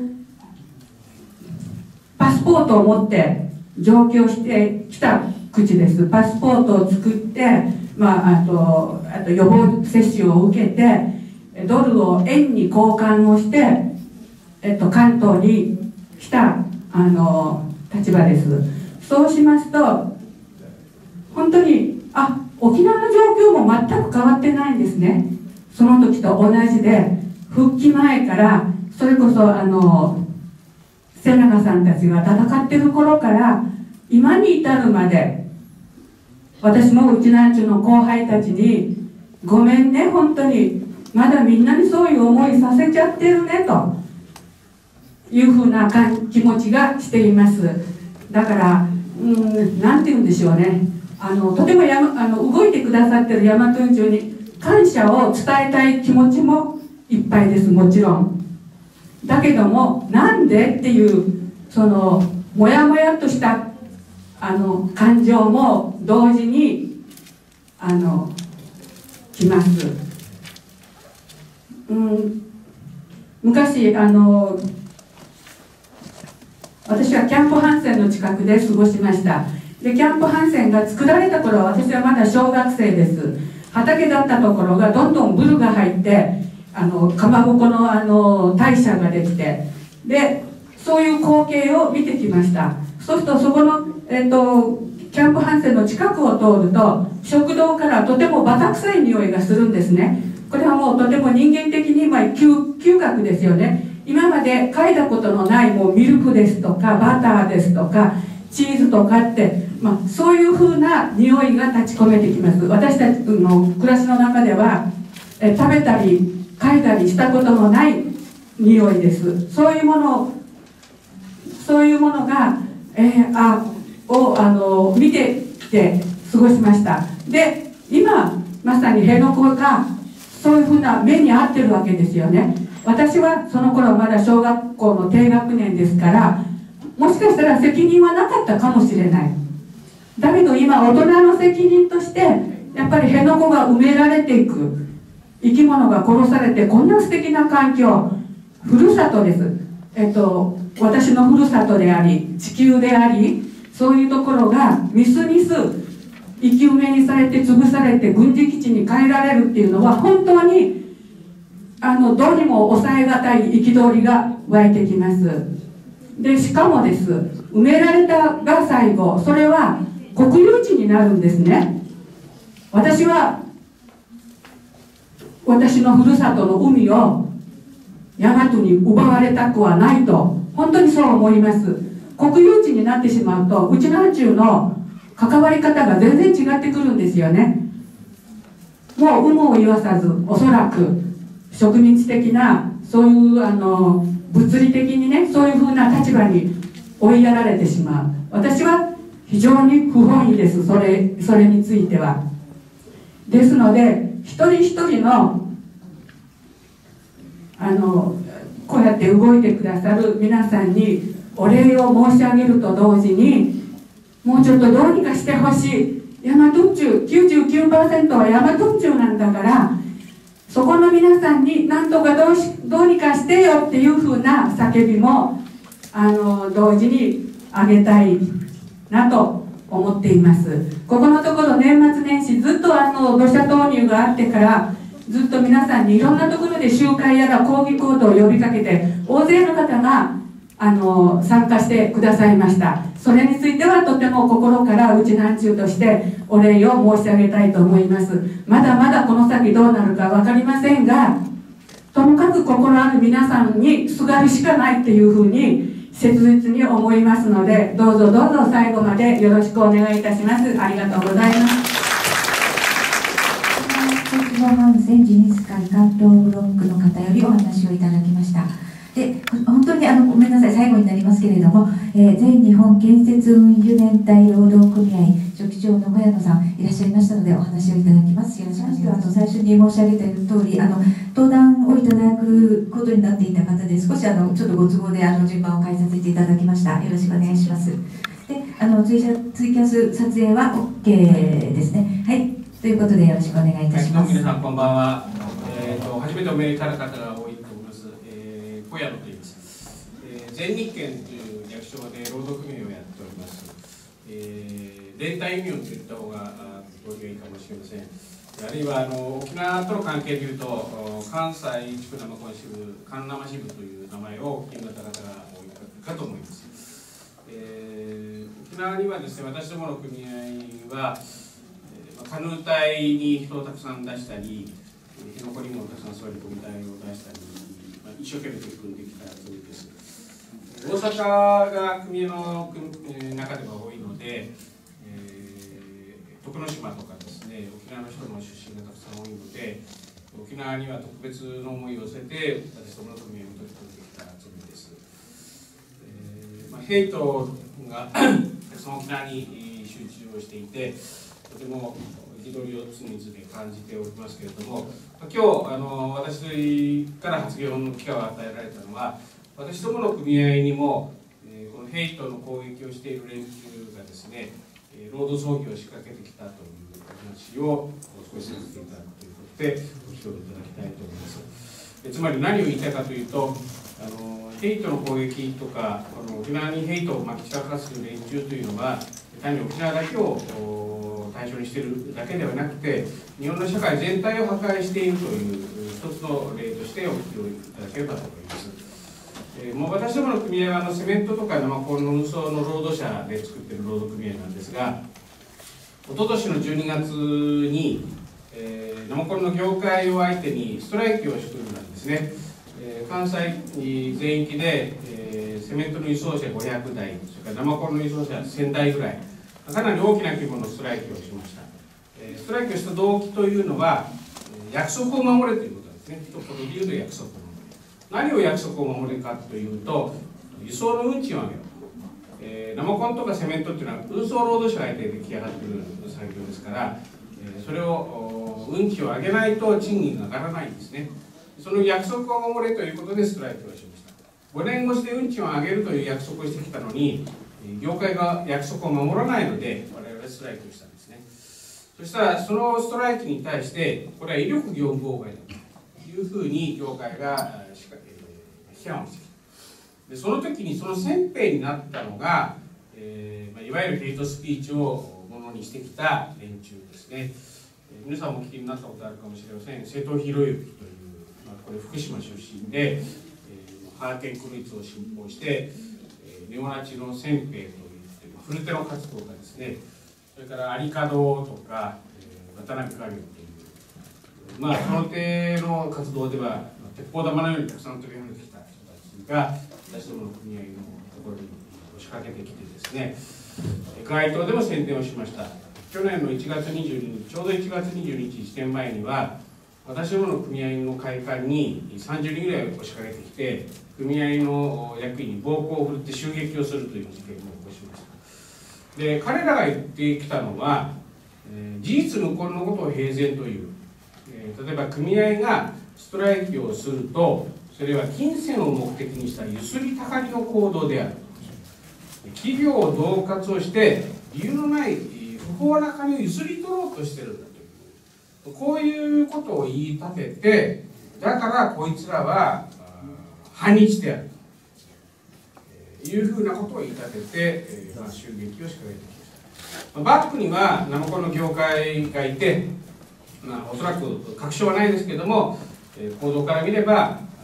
パスポートを持って上京してきた口です。パスポートを作って、あと予防接種を受けてドルを円に交換をして、関東に来た立場です。そうしますと本当に沖縄の状況も全く変わってないんですね。その時と同じで、復帰前からそれこそ瀬長さんたちが戦ってる頃から今に至るまで、私もうちなんちゅうの後輩たちにごめんね、本当にまだみんなにそういう思いさせちゃってるねというふうな気持ちがしています。だからなんて言うんでしょうね、とても動いてくださってる大和運輸に感謝を伝えたい気持ちもいっぱいです。もちろんだけども、なんでっていうそのもやもやとした感情も同時にきます。昔私はキャンプハンセンの近くで過ごしました。でキャンプハンセンが作られた頃、私はまだ小学生です。畑だったところがどんどんブルが入ってかまぼこの大社ができて、でそういう光景を見てきました。そうするとそこの、キャンプハンセンの近くを通ると食堂からとてもバタ臭い匂いがするんですね。これはもうとても人間的に嗅覚ですよね。今まで嗅いだことのないもうミルクですとかバターですとかチーズとかって、そういうふうな匂いが立ち込めてきます。私たちの暮らしの中では食べたり嗅いだりしたことのない匂いです。そういうものが、見てきて過ごしました。で今まさに辺野古がそういうふうな目に遭ってるわけですよね。私はその頃まだ小学校の低学年ですから、もしかしたら責任はなかったかもしれない。だけど今大人の責任としてやっぱり辺野古が埋められていく、生き物が殺されてこんな素敵な環境、ふるさとです。私のふるさとであり地球であり、そういうところがみすみす生き埋めにされて潰されて軍事基地に変えられるっていうのは本当にどうにも抑えがたい憤りが湧いてきます。でしかもです、埋められたが最後、それは国有地になるんですね。私は私のふるさとの海を大和に奪われたくはないと本当にそう思います。国有地になってしまうとうちなんちゅうの関わり方が全然違ってくるんですよね。もう有無を言わさず、おそらく植民地的なそういう物理的にね、そういうふうな立場に追いやられてしまう。私は非常に不本意です。それについては。ですので一人一人のこうやって動いてくださる皆さんにお礼を申し上げると同時に、もうちょっとどうにかしてほしい。大和宇宙 99% は大和宇宙なんだから、そこの皆さんになんとかどうにかしてよっていうふうな叫びも同時にあげたいなと思っています。ここのところ年末年始ずっと土砂投入があってからずっと皆さんにいろんなところで集会やら抗議行動を呼びかけて、大勢の方が参加してくださいました。それについてはとても心からうちなんちゅうとしてお礼を申し上げたいと思います。まだまだこの先どうなるか分かりませんが、ともかく心ある皆さんにすがるしかないというふうに切実に思いますので、どうぞどうぞ最後までよろしくお願いいたします。ありがとうございます。 東京ハウスジニス会関東ブロックの方よりお話をいただきました。で、本当にごめんなさい、最後になりますけれども、全日本建設運輸連帯労働組合書記長の小谷野さんいらっしゃいましたのでお話をいただきます。よろしくお願いします。最初に申し上げた通り、登壇をいただくことになっていた方で、少しちょっとご都合で順番を変えさせていただきました。よろしくお願いします。で、ツイキャス撮影は OK ですね。はい。ということでよろしくお願いいたします。 皆さんこんばんは。初めてお目にかかる方が多いと思います。小谷野と言います。全日建という略称で労働組合をやっております。連帯ユニオンといった方が通りがいいかもしれません。あるいは沖縄との関係でいうと、関西地区生コン支部、関生支部という名前を聞いた方が多いかと思います。沖縄にはですね、私どもの組合はカヌー隊に人をたくさん出したり、辺野古にもたくさん座り込み隊を出したり、一生懸命取り組んできたつもりです。大阪が組合の中では多いので、徳之島とかですね、沖縄の人の出身がたくさん多いので、沖縄には特別の思いを寄せて、私どもの組合に取り組んできたつもりです。ヘイトがたくさん沖縄に集中をしていて、とても憤りを常々感じておりますけれども、今日私から発言の機会を与えられたのは、私どもの組合にもこのヘイトの攻撃をしている連中がですね、労働争議を仕掛けてきたという話を少しさせていただくということでご協力いただきたいと思います。つまり何を言いたいかというと、ヘイトの攻撃とか沖縄にヘイトをまき散らかす連中というのは単に沖縄だけを対象にしているだけではなくて、日本の社会全体を破壊しているという一つの例としてお聞きいただければと思います。もう私どもの組合はセメントとか生コンの運送の労働者で作っている労働組合なんですが、一昨年の12月に、生コンの業界を相手にストライキをしているんですね。関西全域で、セメントの輸送車500台、それから生コンの輸送車1000台ぐらい、かなり大きな規模のストライキをしました。ストライキをした動機というのは、約束を守れということですね。一言で言うと約束を守れ。何を約束を守るかというと、輸送の運賃を上げる。生コンとかセメントっていうのは運送労働者が相手で出来上がっている産業ですから、それを運賃を上げないと賃金が上がらないんですね。その約束を守れということでストライキをしました。5年越しで運賃を上げるという約束をしてきたのに、業界が約束を守らないので我々はストライキをしたんですね。そしたらそのストライキに対してこれは威力業務妨害だというふうに業界が批判をしてきた。でその時にその先兵になったのが、いわゆるヘイトスピーチをものにしてきた連中ですね。皆さんもお聞きになったことあるかもしれません。瀬戸宏之という、これ福島出身で、ハーケンクルイツを信奉してネオナチの先兵といってフルテロ活動家ですね。それからアリカドとか、渡辺家業という、その手の活動では鉄砲玉のようにたくさん取り組んできた人たちが私どもの組合のところに押しかけてきてですね、街頭でも宣伝をしました。去年の1月22日、ちょうど1月22日1年前には私どもの組合の会館に30人ぐらい押しかけてきて、組合の役員に暴行を振るって襲撃をするという事件を起こしました。で彼らが言ってきたのは、事実無根のことを平然という、例えば組合がストライキをするとそれは金銭を目的にしたゆすりたかりの行動である。企業を恫喝をして理由のない不法な金をゆすり取ろうとしてるんだという、こういうことを言い立てて、だからこいつらは反日であるというふうなことを言い立てて、襲撃を仕掛けてきました。バックには生コンの業界がいて、おそらく確証はないですけれども、報道から見れば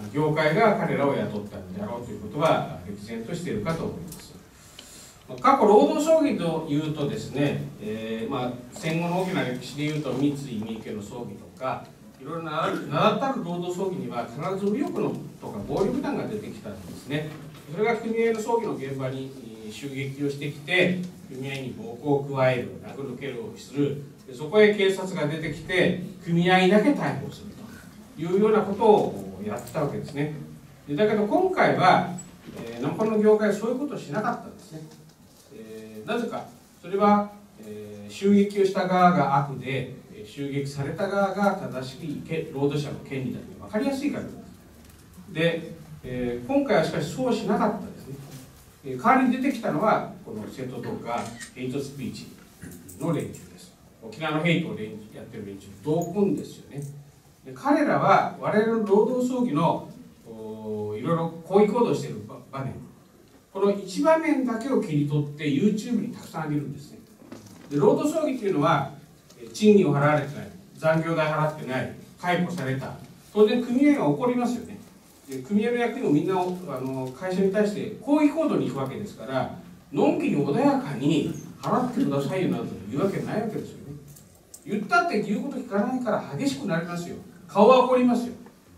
業界が彼らを雇ったのであろうということは歴然としているかと思います。過去労働争議というとですね、戦後の大きな歴史でいうと三井三池の争議とかいろいろな名だたる労働争議には必ず右翼のとか暴力団が出てきたんですね。それが組合の争議の現場に襲撃をしてきて組合に暴行を加える、殴る蹴るをする、そこへ警察が出てきて組合だけ逮捕するというようなことをやってたわけですね。だけど今回は、ナンパの業界はそういうことをしなかったんですね。なぜか、それは、襲撃をした側が悪で襲撃された側が正しい労働者の権利だと分かりやすいからで、今回はしかしそうしなかったですね。代わりに出てきたのはこの生徒とかヘイトスピーチの連中です。沖縄のヘイトをやってる連中同婚ですよね。で彼らは我々の労働争議のいろいろ抗議行動している場面、この一場面だけを切り取って YouTube にたくさん上げるんですね。で労働争議というのは賃金を払われてない、残業代払ってない、解雇された、当然組合が起こりますよね。で組合の役員もみんな会社に対して抗議行動に行くわけですから、のんきに穏やかに払ってくださいよなどと言うわけないわけですよね。言ったって言うこと聞かないから激しくなりますよ。顔は怒りますよ。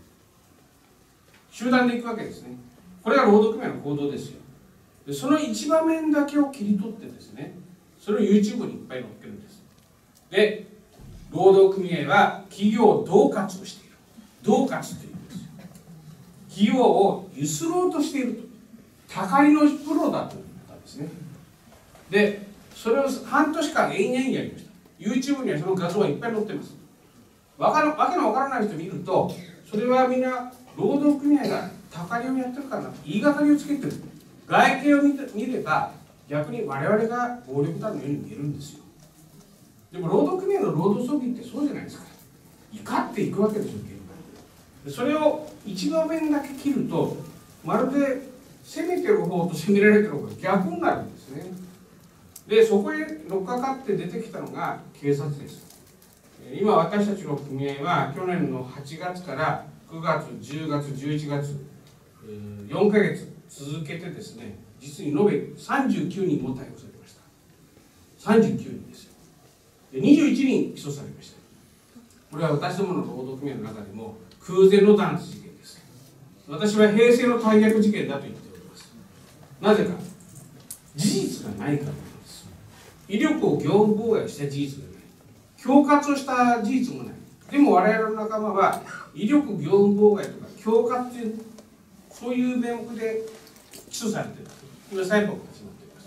集団で行くわけですね。これが労働組合の行動ですよ。でその一場面だけを切り取ってですね、それを YouTube にいっぱい載っけるんです。で、労働組合は企業を恫喝をしている。恫喝というんですよ。企業をゆすろうとしていると。たかりのプロだと言ったんですね。で、それを半年間延々やりました。YouTube にはその画像がいっぱい載ってます。わけのわからない人見ると、それはみんな労働組合がたかりをやってるからな、言いがかりをつけてる。外形を見れば逆に我々が暴力団のように見えるんですよ。でも労働組合の労働争議ってそうじゃないですか。怒っていくわけですよ、現場に。それを一場面だけ切ると、まるで攻めてる方と攻められてる方が逆になるんですね。で、そこへ乗っかかって出てきたのが警察です。今私たちの組合は去年の8月から9月、10月、11月、4ヶ月続けてですね、実に延べ39人も逮捕されました。39人ですよ。で21人起訴されました。これは私どもの労働組合の中でも空前の弾圧事件です。私は平成の大逆事件だと言っております。なぜか、事実がないからなんです。威力を業務妨害した事実がない。恐喝をした事実もない。でも我々の仲間は威力業務妨害とか恐喝という、そういう名目で起訴されている。今裁判が始まっています。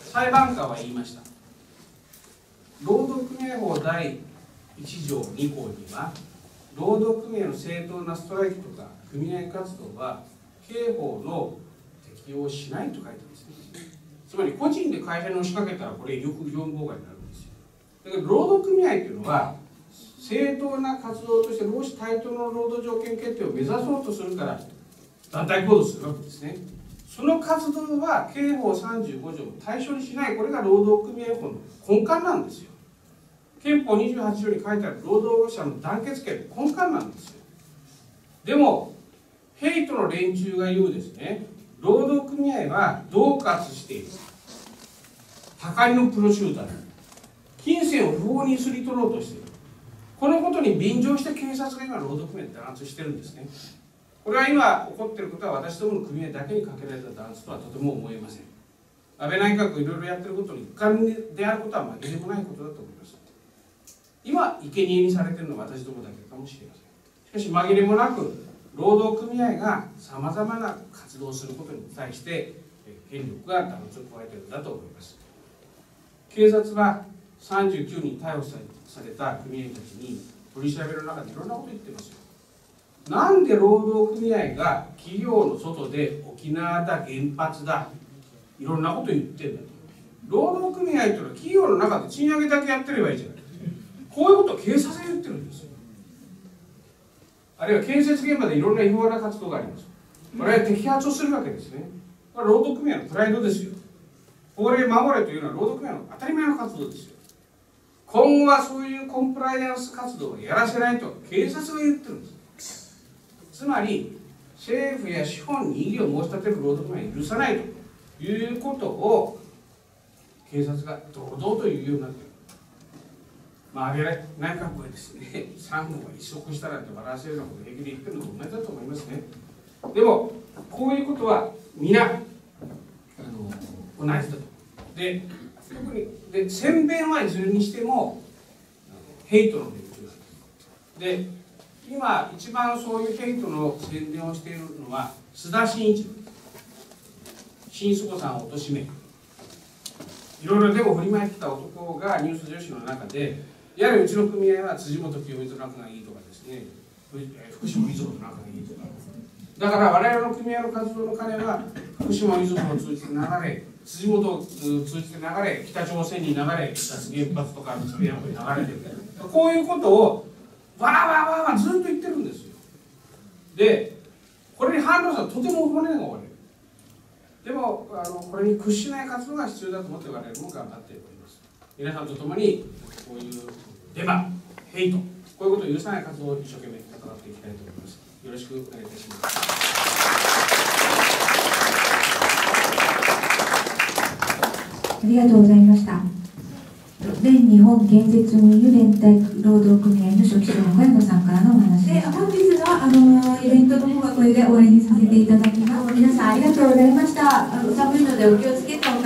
裁判官は言いました。労働組合法第1条2項には、労働組合の正当なストライキとか組合活動は刑法の適用しないと書いてますね。つまり個人で会社に押しかけたらこれ威力業務妨害になるんですよ。だけど労働組合というのは正当な活動として労使対等の労働条件決定を目指そうとするから団体行動するわけですね。その活動は刑法35条を対象にしない、これが労働組合法の根幹なんですよ。憲法28条に書いてある労働者の団結権の根幹なんですよ。でもヘイトの連中が言うですね、労働組合は恫喝している、たかりのプロ集団、金銭を不法にすり取ろうとしている、このことに便乗して警察が今労働組合で弾圧してるんですね。これは今起こっていることは私どもの組合だけにかけられた弾圧とはとても思えません。安倍内閣いろいろやってることに一環であることは紛れもないことだと思います。今生贄にされているのは私どもだけかもしれません。しかし紛れもなく労働組合がさまざまな活動をすることに対して権力が弾圧を加えているんだと思います。警察は39人逮捕された組合たちに取り調べの中でいろんなことを言ってますよ。なんで労働組合が企業の外で沖縄だ、原発だ、いろんなこと言ってるんだと。労働組合というのは企業の中で賃上げだけやってればいいじゃない。こういうことを警察が言ってるんですよ。あるいは建設現場でいろんな違法な活動があります。これは摘発をするわけですね。これは労働組合のプライドですよ。法令守れというのは労働組合の当たり前の活動ですよ。今後はそういうコンプライアンス活動をやらせないと警察が言ってるんです。 つまり政府や資本に異議を申し立てる労働組合は許さないということを警察が堂々と言うようになっている。安倍内閣がですね、産後が一色したらって笑わせるようなことを平気で言ってるのと同じだと思いますね。でも、こういうことは皆同じだと。で、特にで宣伝はいずれにしてもヘイトの連中なんです。で、今一番そういうヘイトの宣伝をしているのは須田慎一郎です。新須子さんを貶め、いろいろでも振りまいてきた男がニュース女子の中で、やはりうちの組合は辻元清美と仲がいいとかですね、福島みずほと仲がいいとか、だから我々の組合の活動の金は福島みずほを通じて流れ、辻元を通じて流れ、北朝鮮に流れ、脱原発とかスペアムに流れてる、こういうことをわらわらわらずっと言ってるんですよ。で、これに反論したらとても骨が折れる。でもこれに屈しない活動が必要だと思って我々も頑張っております。皆さんと共にこういうデマ、ヘイト、こういうことを許さない活動を一生懸命戦っていきたいと思います。よろしくお願いいたします。 ありがとうございました。全日本建設運輸連帯労働組合の書記長の小山さんからのお話で、本日のイベントの方はこれで終わりにさせていただきます。皆さんありがとうございました。寒いのでお気をつけてお帰